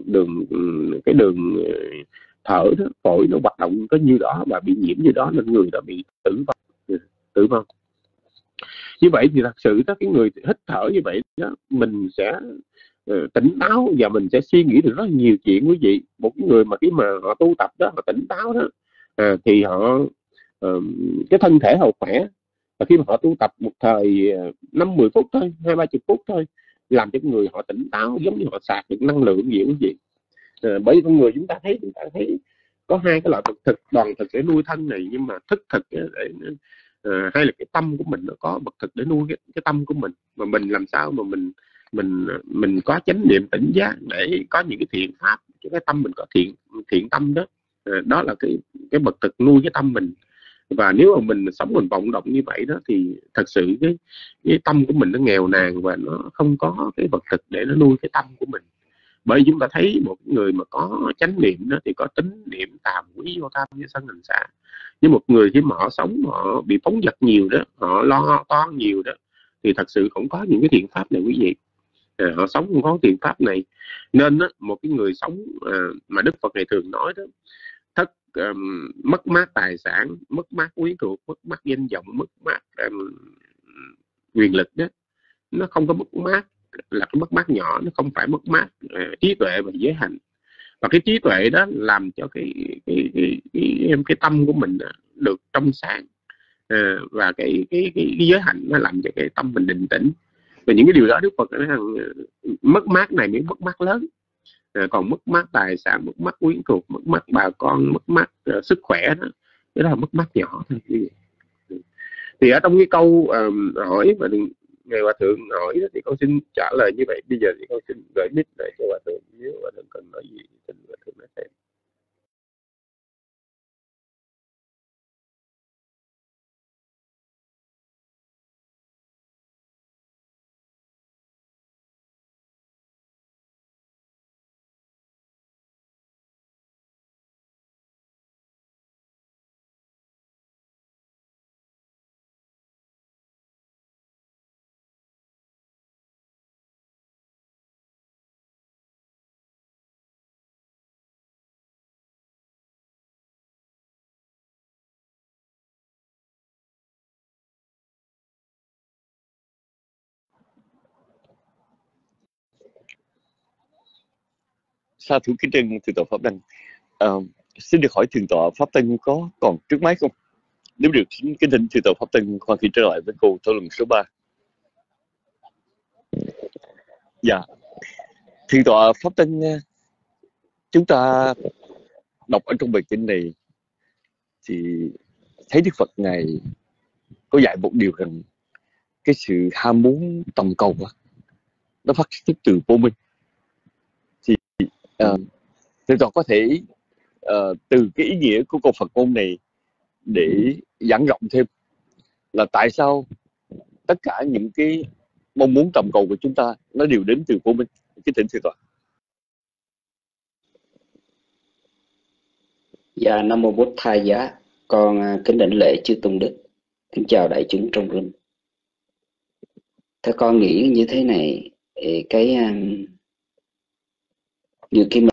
Speaker 5: đường thở đó, phổi nó hoạt động có như đó và bị nhiễm như đó, nên người đó bị tử vong. Như vậy thì thật sự đó, cái người hít thở như vậy đó, mình sẽ tỉnh táo và mình sẽ suy nghĩ được rất nhiều chuyện quý vị. Một cái người mà khi mà họ tu tập đó, họ tỉnh táo đó, thì họ cái thân thể họ khỏe. Và khi mà họ tu tập một thời 5-10 phút thôi, 20-30 phút thôi, làm cho người họ tỉnh táo, giống như họ sạc được năng lượng gì quý vị. Bởi vì con người chúng ta thấy có hai cái loại thực, đoàn thực để nuôi thân này, nhưng mà thức thực để hay là cái tâm của mình nó có vật thực để nuôi cái tâm của mình. Mà mình làm sao mà mình có chánh niệm tỉnh giác để có những cái thiện pháp, cái tâm mình có thiện tâm đó. Đó là cái vật thực nuôi cái tâm mình. Và nếu mà mình sống mình vọng động như vậy đó, thì thật sự cái tâm của mình nó nghèo nàn, và nó không có cái vật thực để nó nuôi cái tâm của mình. Bởi vì chúng ta thấy một người mà có chánh niệm đó thì có tính niệm tàm quý vô tham như sân hành xạ. Nhưng một người khi mà họ sống họ bị phóng dật nhiều đó, họ lo toan nhiều đó, thì thật sự không có những cái thiện pháp này quý vị. Họ sống không có thiện pháp này. Nên đó, một cái người sống mà Đức Phật này thường nói đó, mất mát tài sản, mất mát quyến thuộc, mất mát danh vọng, mất mát quyền lực đó, nó không có mất mát là cái mất mát nhỏ, nó không phải mất mát trí tuệ và giới hạnh. Và cái trí tuệ đó làm cho cái tâm của mình được trong sáng, và cái giới hạnh nó làm cho cái tâm mình định tĩnh. Và những cái điều đó Đức Phật nói rằng mất mát này mới mất mát lớn. Còn mất mát tài sản, mất mát quyến thuộc, mất mát bà con, mất mát sức khỏe đó, cái đó là mất mát nhỏ thôi. Thì ở trong cái câu hỏi mà Ngài Hòa Thượng hỏi đó, thì con xin trả lời như vậy. Bây giờ thì con xin gửi mic lại cho Hòa Thượng, nếu Hòa Thượng cần nói gì xin Hòa Thượng nói thêm.
Speaker 4: Sa thú kính trân thượng tọa Pháp Đăng. Xin được hỏi thượng tọa Pháp Tân có còn trước máy không? Nếu được, kính thỉnh thượng tọa Pháp Tân khoan khi trở lại với câu thảo luận số 3. Dạ, thượng tọa Pháp Tân, chúng ta đọc ở trong bài kinh này thì thấy Đức Phật Ngài có dạy một điều rằng cái sự ham muốn tầm cầu nó phát xuất từ vô minh. Thì thượng tọa có thể từ cái ý nghĩa của câu Phật ngôn này để giảng rộng thêm là tại sao tất cả những cái mong muốn tầm cầu của chúng ta nó đều đến từ vô minh. Cái thỉnh thượng tọa.
Speaker 6: Dạ, Nam Mô Bổn Thầy Giá, con kính đảnh lễ chư tôn đức, kính chào đại chúng trong rừng. Theo con nghĩ như thế này, cái như khi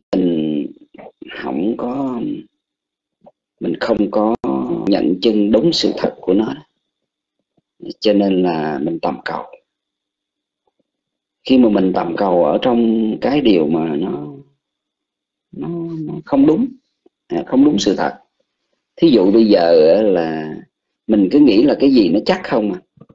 Speaker 6: mình không có nhận chân đúng sự thật của nó, cho nên là mình tầm cầu. Khi mà mình tầm cầu ở trong cái điều mà nó không đúng sự thật. Thí dụ bây giờ là mình cứ nghĩ là cái gì nó chắc không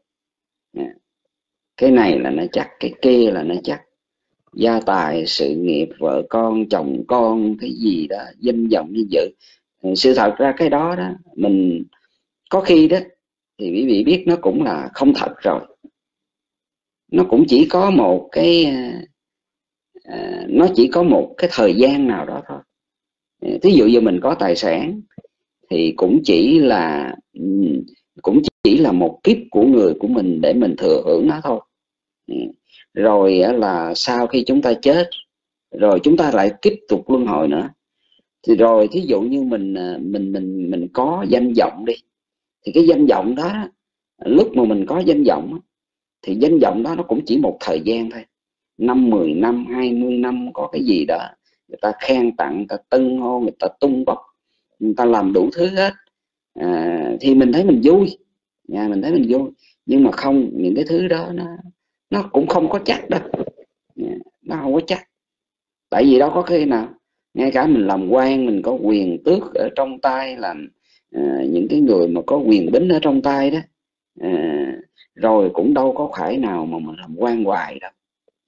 Speaker 6: cái này là nó chắc, cái kia là nó chắc, gia tài, sự nghiệp, vợ con, chồng con, cái gì đó, danh vọng, như dự. Sự thật ra cái đó mình có khi đó thì quý vị biết nó cũng là không thật rồi. Nó cũng chỉ có một cái thời gian nào đó thôi. Thí dụ như mình có tài sản thì cũng chỉ là một kiếp của người của mình để mình thừa hưởng nó thôi. Rồi là sau khi chúng ta chết rồi chúng ta lại tiếp tục luân hồi nữa. Thì rồi thí dụ như mình có danh vọng đi, thì cái danh vọng đó, lúc mà mình có danh vọng thì danh vọng đó nó cũng chỉ một thời gian thôi. 5, 10 năm, 20 năm có cái gì đó người ta khen tặng, người ta tung hô, người ta tung bốc, người ta làm đủ thứ hết, thì mình thấy mình vui, mình thấy mình vui. Nhưng mà không, những cái thứ đó nó cũng không có chắc đâu, nó không có chắc. Tại vì đâu có khi nào ngay cả mình làm quan, mình có quyền tước ở trong tay, làm những cái người mà có quyền bính ở trong tay đó, rồi cũng đâu có phải nào mà mình làm quan hoài đâu.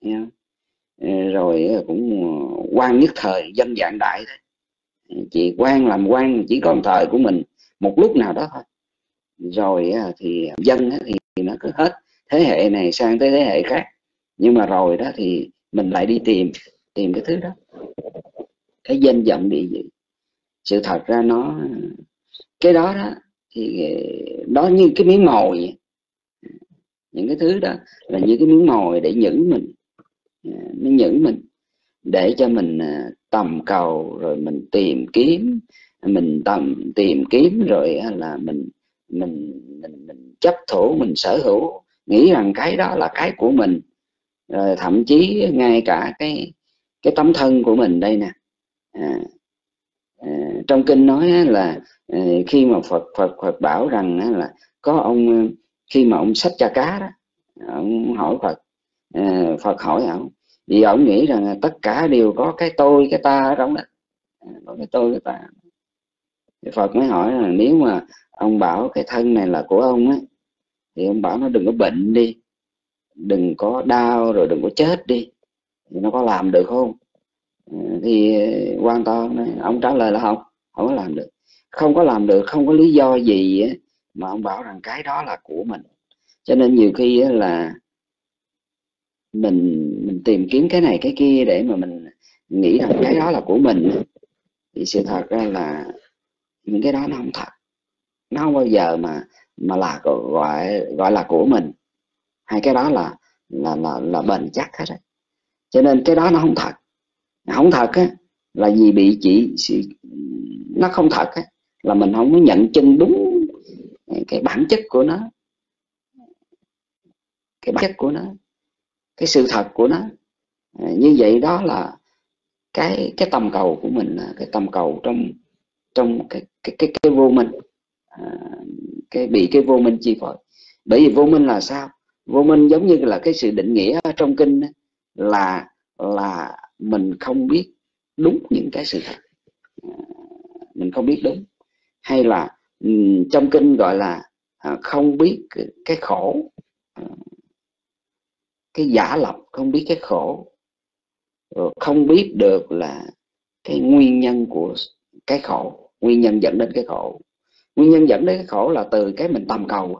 Speaker 6: Rồi cũng quan nhất thời, dân vạn đại thôi. Chỉ làm quan chỉ có một thời của mình một lúc nào đó thôi. Rồi thì dân thì nó cứ hết thế hệ này sang tới thế hệ khác. Nhưng mà rồi đó thì mình lại đi tìm cái thứ đó, cái danh vọng địa vị. Sự thật ra cái đó thì đó như cái miếng mồi vậy. Những cái thứ đó là như cái miếng mồi để nhẫn mình, để cho mình tầm cầu, rồi mình tìm kiếm, rồi là mình chấp thủ, mình sở hữu, nghĩ rằng cái đó là cái của mình. Rồi thậm chí ngay cả cái tấm thân của mình đây nè, trong kinh nói là khi mà Phật bảo rằng là có ông, khi mà ông xách cha cá đó, ông hỏi Phật hỏi ông, vì ông nghĩ rằng tất cả đều có cái tôi, cái ta ở trong đó, có cái tôi, cái ta. Thì Phật mới hỏi là nếu mà ông bảo cái thân này là của ông á, thì ông bảo nó đừng có bệnh đi, đừng có đau, rồi đừng có chết đi, thì nó có làm được không? Thì hoàn toàn ông trả lời là không có làm được. Không có làm được, không có lý do gì mà ông bảo rằng cái đó là của mình. Cho nên nhiều khi là mình tìm kiếm cái này cái kia để mà mình nghĩ rằng cái đó là của mình, thì sự thật ra là những cái đó nó không thật. Nó không bao giờ mà là gọi là của mình, hay cái đó là bền chắc hết đấy. Cho nên cái đó nó không thật. Không thật là vì bị nó không thật là mình không có nhận chân đúng cái bản chất của nó, cái sự thật của nó. Như vậy đó là cái tầm cầu của mình, cái tầm cầu trong cái vô minh, bị cái vô minh chi phối. Bởi vì vô minh là sao? Vô minh giống như là cái sự định nghĩa trong kinh là mình không biết đúng những cái sự thật, mình không biết đúng, hay là trong kinh gọi là không biết cái khổ, cái giả lập, không biết cái khổ, không biết được là cái nguyên nhân của cái khổ, nguyên nhân dẫn đến cái khổ. Nguyên nhân dẫn đến cái khổ là từ cái mình tầm cầu,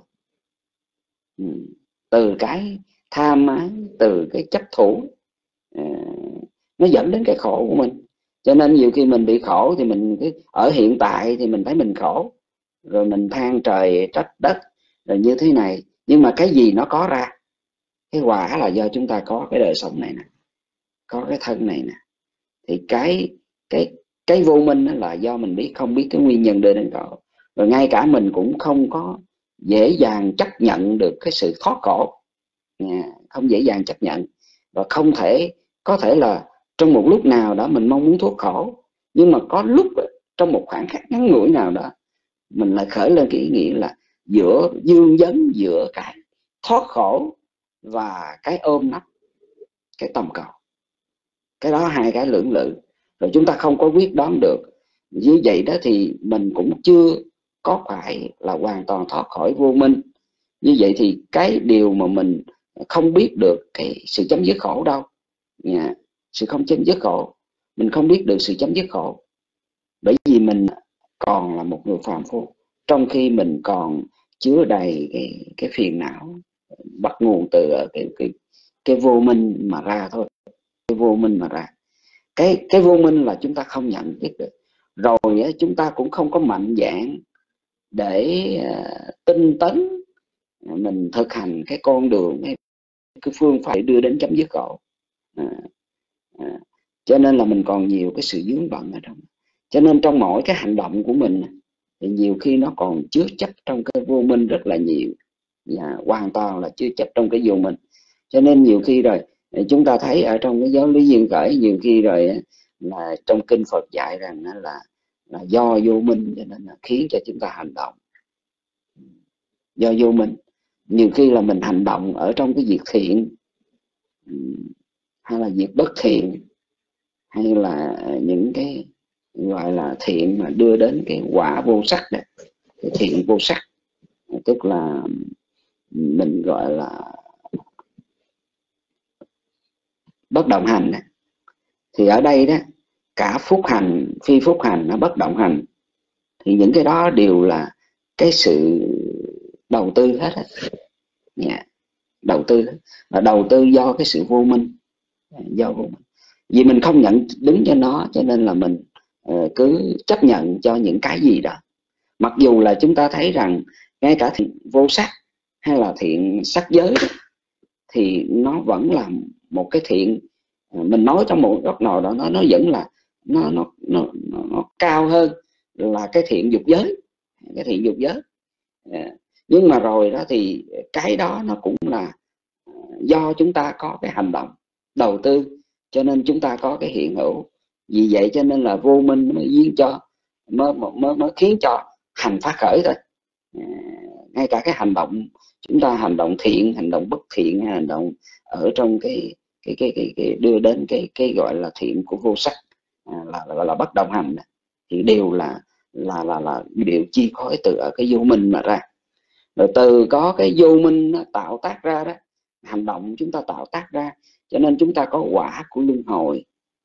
Speaker 6: từ cái tham ái, từ cái chấp thủ, nó dẫn đến cái khổ của mình. Cho nên nhiều khi mình bị khổ thì mình ở hiện tại thì mình thấy mình khổ, rồi mình than trời trách đất rồi như thế này. Nhưng mà cái gì nó có ra? Cái quả là do chúng ta có cái đời sống này nè, có cái thân này nè. Thì cái vô minh là do mình không biết cái nguyên nhân đưa đến khổ. Rồi ngay cả mình cũng không có dễ dàng chấp nhận được cái sự thoát khổ, không dễ dàng chấp nhận, và không thể, có thể là trong một lúc nào đó mình mong muốn thoát khổ, nhưng mà có lúc trong một khoảng khắc ngắn ngủi nào đó mình lại khởi lên cái ý nghĩa là giữa dương vấn giữa cái thoát khổ và cái ôm nấp, cái tầm cầu. Cái đó hai cái lưỡng lự, rồi chúng ta không có quyết đoán được. Như vậy đó thì mình cũng chưa có phải là hoàn toàn thoát khỏi vô minh. Như vậy thì cái điều mà mình không biết được cái sự chấm dứt khổ đâu, sự không chấm dứt khổ, mình không biết được sự chấm dứt khổ, bởi vì mình còn là một người phàm phu, trong khi mình còn chứa đầy cái phiền não, bắt nguồn từ cái vô minh mà ra thôi. Cái vô minh mà ra, cái vô minh là chúng ta không nhận biết được. Rồi chúng ta cũng không có mạnh dạn để tinh tấn mình thực hành cái con đường, cái phương pháp để đưa đến chấm dứt khổ. Cho nên là mình còn nhiều cái sự vướng bận ở trong. Cho nên trong mỗi cái hành động của mình thì nhiều khi nó còn chứa chấp trong cái vô minh rất là nhiều, hoàn toàn là chứa chấp trong cái vô minh. Cho nên nhiều khi rồi chúng ta thấy ở trong cái giáo lý duyên khởi, nhiều khi rồi là trong kinh Phật dạy rằng là do vô minh cho nên là khiến cho chúng ta hành động. Do vô minh, nhiều khi là mình hành động ở trong cái việc thiện hay là việc bất thiện, hay là những cái gọi là thiện mà đưa đến cái quả vô sắc đấy, cái thiện vô sắc, tức là mình gọi là bất động hành đấy. Thì ở đây đó, cả phúc hành, phi phúc hành, nó bất động hành, thì những cái đó đều là cái sự đầu tư hết á. Đầu tư, và đầu tư do cái sự vô minh, do vô minh. Vì mình không nhận đứng cho nó, cho nên là mình cứ chấp nhận cho những cái gì đó. Mặc dù là chúng ta thấy rằng ngay cả thiện vô sắc hay là thiện sắc giới đó, thì nó vẫn là một cái thiện, mình nói trong một góc nào đó nó vẫn là nó cao hơn là cái thiện dục giới, cái thiện dục giới. Nhưng mà rồi đó thì cái đó nó cũng là do chúng ta có cái hành động đầu tư, cho nên chúng ta có cái hiện hữu. Vì vậy cho nên là vô minh mới duyên cho, mới khiến cho hành phát khởi thôi. Ngay cả cái hành động chúng ta hành động thiện, hành động bất thiện, hành động ở trong cái đưa đến cái gọi là thiện của vô sắc, là bất động hành, thì đều là điều chi khối từ ở cái vô minh mà ra. Rồi từ có cái vô minh nó tạo tác ra đó, hành động chúng ta tạo tác ra, cho nên chúng ta có quả của luân hồi,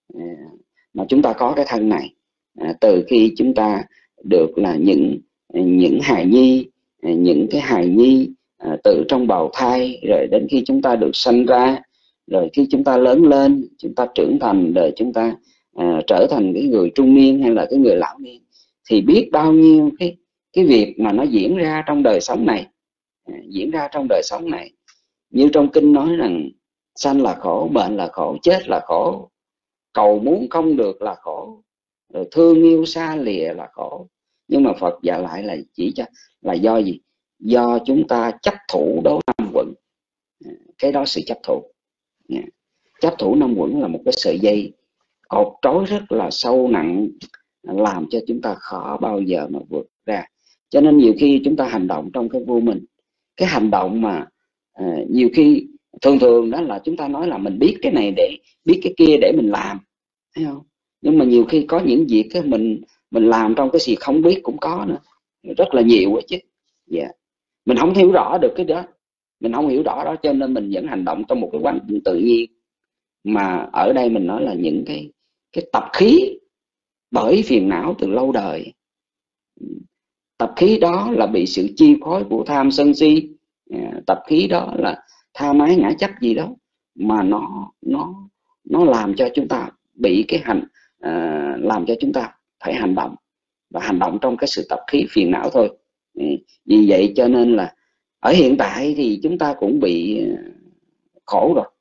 Speaker 6: mà chúng ta có cái thân này. Từ khi chúng ta được là những hài nhi, những cái hài nhi từ trong bào thai, rồi đến khi chúng ta được sanh ra, rồi khi chúng ta lớn lên, chúng ta trưởng thành, rồi chúng ta trở thành cái người trung niên hay là cái người lão niên, thì biết bao nhiêu cái việc mà nó diễn ra trong đời sống này, diễn ra trong đời sống này. Như trong kinh nói rằng sanh là khổ, bệnh là khổ, chết là khổ, cầu muốn không được là khổ, rồi thương yêu xa lìa là khổ. Nhưng mà Phật dạy lại là chỉ cho là do gì? Do chúng ta chấp thủ đối năm quẩn. Cái đó sự chấp thủ. Chấp thủ năm quẩn là một cái sợi dây cột trói rất là sâu nặng, làm cho chúng ta khó bao giờ mà vượt ra. Cho nên nhiều khi chúng ta hành động trong cái vô minh, cái hành động mà nhiều khi thường đó là chúng ta nói là mình biết cái này để biết cái kia để mình làm, thấy không? Nhưng mà nhiều khi có những việc cái mình làm trong cái gì không biết cũng có nữa, rất là nhiều chứ. Mình không hiểu rõ được cái đó, mình không hiểu rõ đó, cho nên mình vẫn hành động trong một cái hoàn cảnh tự nhiên. Mà ở đây mình nói là những cái tập khí bởi phiền não từ lâu đời. Tập khí đó là bị sự chi phối của tham sân si, tập khí đó là tha mái ngã chấp gì đó, mà nó làm cho chúng ta bị cái làm cho chúng ta phải hành động, và hành động trong cái sự tập khí phiền não thôi. Vì vậy cho nên là ở hiện tại thì chúng ta cũng bị khổ rồi.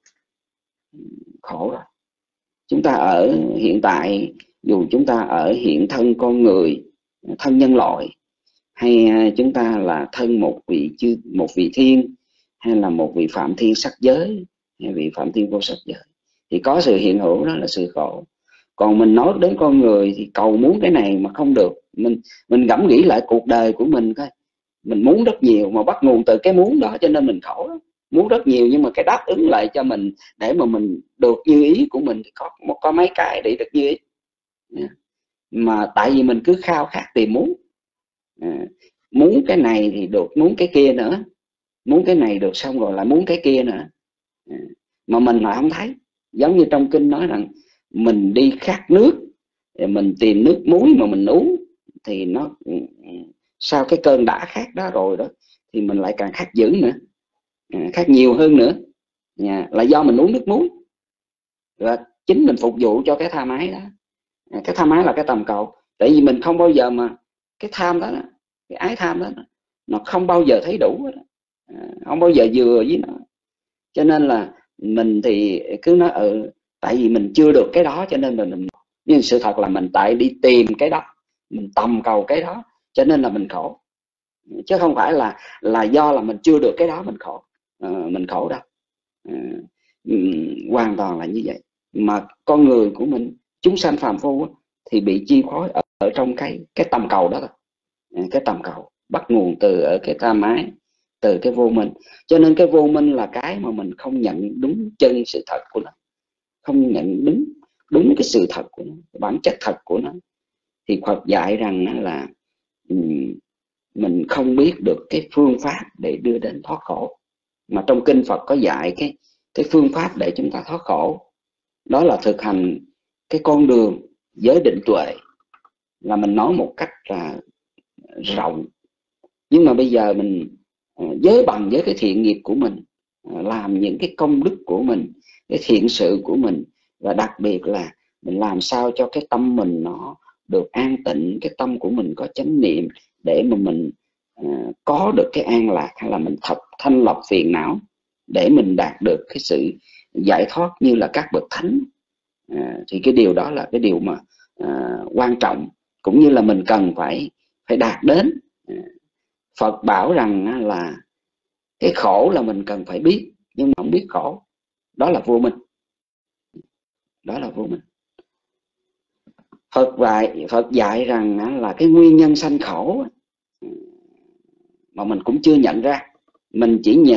Speaker 6: Chúng ta ở hiện tại, dù chúng ta ở hiện thân con người, thân nhân loại, hay chúng ta là thân một vị thiên, hay là một vị phạm thiên sắc giới, hay vị phạm thiên vô sắc giới, thì có sự hiện hữu đó là sự khổ. Còn mình nói đến con người thì cầu muốn cái này mà không được. Mình ngẫm nghĩ lại cuộc đời của mình coi, mình muốn rất nhiều mà bắt nguồn từ cái muốn đó, cho nên mình khổ đó. Muốn rất nhiều nhưng mà cái đáp ứng lại cho mình để mà mình được như ý của mình thì có mấy cái để được như ý. Mà tại vì mình cứ khao khát tìm muốn, muốn cái này thì được, muốn cái kia nữa, muốn cái này được xong rồi lại muốn cái kia nữa, mà mình lại không thấy. Giống như trong kinh nói rằng mình đi khát nước, mình tìm nước muối mà mình uống, thì nó sau cái cơn đã khát đó rồi đó thì mình lại càng khát dữ nữa, khát nhiều hơn nữa, là do mình uống nước muối. Và chính mình phục vụ cho cái tha mái đó. Cái tha mái là cái tầm cầu. Tại vì mình không bao giờ mà cái tham đó, cái ái tham đó, nó không bao giờ thấy đủ đó. Không bao giờ vừa với nó. Cho nên là mình thì cứ nói tại vì mình chưa được cái đó cho nên mình, nhưng sự thật là mình tại đi tìm cái đó, mình tầm cầu cái đó, cho nên là mình khổ. Chứ không phải là do là mình chưa được cái đó mình khổ. Mình khổ đâu. Hoàn toàn là như vậy. Mà con người của mình, chúng sanh phàm phu thì bị chi phối ở trong cái tầm cầu đó. Cái tầm cầu bắt nguồn từ ở cái tha mái, từ cái vô minh. Cho nên cái vô minh là cái mà mình không nhận đúng chân sự thật của nó, không nhận đúng cái sự thật của nó, bản chất thật của nó. Thì Phật dạy rằng là mình không biết được cái phương pháp để đưa đến thoát khổ. Mà trong kinh Phật có dạy cái phương pháp để chúng ta thoát khổ, đó là thực hành cái con đường giới định tuệ. Là mình nói một cách là rộng, nhưng mà bây giờ mình giới bằng với cái thiện nghiệp của mình, làm những cái công đức của mình, cái thiện sự của mình, và đặc biệt là mình làm sao cho cái tâm mình nó được an tịnh, cái tâm của mình có chánh niệm, để mà mình có được cái an lạc, hay là mình thanh lọc phiền não để mình đạt được cái sự giải thoát như là các bậc thánh. Thì cái điều đó là cái điều mà quan trọng, cũng như là mình cần phải đạt đến. Phật bảo rằng là cái khổ là mình cần phải biết, nhưng mà không biết khổ, đó là vô minh. Đó là vô minh. Phật dạy rằng là cái nguyên nhân sanh khổ mà mình cũng chưa nhận ra. Mình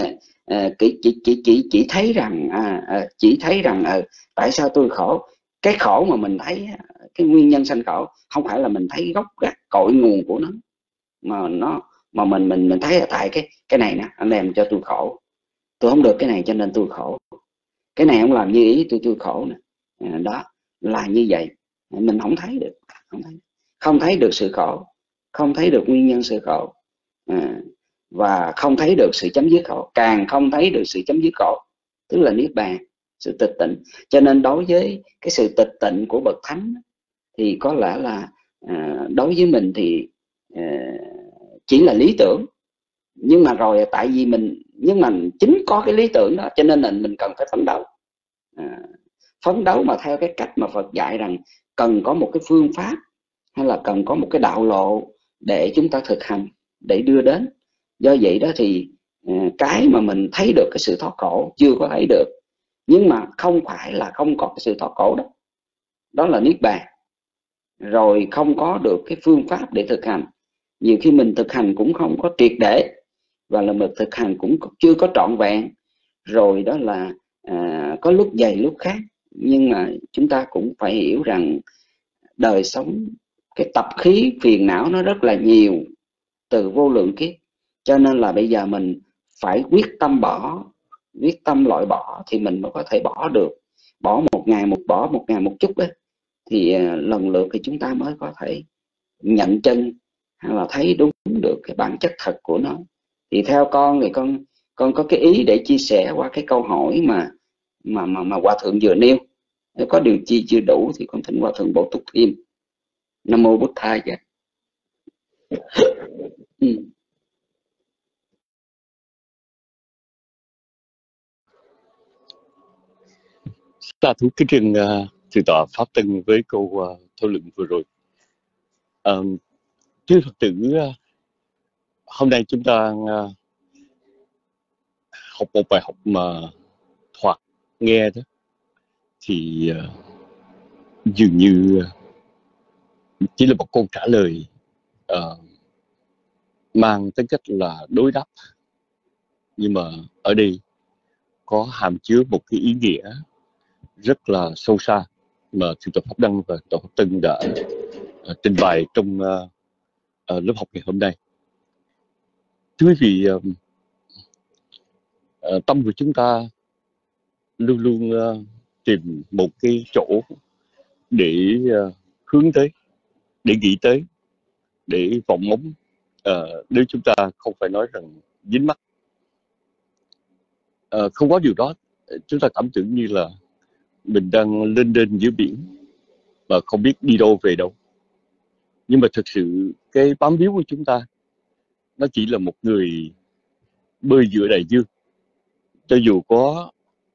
Speaker 6: chỉ thấy rằng tại sao tôi khổ. Cái khổ mà mình thấy, cái nguyên nhân sanh khổ, không phải là mình thấy gốc gác cội nguồn của nó, mà mình thấy là tại cái này nè, anh làm cho tôi khổ, tôi không được cái này cho nên tôi khổ, cái này không làm như ý tôi khổ nè. Đó là như vậy. Mình không thấy được, không thấy được sự khổ, không thấy được nguyên nhân sự khổ, và không thấy được sự chấm dứt khổ, càng không thấy được sự chấm dứt khổ, tức là niết bàn, sự tịch tịnh. Cho nên đối với cái sự tịch tịnh của bậc thánh thì có lẽ là đối với mình thì chỉ là lý tưởng. Nhưng mà rồi tại vì nhưng mà chính có cái lý tưởng đó, cho nên là mình cần phải phấn đấu mà theo cái cách mà Phật dạy rằng cần có một cái phương pháp, hay là cần có một cái đạo lộ để chúng ta thực hành, để đưa đến. Do vậy đó thì cái mà mình thấy được cái sự thoát khổ chưa có thấy được, nhưng mà không phải là không có cái sự thoát khổ đó, đó là niết bàn. Rồi không có được cái phương pháp để thực hành, nhiều khi mình thực hành cũng không có triệt để, và là mình thực hành cũng chưa có trọn vẹn. Rồi đó là có lúc dày lúc khác. Nhưng mà chúng ta cũng phải hiểu rằng đời sống, cái tập khí phiền não nó rất là nhiều từ vô lượng kiếp, cho nên là bây giờ mình phải quyết tâm bỏ, quyết tâm loại bỏ thì mình mới có thể bỏ được. Bỏ một ngày một chút đấy, thì lần lượt thì chúng ta mới có thể nhận chân hay là thấy đúng được cái bản chất thật của nó. Thì theo con thì con có cái ý để chia sẻ qua cái câu hỏi mà Hòa Thượng vừa nêu. Nếu có điều chi chưa đủ thì con thỉnh Hòa Thượng bổ túc thêm. Nam mô Bụt Thầy.
Speaker 4: Ta thú kính trình thượng tọa Pháp Tân với câu thảo luận vừa rồi. Thưa Phật tử, hôm nay chúng ta học một bài học mà thoạt nghe đó thì dường như chỉ là một câu trả lời mang tính cách là đối đáp, nhưng mà ở đây có hàm chứa một cái ý nghĩa rất là sâu xa mà thượng tọa Pháp Đăng và tọa Pháp Tân đã trình bày trong lớp học ngày hôm nay. Thưa quý vị, tâm của chúng ta luôn luôn tìm một cái chỗ để hướng tới, để nghĩ tới, để vọng ngóng. Nếu chúng ta không phải nói rằng dính mắc, không có điều đó, chúng ta cảm tưởng như là mình đang lên đên giữa biển mà không biết đi đâu về đâu. Nhưng mà thực sự cái bám víu của chúng ta nó chỉ là một người bơi giữa đại dương. Cho dù có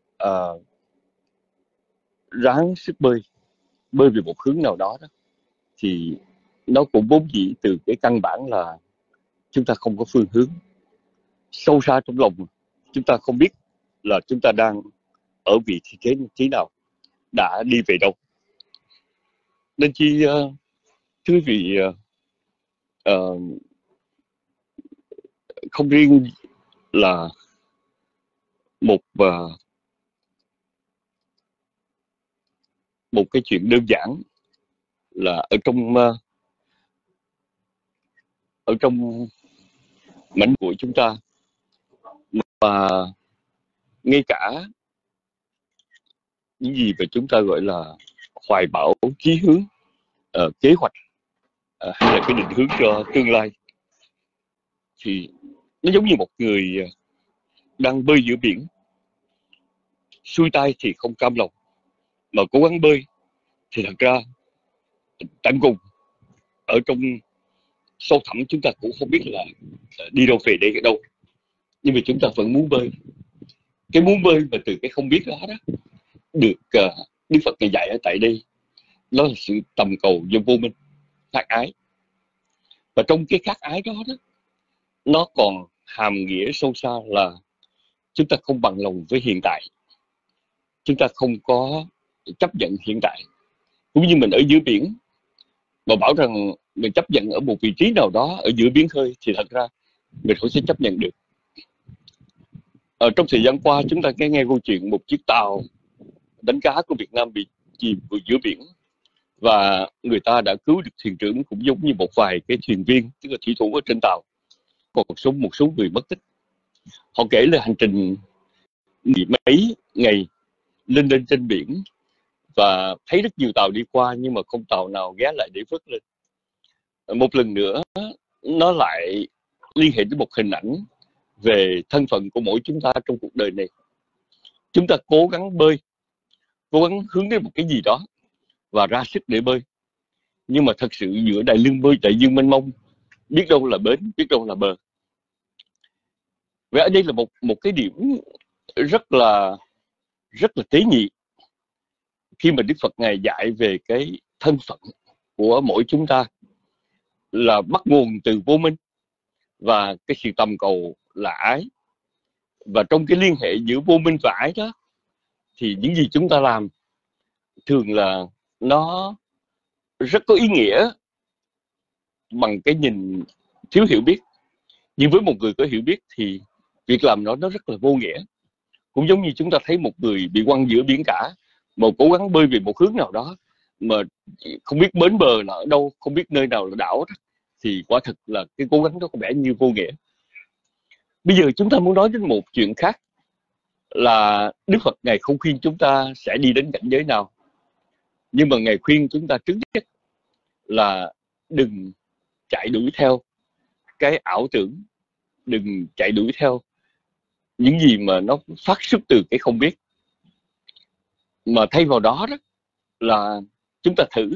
Speaker 4: ráng sức bơi về một hướng nào đó, thì nó cũng vốn dĩ từ cái căn bản là chúng ta không có phương hướng. Sâu xa trong lòng chúng ta không biết là chúng ta đang ở vị trí nào, đã đi về đâu. Nên chi thưa quý vị, không riêng là một cái chuyện đơn giản là ở trong mảnh của chúng ta, mà ngay cả những gì mà chúng ta gọi là hoài bão, chí hướng, kế hoạch hay là cái định hướng cho tương lai, thì nó giống như một người đang bơi giữa biển, xuôi tay thì không cam lòng, mà cố gắng bơi thì thật ra tận cùng ở trong sâu thẳm chúng ta cũng không biết là đi đâu về đây ở đâu, nhưng mà chúng ta vẫn muốn bơi. Cái muốn bơi mà từ cái không biết đó được Đức Phật Ngài dạy ở tại đây, nó là sự tầm cầu do vô minh, khát ái. Và trong cái khát ái đó, nó còn hàm nghĩa sâu xa là chúng ta không bằng lòng với hiện tại, chúng ta không có chấp nhận hiện tại. Cũng như mình ở giữa biển mà bảo rằng mình chấp nhận ở một vị trí nào đó ở giữa biển khơi, thì thật ra mình không sẽ chấp nhận được. Trong thời gian qua chúng ta nghe câu chuyện một chiếc tàu đánh cá của Việt Nam bị chìm giữa biển, và người ta đã cứu được thuyền trưởng cũng giống như một vài cái thuyền viên, tức là thủy thủ ở trên tàu, còn một số người mất tích. Họ kể là hành trình mấy ngày lên trên biển và thấy rất nhiều tàu đi qua, nhưng mà không tàu nào ghé lại để vớt lên. Một lần nữa nó lại liên hệ đến một hình ảnh về thân phận của mỗi chúng ta trong cuộc đời này. Chúng ta cố gắng bơi, cố gắng hướng đến một cái gì đó và ra sức để bơi, nhưng mà thật sự giữa đại dương mênh mông, biết đâu là bến, biết đâu là bờ. Vậy ở đây là một cái điểm rất là tế nhị khi mà Đức Phật Ngài dạy về cái thân phận của mỗi chúng ta là bắt nguồn từ vô minh, và cái sự tầm cầu là ái. Và trong cái liên hệ giữa vô minh và ái đó, thì những gì chúng ta làm thường là nó rất có ý nghĩa bằng cái nhìn thiếu hiểu biết. Nhưng với một người có hiểu biết thì việc làm nó rất là vô nghĩa. Cũng giống như chúng ta thấy một người bị quăng giữa biển cả mà cố gắng bơi về một hướng nào đó, mà không biết bến bờ là ở đâu, không biết nơi nào là đảo đó, thì quả thực là cái cố gắng đó có vẻ như vô nghĩa. Bây giờ chúng ta muốn nói đến một chuyện khác, là Đức Phật Ngài không khuyên chúng ta sẽ đi đến cảnh giới nào, nhưng mà Ngài khuyên chúng ta trước nhất là đừng chạy đuổi theo cái ảo tưởng, đừng chạy đuổi theo những gì mà nó phát xuất từ cái không biết, mà thay vào đó đó là chúng ta thử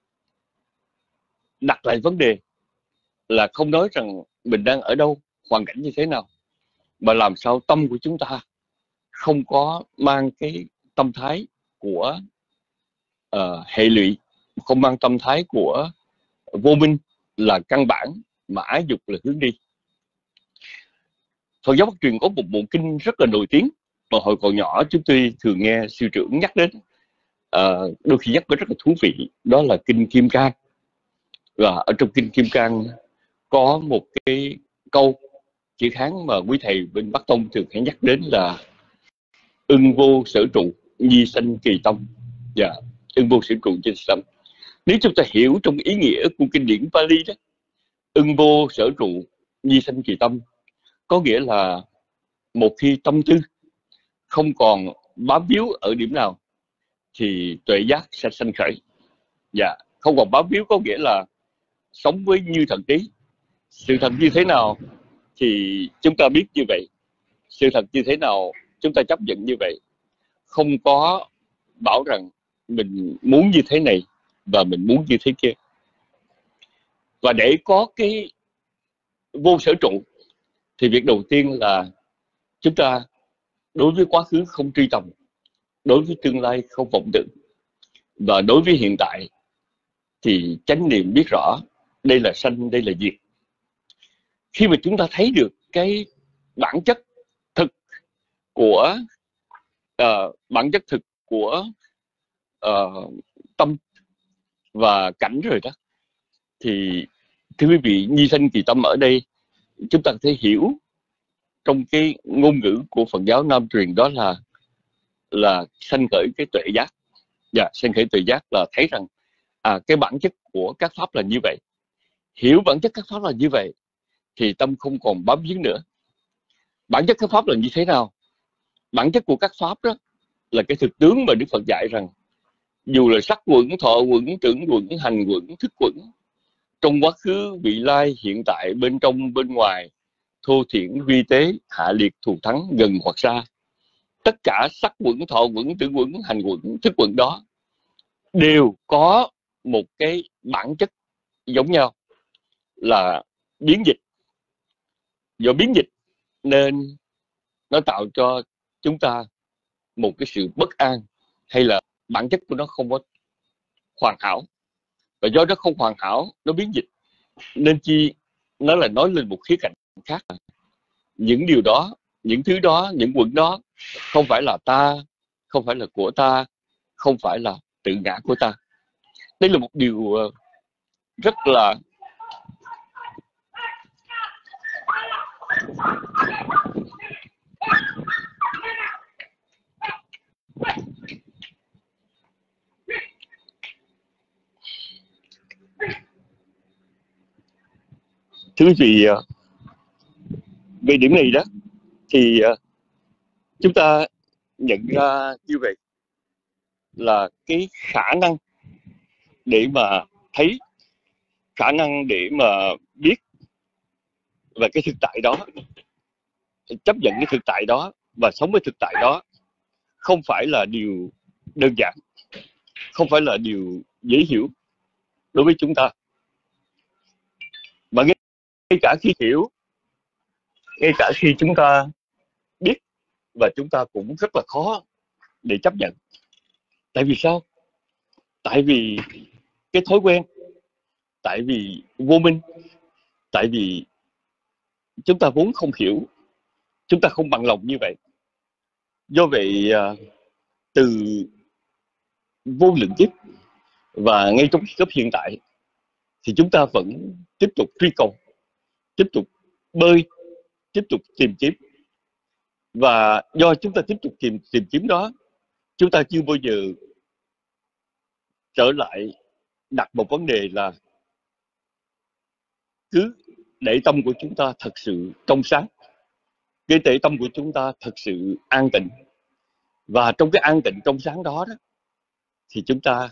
Speaker 4: đặt lại vấn đề, là không nói rằng mình đang ở đâu, hoàn cảnh như thế nào, mà làm sao tâm của chúng ta không có mang cái tâm thái của hệ lụy, không mang tâm thái của vô minh là căn bản, mà ái dục là hướng đi. Phật giáo Bắc truyền có một bộ kinh rất là nổi tiếng mà hồi còn nhỏ chúng tôi thường nghe sư trưởng nhắc đến, đôi khi nhắc rất là thú vị, đó là kinh Kim Cang. Và ở trong kinh Kim Cang có một cái câu chữ Hán mà quý thầy bên Bắc Tông thường hay nhắc đến là ưng vô sở trụ, nhi sanh kỳ tâm. Dạ, ưng vô sở trụ trên tâm. Nếu chúng ta hiểu trong ý nghĩa của kinh điển Pali đó, ưng vô sở trụ, nhi sanh kỳ tâm, có nghĩa là một khi tâm tư không còn bám víu ở điểm nào thì tuệ giác sẽ sanh khởi. Dạ, không còn bám víu có nghĩa là sống với như thần trí. Sự thật như thế nào thì chúng ta biết như vậy, sự thật như thế nào chúng ta chấp nhận như vậy, không có bảo rằng mình muốn như thế này và mình muốn như thế kia. Và để có cái vô sở trụ thì việc đầu tiên là chúng ta đối với quá khứ không truy tầm, đối với tương lai không vọng tưởng, và đối với hiện tại thì chánh niệm biết rõ đây là sanh, đây là diệt. Khi mà chúng ta thấy được cái bản chất thực của tâm và cảnh rồi đó, thì thưa quý vị, nhi sanh kỳ tâm ở đây chúng ta có thể hiểu trong cái ngôn ngữ của Phật giáo Nam truyền, đó là sanh khởi cái tuệ giác. Dạ, sanh khởi tuệ giác là thấy rằng cái bản chất của các pháp là như vậy. Hiểu bản chất các pháp là như vậy thì tâm không còn bám víu nữa. Bản chất các pháp là như thế nào? Bản chất của các pháp đó là cái thực tướng mà Đức Phật dạy rằng dù là sắc quẩn, thọ quẩn, tưởng quẩn, hành quẩn, thức quẩn, trong quá khứ, vị lai, hiện tại, bên trong, bên ngoài, thô thiển, vi tế, hạ liệt, thù thắng, gần hoặc xa, tất cả sắc quẩn, thọ quẩn, tưởng quẩn, hành quẩn, thức quẩn đó đều có một cái bản chất giống nhau là biến dịch. Do biến dịch nên nó tạo cho chúng ta một cái sự bất an, hay là bản chất của nó không có hoàn hảo. Và do nó không hoàn hảo, nó biến dịch, nên chi nó là nói lên một khía cạnh khác. Những điều đó, những thứ đó, những quẩn đó không phải là ta, không phải là của ta, không phải là tự ngã của ta. Đây là một điều rất là thứ gì về điểm này đó thì chúng ta nhận ra như vậy là cái khả năng để mà thấy, khả năng để mà biết về cái thực tại đó, chấp nhận cái thực tại đó và sống với thực tại đó không phải là điều đơn giản, không phải là điều dễ hiểu đối với chúng ta. Mà ngay cả khi hiểu, ngay cả khi chúng ta biết, và chúng ta cũng rất là khó để chấp nhận. Tại vì sao? Tại vì cái thói quen, tại vì vô minh, tại vì chúng ta vốn không hiểu, chúng ta không bằng lòng như vậy. Do vậy từ vô lượng kiếp và ngay trong cấp hiện tại thì chúng ta vẫn tiếp tục truy cầu, tiếp tục bơi, tiếp tục tìm kiếm. Và do chúng ta tiếp tục tìm kiếm đó, chúng ta chưa bao giờ trở lại đặt một vấn đề là cứ để tâm của chúng ta thật sự trong sáng, cái để tâm của chúng ta thật sự an tịnh, và trong cái an tịnh trong sáng đó, thì chúng ta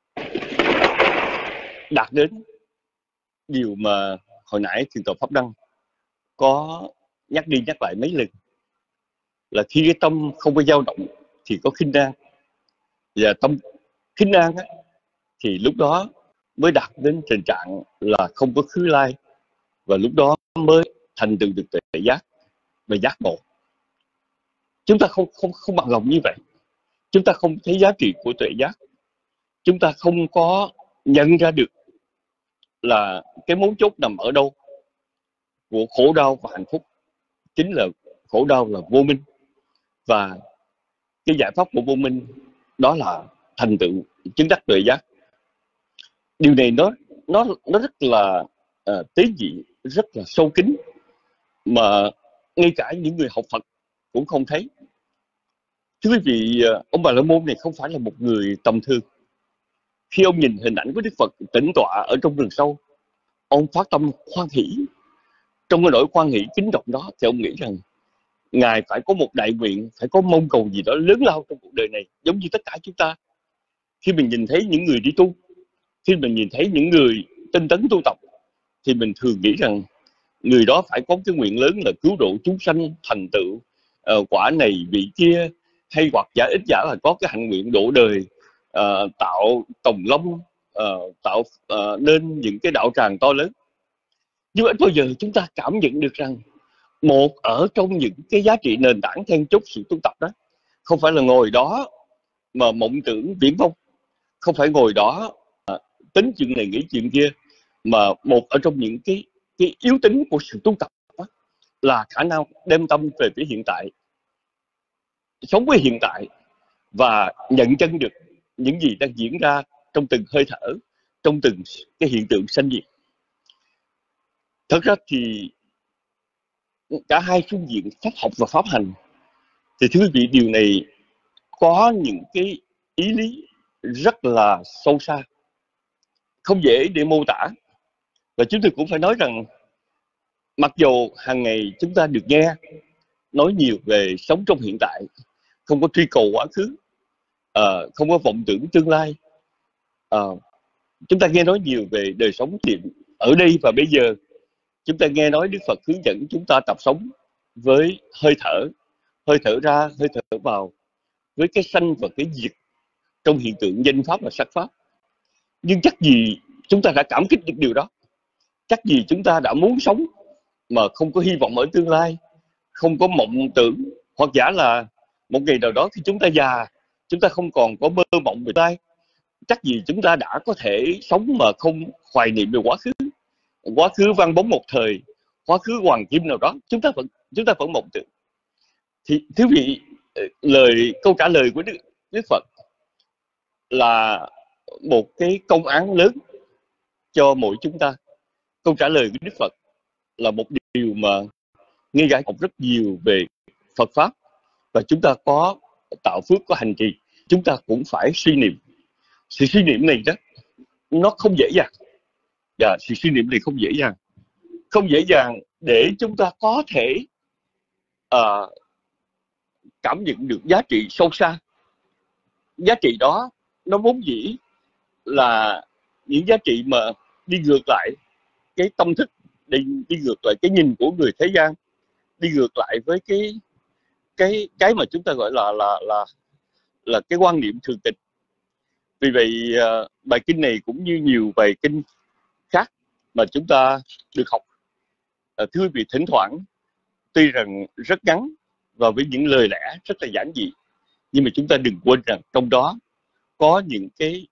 Speaker 4: đạt đến điều mà hồi nãy Thượng tọa Pháp Đăng có nhắc đi nhắc lại mấy lần, là khi cái tâm không có dao động thì có khinh an, và tâm khinh an thì lúc đó mới đạt đến tình trạng là không có khứ lai, và lúc đó mới thành tựu được tuệ giác và giác ngộ. Chúng ta không bằng lòng như vậy, chúng ta không thấy giá trị của tuệ giác, chúng ta không có nhận ra được là cái mấu chốt nằm ở đâu của khổ đau và hạnh phúc. Chính là khổ đau là vô minh, và cái giải pháp của vô minh đó là thành tựu chứng đắc tuệ giác. Điều này nó rất là tế nhị, rất là sâu kín, mà ngay cả những người học Phật cũng không thấy. Thưa quý vị, ông Bà La Môn này không phải là một người tầm thường. Khi ông nhìn hình ảnh của Đức Phật tĩnh tọa ở trong rừng sâu, ông phát tâm hoan hỷ. Trong cái nỗi hoan hỷ kính trọng đó thì ông nghĩ rằng Ngài phải có một đại nguyện, phải có mong cầu gì đó lớn lao trong cuộc đời này, giống như tất cả chúng ta. Khi mình nhìn thấy những người đi tu, khi mình nhìn thấy những người tinh tấn tu tập, thì mình thường nghĩ rằng người đó phải có cái nguyện lớn là cứu độ chúng sanh, thành tựu quả này vị kia, hay hoặc giả ít giả là có cái hạnh nguyện độ đời, tạo tòng long, tạo nên những cái đạo tràng to lớn. Nhưng ít bao giờ chúng ta cảm nhận được rằng một ở trong những cái giá trị nền tảng then chốt sự tu tập đó, không phải là ngồi đó mà mộng tưởng viễn vông, không phải ngồi đó tính chuyện này nghĩ chuyện kia, mà một ở trong những cái yếu tính của sự tu tập đó, là khả năng đem tâm về với hiện tại, sống với hiện tại và nhận chân được những gì đang diễn ra trong từng hơi thở, trong từng cái hiện tượng sanh diệt. Thật ra thì cả hai phương diện pháp học và pháp hành, thì thưa quý vị, điều này có những cái ý lý rất là sâu xa, không dễ để mô tả. Và chúng tôi cũng phải nói rằng mặc dù hàng ngày chúng ta được nghe nói nhiều về sống trong hiện tại, không có truy cầu quá khứ, không có vọng tưởng tương lai, chúng ta nghe nói nhiều về đời sống thiện ở đây và bây giờ. Chúng ta nghe nói Đức Phật hướng dẫn chúng ta tập sống với hơi thở ra, hơi thở vào, với cái sanh và cái diệt trong hiện tượng danh pháp và sắc pháp. Nhưng chắc gì chúng ta đã cảm kích được điều đó, chắc gì chúng ta đã muốn sống mà không có hy vọng ở tương lai, không có mộng tưởng, hoặc giả là một ngày nào đó khi chúng ta già, chúng ta không còn có mơ mộng về tương lai. Chắc gì chúng ta đã có thể sống mà không hoài niệm về quá khứ vang bóng một thời, quá khứ hoàng kim nào đó, chúng ta vẫn mộng tưởng. Thì thưa vị, câu trả lời của Đức Phật là một cái công án lớn cho mỗi chúng ta. Câu trả lời của Đức Phật là một điều mà ngay cả học rất nhiều về Phật pháp, và chúng ta có tạo phước, có hành trì, chúng ta cũng phải suy niệm. Sự suy niệm này đó, nó không dễ dàng. Và sự suy niệm này không dễ dàng để chúng ta có thể cảm nhận được giá trị sâu xa. Giá trị đó nó vốn dĩ là những giá trị mà đi ngược lại cái tâm thức, đi ngược lại cái nhìn của người thế gian, đi ngược lại với cái mà chúng ta gọi là cái quan niệm thường tịch. Vì vậy bài kinh này cũng như nhiều bài kinh khác mà chúng ta được học, thưa quý vị, thỉnh thoảng tuy rằng rất ngắn và với những lời lẽ rất là giản dị, nhưng mà chúng ta đừng quên rằng trong đó có những cái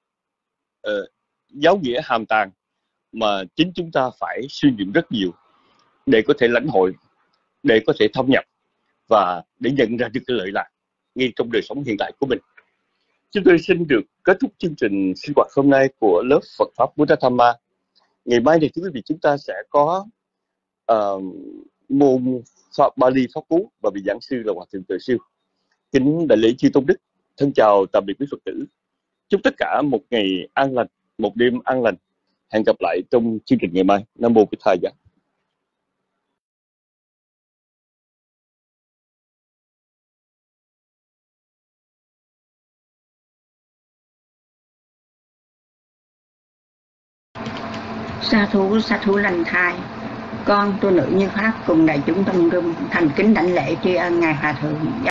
Speaker 4: giáo nghĩa hàm tàng mà chính chúng ta phải suy niệm rất nhiều để có thể lãnh hội, để có thể thâm nhập và để nhận ra được cái lợi lạc ngay trong đời sống hiện tại của mình. Chúng tôi xin được kết thúc chương trình sinh hoạt hôm nay của lớp Phật Pháp Buddha Dhamma. Ngày mai thì thưa quý vị, chúng ta sẽ có môn Pháp Bali Pháp Cú và vị giảng sư là Hòa Thượng Tuệ Siêu. Kính đại lễ chư tôn đức, thân chào tạm biệt quý Phật tử. chúc tất cả một ngày an lành, một đêm an lành. Hẹn gặp lại trong chương trình ngày mai. Nam mô Bích Thầy Giá.
Speaker 2: Sa thú lành thai, con tu nữ như pháp cùng đại chúng tâm rung thành kính đảnh lễ tri ân ngài hòa thượng.